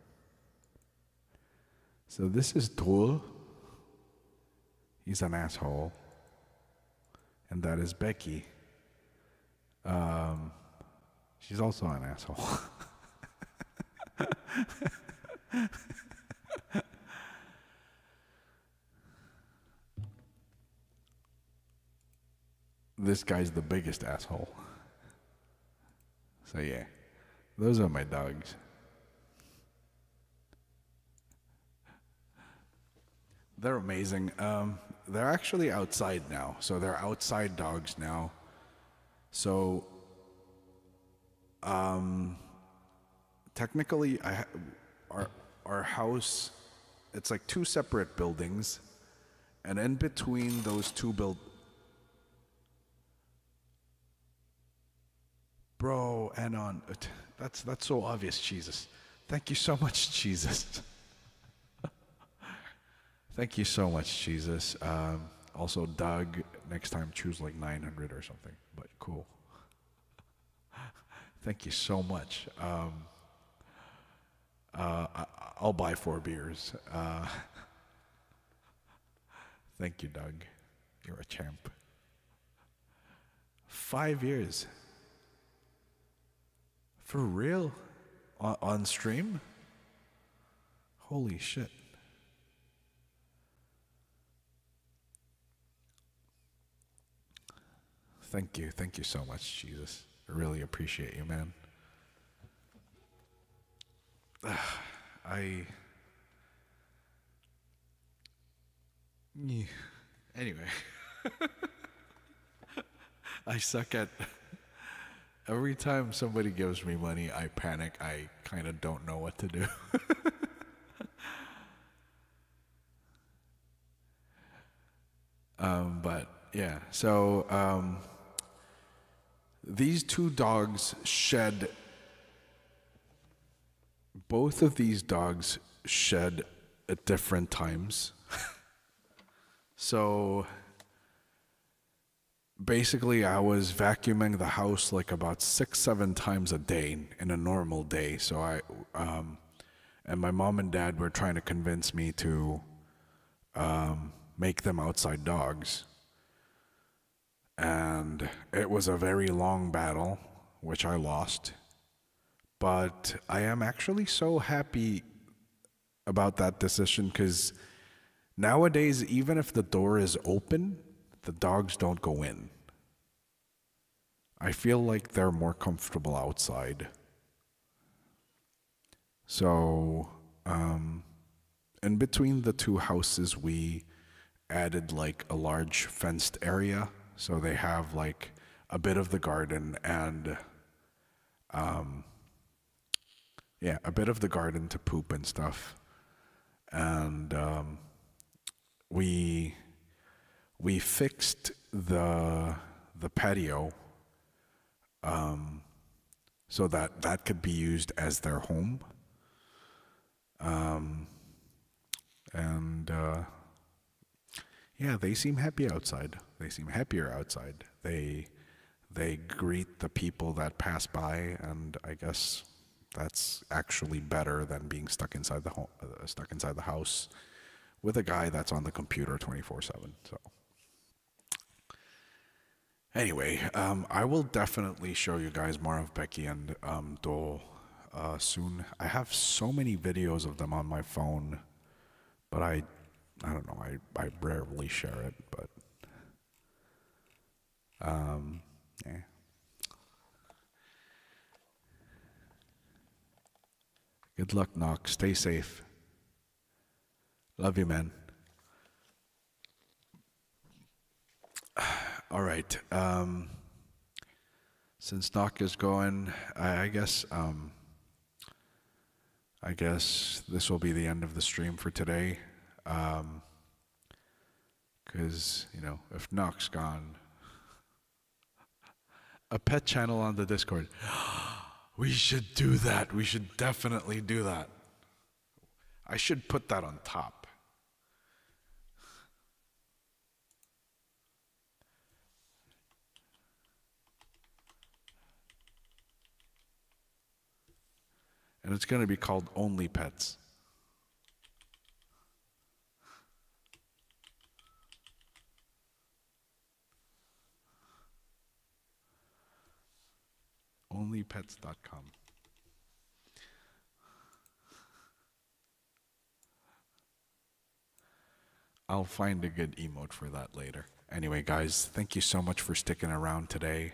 So this is Dul. He's an asshole. And that is Becky. She's also an asshole. This guy's the biggest asshole. So yeah, those are my dogs. They're amazing. They're actually outside now, so they're outside dogs now. So, technically, our house, it's like 2 separate buildings, and in between those 2 Bro, Anon, that's so obvious, Jesus. Thank you so much, Jesus. Thank you so much, Jesus. Also, Doug, next time choose like 900 or something, but cool. Thank you so much. I'll buy 4 beers. Thank you, Doug. You're a champ. 5 years. For real? On stream? Holy shit. Thank you so much, Jesus. I really appreciate you, man. Anyway. I suck at... Every time somebody gives me money, I panic. I kind of don't know what to do. But yeah, so these 2 dogs shed. Both of these dogs shed at different times. So basically, I was vacuuming the house like about 6-7 times a day in a normal day. So and my mom and dad were trying to convince me to make them outside dogs. And it was a very long battle, which I lost. But I am actually so happy about that decision, because nowadays, even if the door is open, the dogs don't go in. I feel like they're more comfortable outside. So, in between the 2 houses, we added like a large fenced area. So they have like a bit of the garden and, a bit of the garden to poop and stuff. And we fixed the patio so that could be used as their home. Yeah, they seem happy outside. They seem happier outside. They greet the people that pass by, and I guess that's actually better than being stuck inside the house with a guy that's on the computer 24/7. So anyway, I will definitely show you guys more of Becky and Dole soon. I have so many videos of them on my phone, but I don't know. I rarely share it, but yeah. Good luck, Knox. Stay safe. Love you, man. All right. Since Knock is going, I guess this will be the end of the stream for today. Because, if Knock's gone, a pet channel on the Discord. We should do that. We should definitely do that. I should put that on top. And it's going to be called Only Pets. Onlypets.com. I'll find a good emote for that later. Anyway, guys, thank you so much for sticking around today.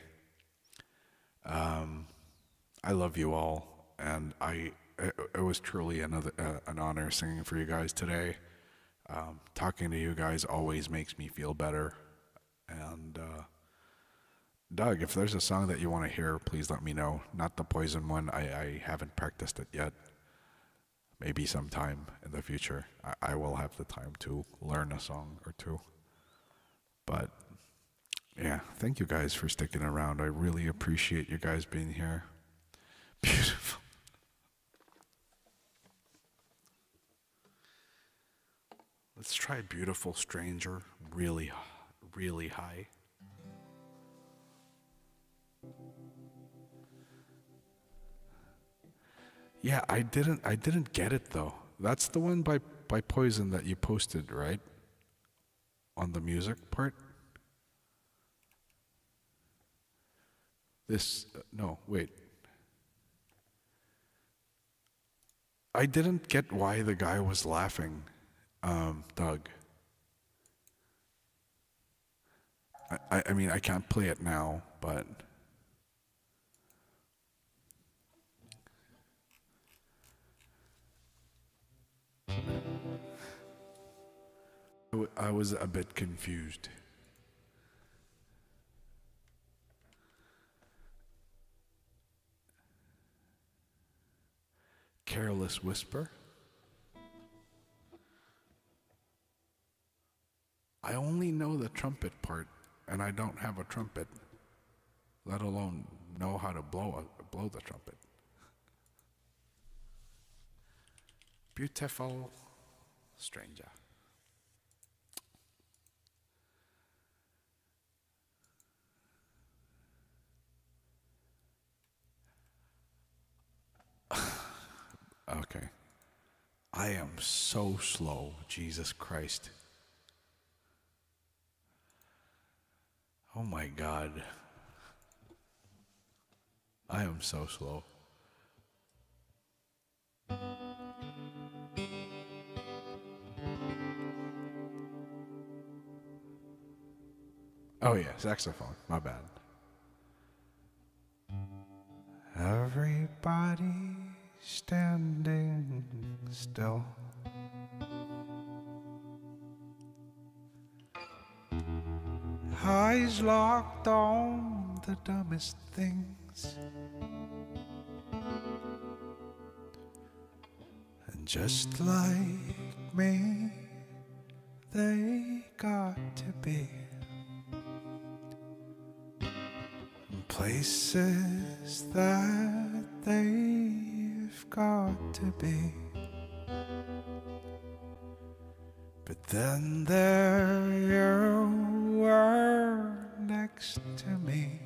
I love you all, and it was truly an honor singing for you guys today. Talking to you guys always makes me feel better. And Doug, if there's a song that you want to hear, please let me know. Not the Poison one. I haven't practiced it yet. Maybe sometime in the future I will have the time to learn a song or two. But yeah, thank you guys for sticking around. I really appreciate you guys being here. Beautiful. Let's try Beautiful Stranger really, really high. Yeah, I didn't get it though. That's the one by Poison that you posted, right? On the music part? No, wait. I didn't get why the guy was laughing, Doug. I mean, I can't play it now, but I was a bit confused. Careless Whisper? I only know the trumpet part, and I don't have a trumpet, let alone know how to blow the trumpet. Beautiful Stranger. Okay. I am so slow, Jesus Christ. Oh my God. I am so slow. Oh yeah, saxophone. My bad. Everybody standing still. Eyes locked on the dumbest things. And just like me, they got to be places that they've got to be. But then there you were next to me.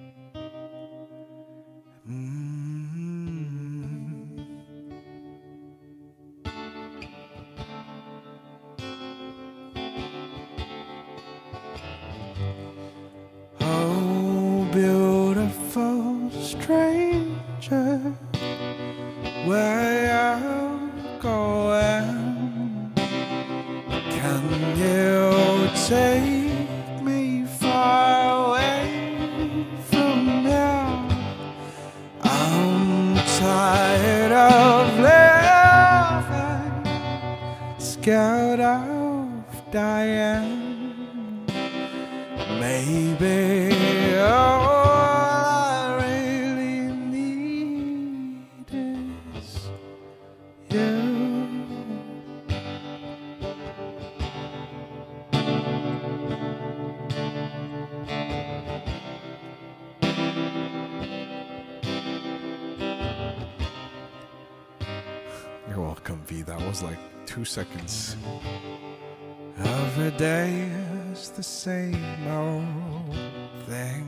Oh, beautiful stranger, where you going? Can Maybe all I really need is you. You're welcome, V. That was like 2 seconds. Every day is the same old thing.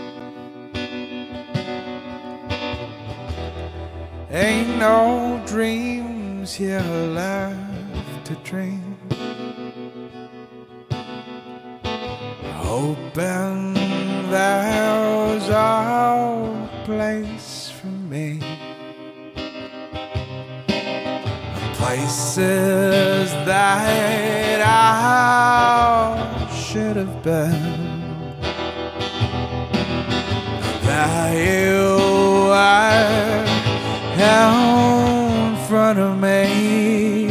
Ain't no dreams here left to dream. Hoping there's a place for me. Places that I should have been, that you are in front of me.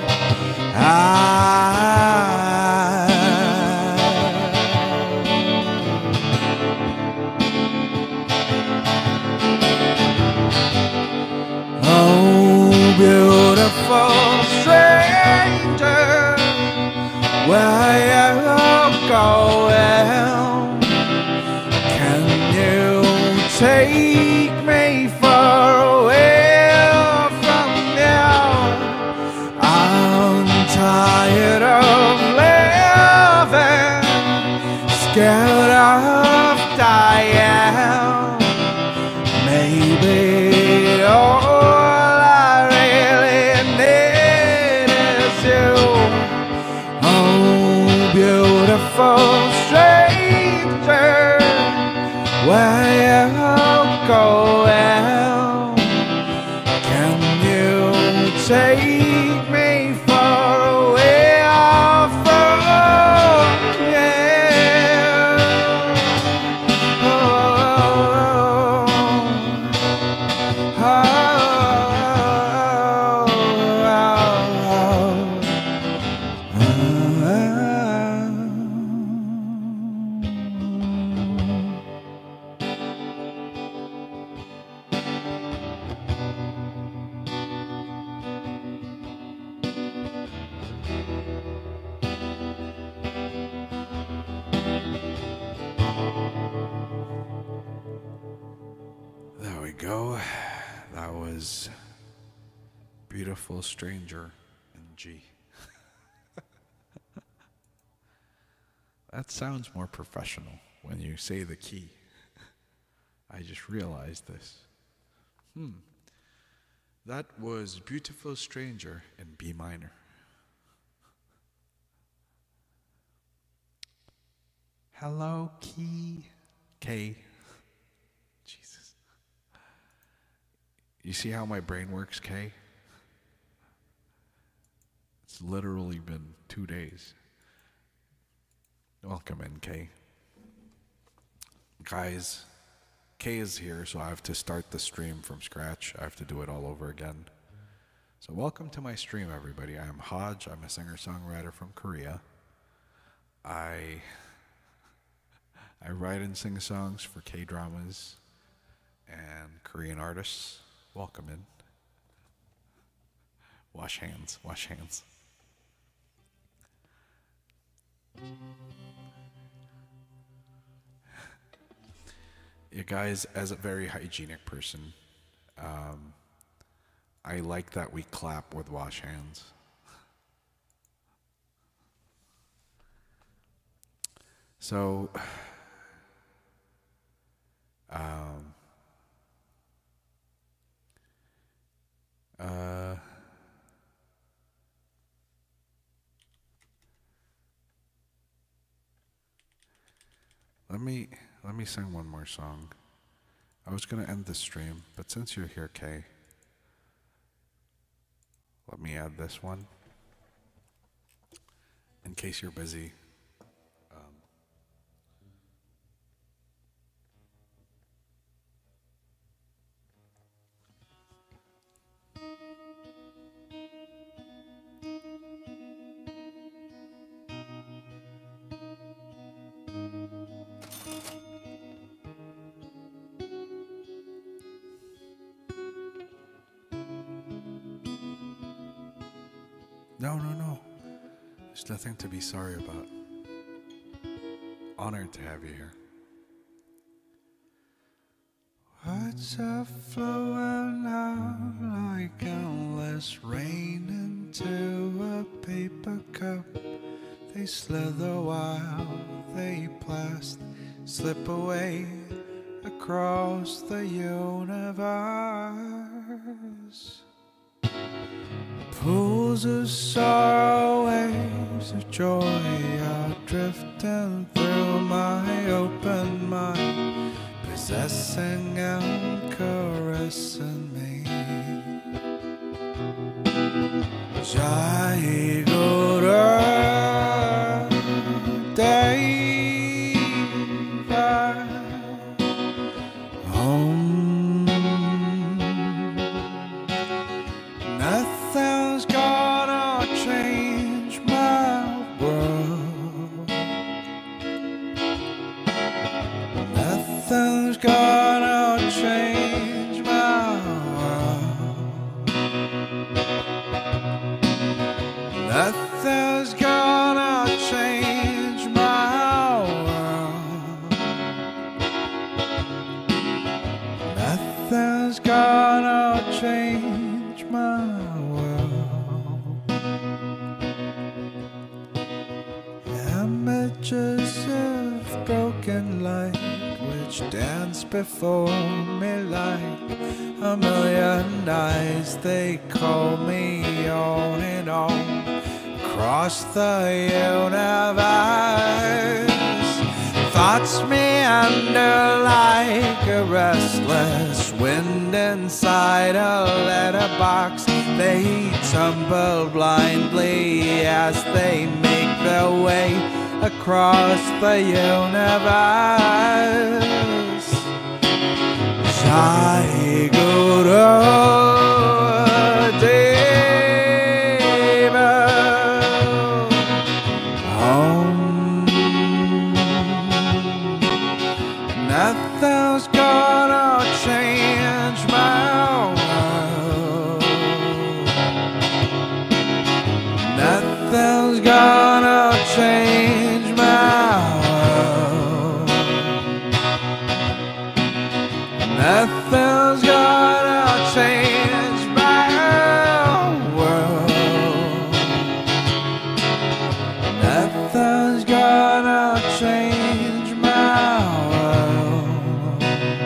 Oh, beautiful stranger, where you going? Can you take me far away from you? I'm tired of living, scared of dying. Maybe all I really need is you. Oh, beautiful stranger, where you going? Can you take me far away from here? There we go. That was Beautiful Stranger in G. That sounds more professional when you say the key. I just realized this. That was Beautiful Stranger in B minor. Hello, key. K. Jesus. You see how my brain works, K? It's literally been 2 days. Welcome in, K. Guys, K is here, so I have to start the stream from scratch. I have to do it all over again. So welcome to my stream, everybody. I am Hodge. I'm a singer-songwriter from Korea. I write and sing songs for K-dramas and Korean artists. Welcome in. Wash hands, wash hands. You guys, as a very hygienic person, I like that we clap with wash hands. So, let me sing one more song. I was gonna end the stream, but since you're here, Kay, let me add this one. In case you're busy. No. There's nothing to be sorry about. Honored to have you here. Words are flowing out like endless rain into a paper cup. They slither while they blast, slip away across the universe. Pools of sorrow, waves of joy are drifting through my open mind, possessing and caressing me. Jai Guru Deva Om. Nothing's gonna change my world. Nothing's gonna change my world. Nothing's gonna change my world. Nothing's gonna change my world. Images of broken light which dance before me like a million eyes. They call me on and on across the universe. Thoughts meander like a restless wind inside a letterbox. They tumble blindly as they make their way across the universe. Jai Guru Deva Om. Nothing's gonna change my world. Nothing's gonna change my world. Nothing's gonna change my world. Nothing's gonna change my world.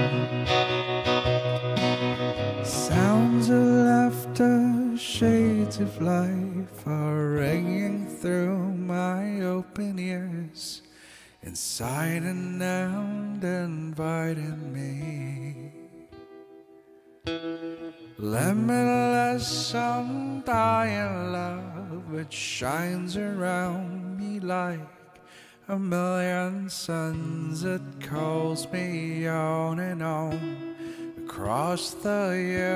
Sounds of laughter, shades of life are ringing through my open ears, inside and out, inviting me. Limitless, undying love, which shines around me like a million suns. It calls me on and on across the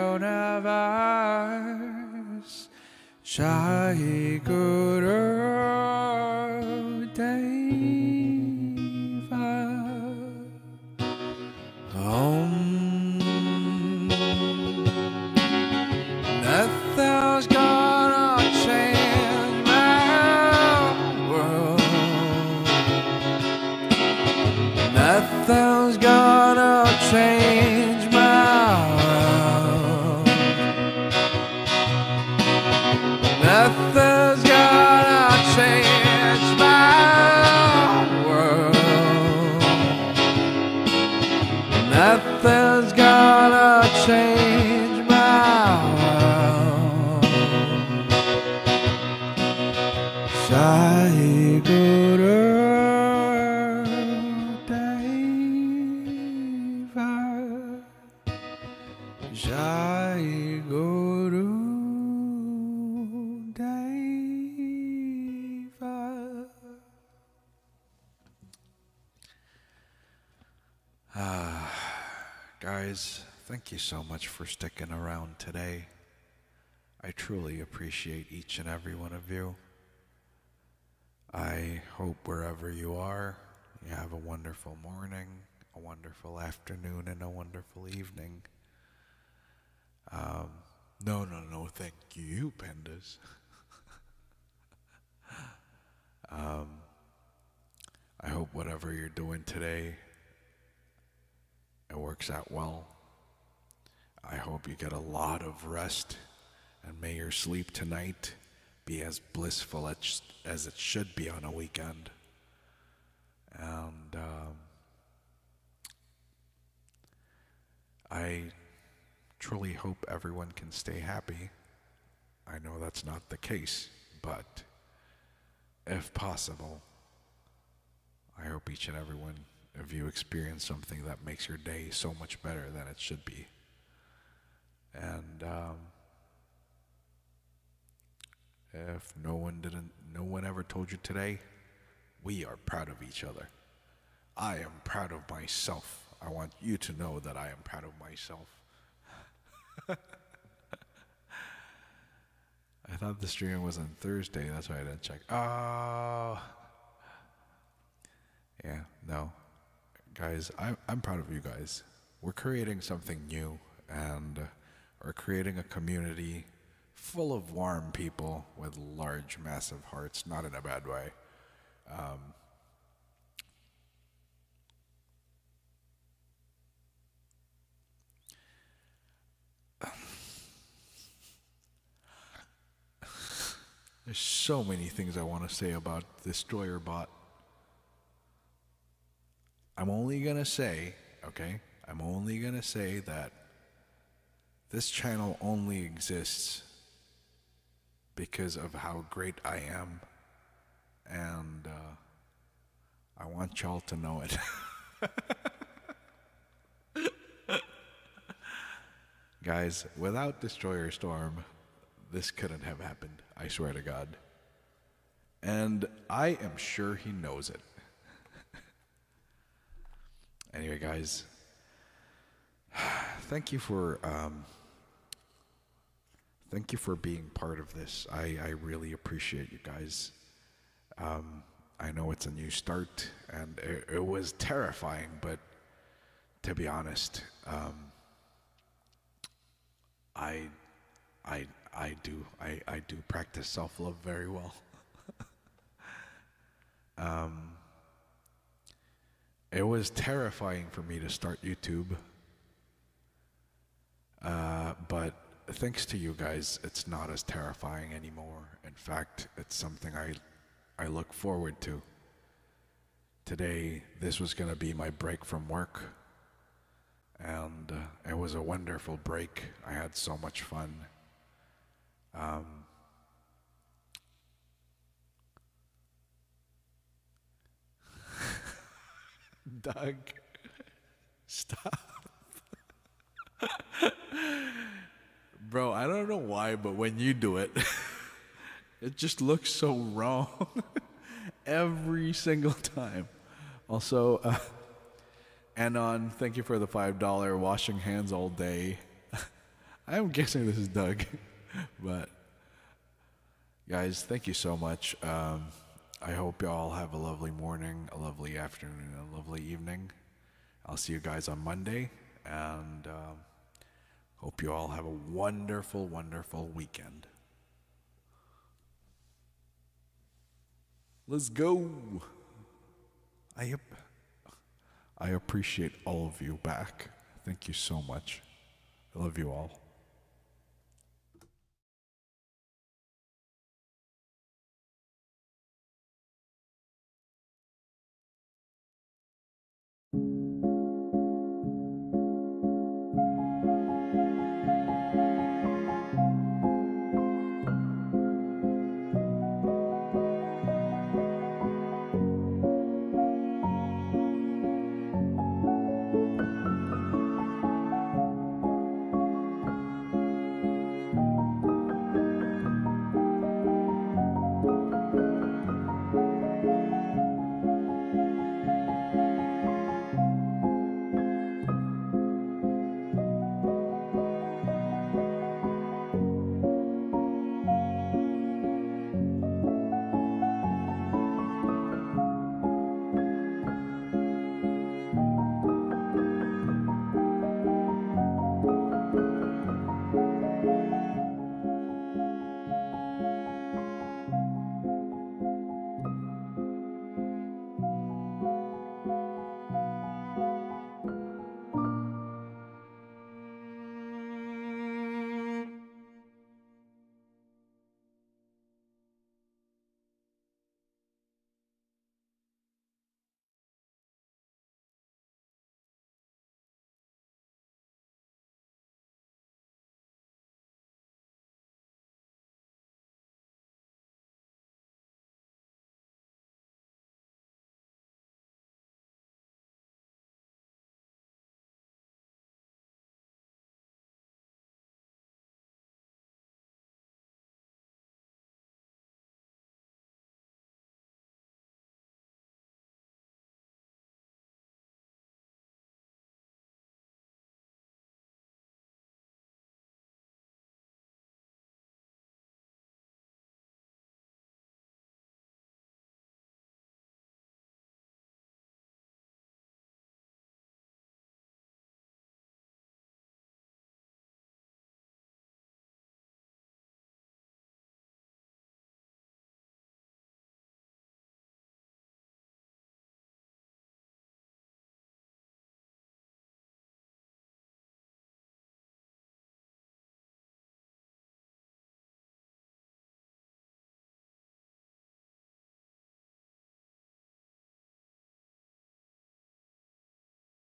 universe. Jai Guru Deva Om. Nothing's gonna change my world. Nothing's gonna change my world. Nothing's gonna change my world. Nothing's gonna change my world. Jai Guru Deva Jai Guru Deva. Guys, thank you so much for sticking around today. I truly appreciate each and every one of you. I hope wherever you are, you have a wonderful morning, a wonderful afternoon, and a wonderful evening. No, thank you, pandas. I hope whatever you're doing today, it works out well. I hope you get a lot of rest, and may your sleep tonight be as blissful as it should be on a weekend. And I truly hope everyone can stay happy. I know that's not the case, but if possible, I hope each and every one of you experience something that makes your day so much better than it should be. And if no one ever told you today, we are proud of each other. I am proud of myself. I want you to know that I am proud of myself. I thought the stream was on Thursday, that's why I didn't check. Oh. Yeah, no. Guys, I'm proud of you guys. We're creating something new, and we're creating a community full of warm people with large, massive hearts, not in a bad way. There's so many things I want to say about Destroyer Bot. I'm only gonna say, okay? I'm only gonna say that this channel only exists because of how great I am, and I want y'all to know it. Guys, without Destroyer Storm, this couldn't have happened, I swear to God. And I am sure he knows it. Anyway, guys, thank you for being part of this. I really appreciate you guys. I know it's a new start, and it was terrifying, but to be honest, I do practice self-love very well. It was terrifying for me to start YouTube, but thanks to you guys, it's not as terrifying anymore. In fact, it's something I look forward to. Today, this was going to be my break from work, and it was a wonderful break. I had so much fun. Doug, stop. Bro, I don't know why, but when you do it, it just looks so wrong every single time. Also, Anon, thank you for the $5 washing hands all day. I'm guessing this is Doug, but guys, thank you so much. I hope you all have a lovely morning, a lovely afternoon, and a lovely evening. I'll see you guys on Monday, and hope you all have a wonderful, wonderful weekend. Let's go. I appreciate all of you back. Thank you so much. I love you all.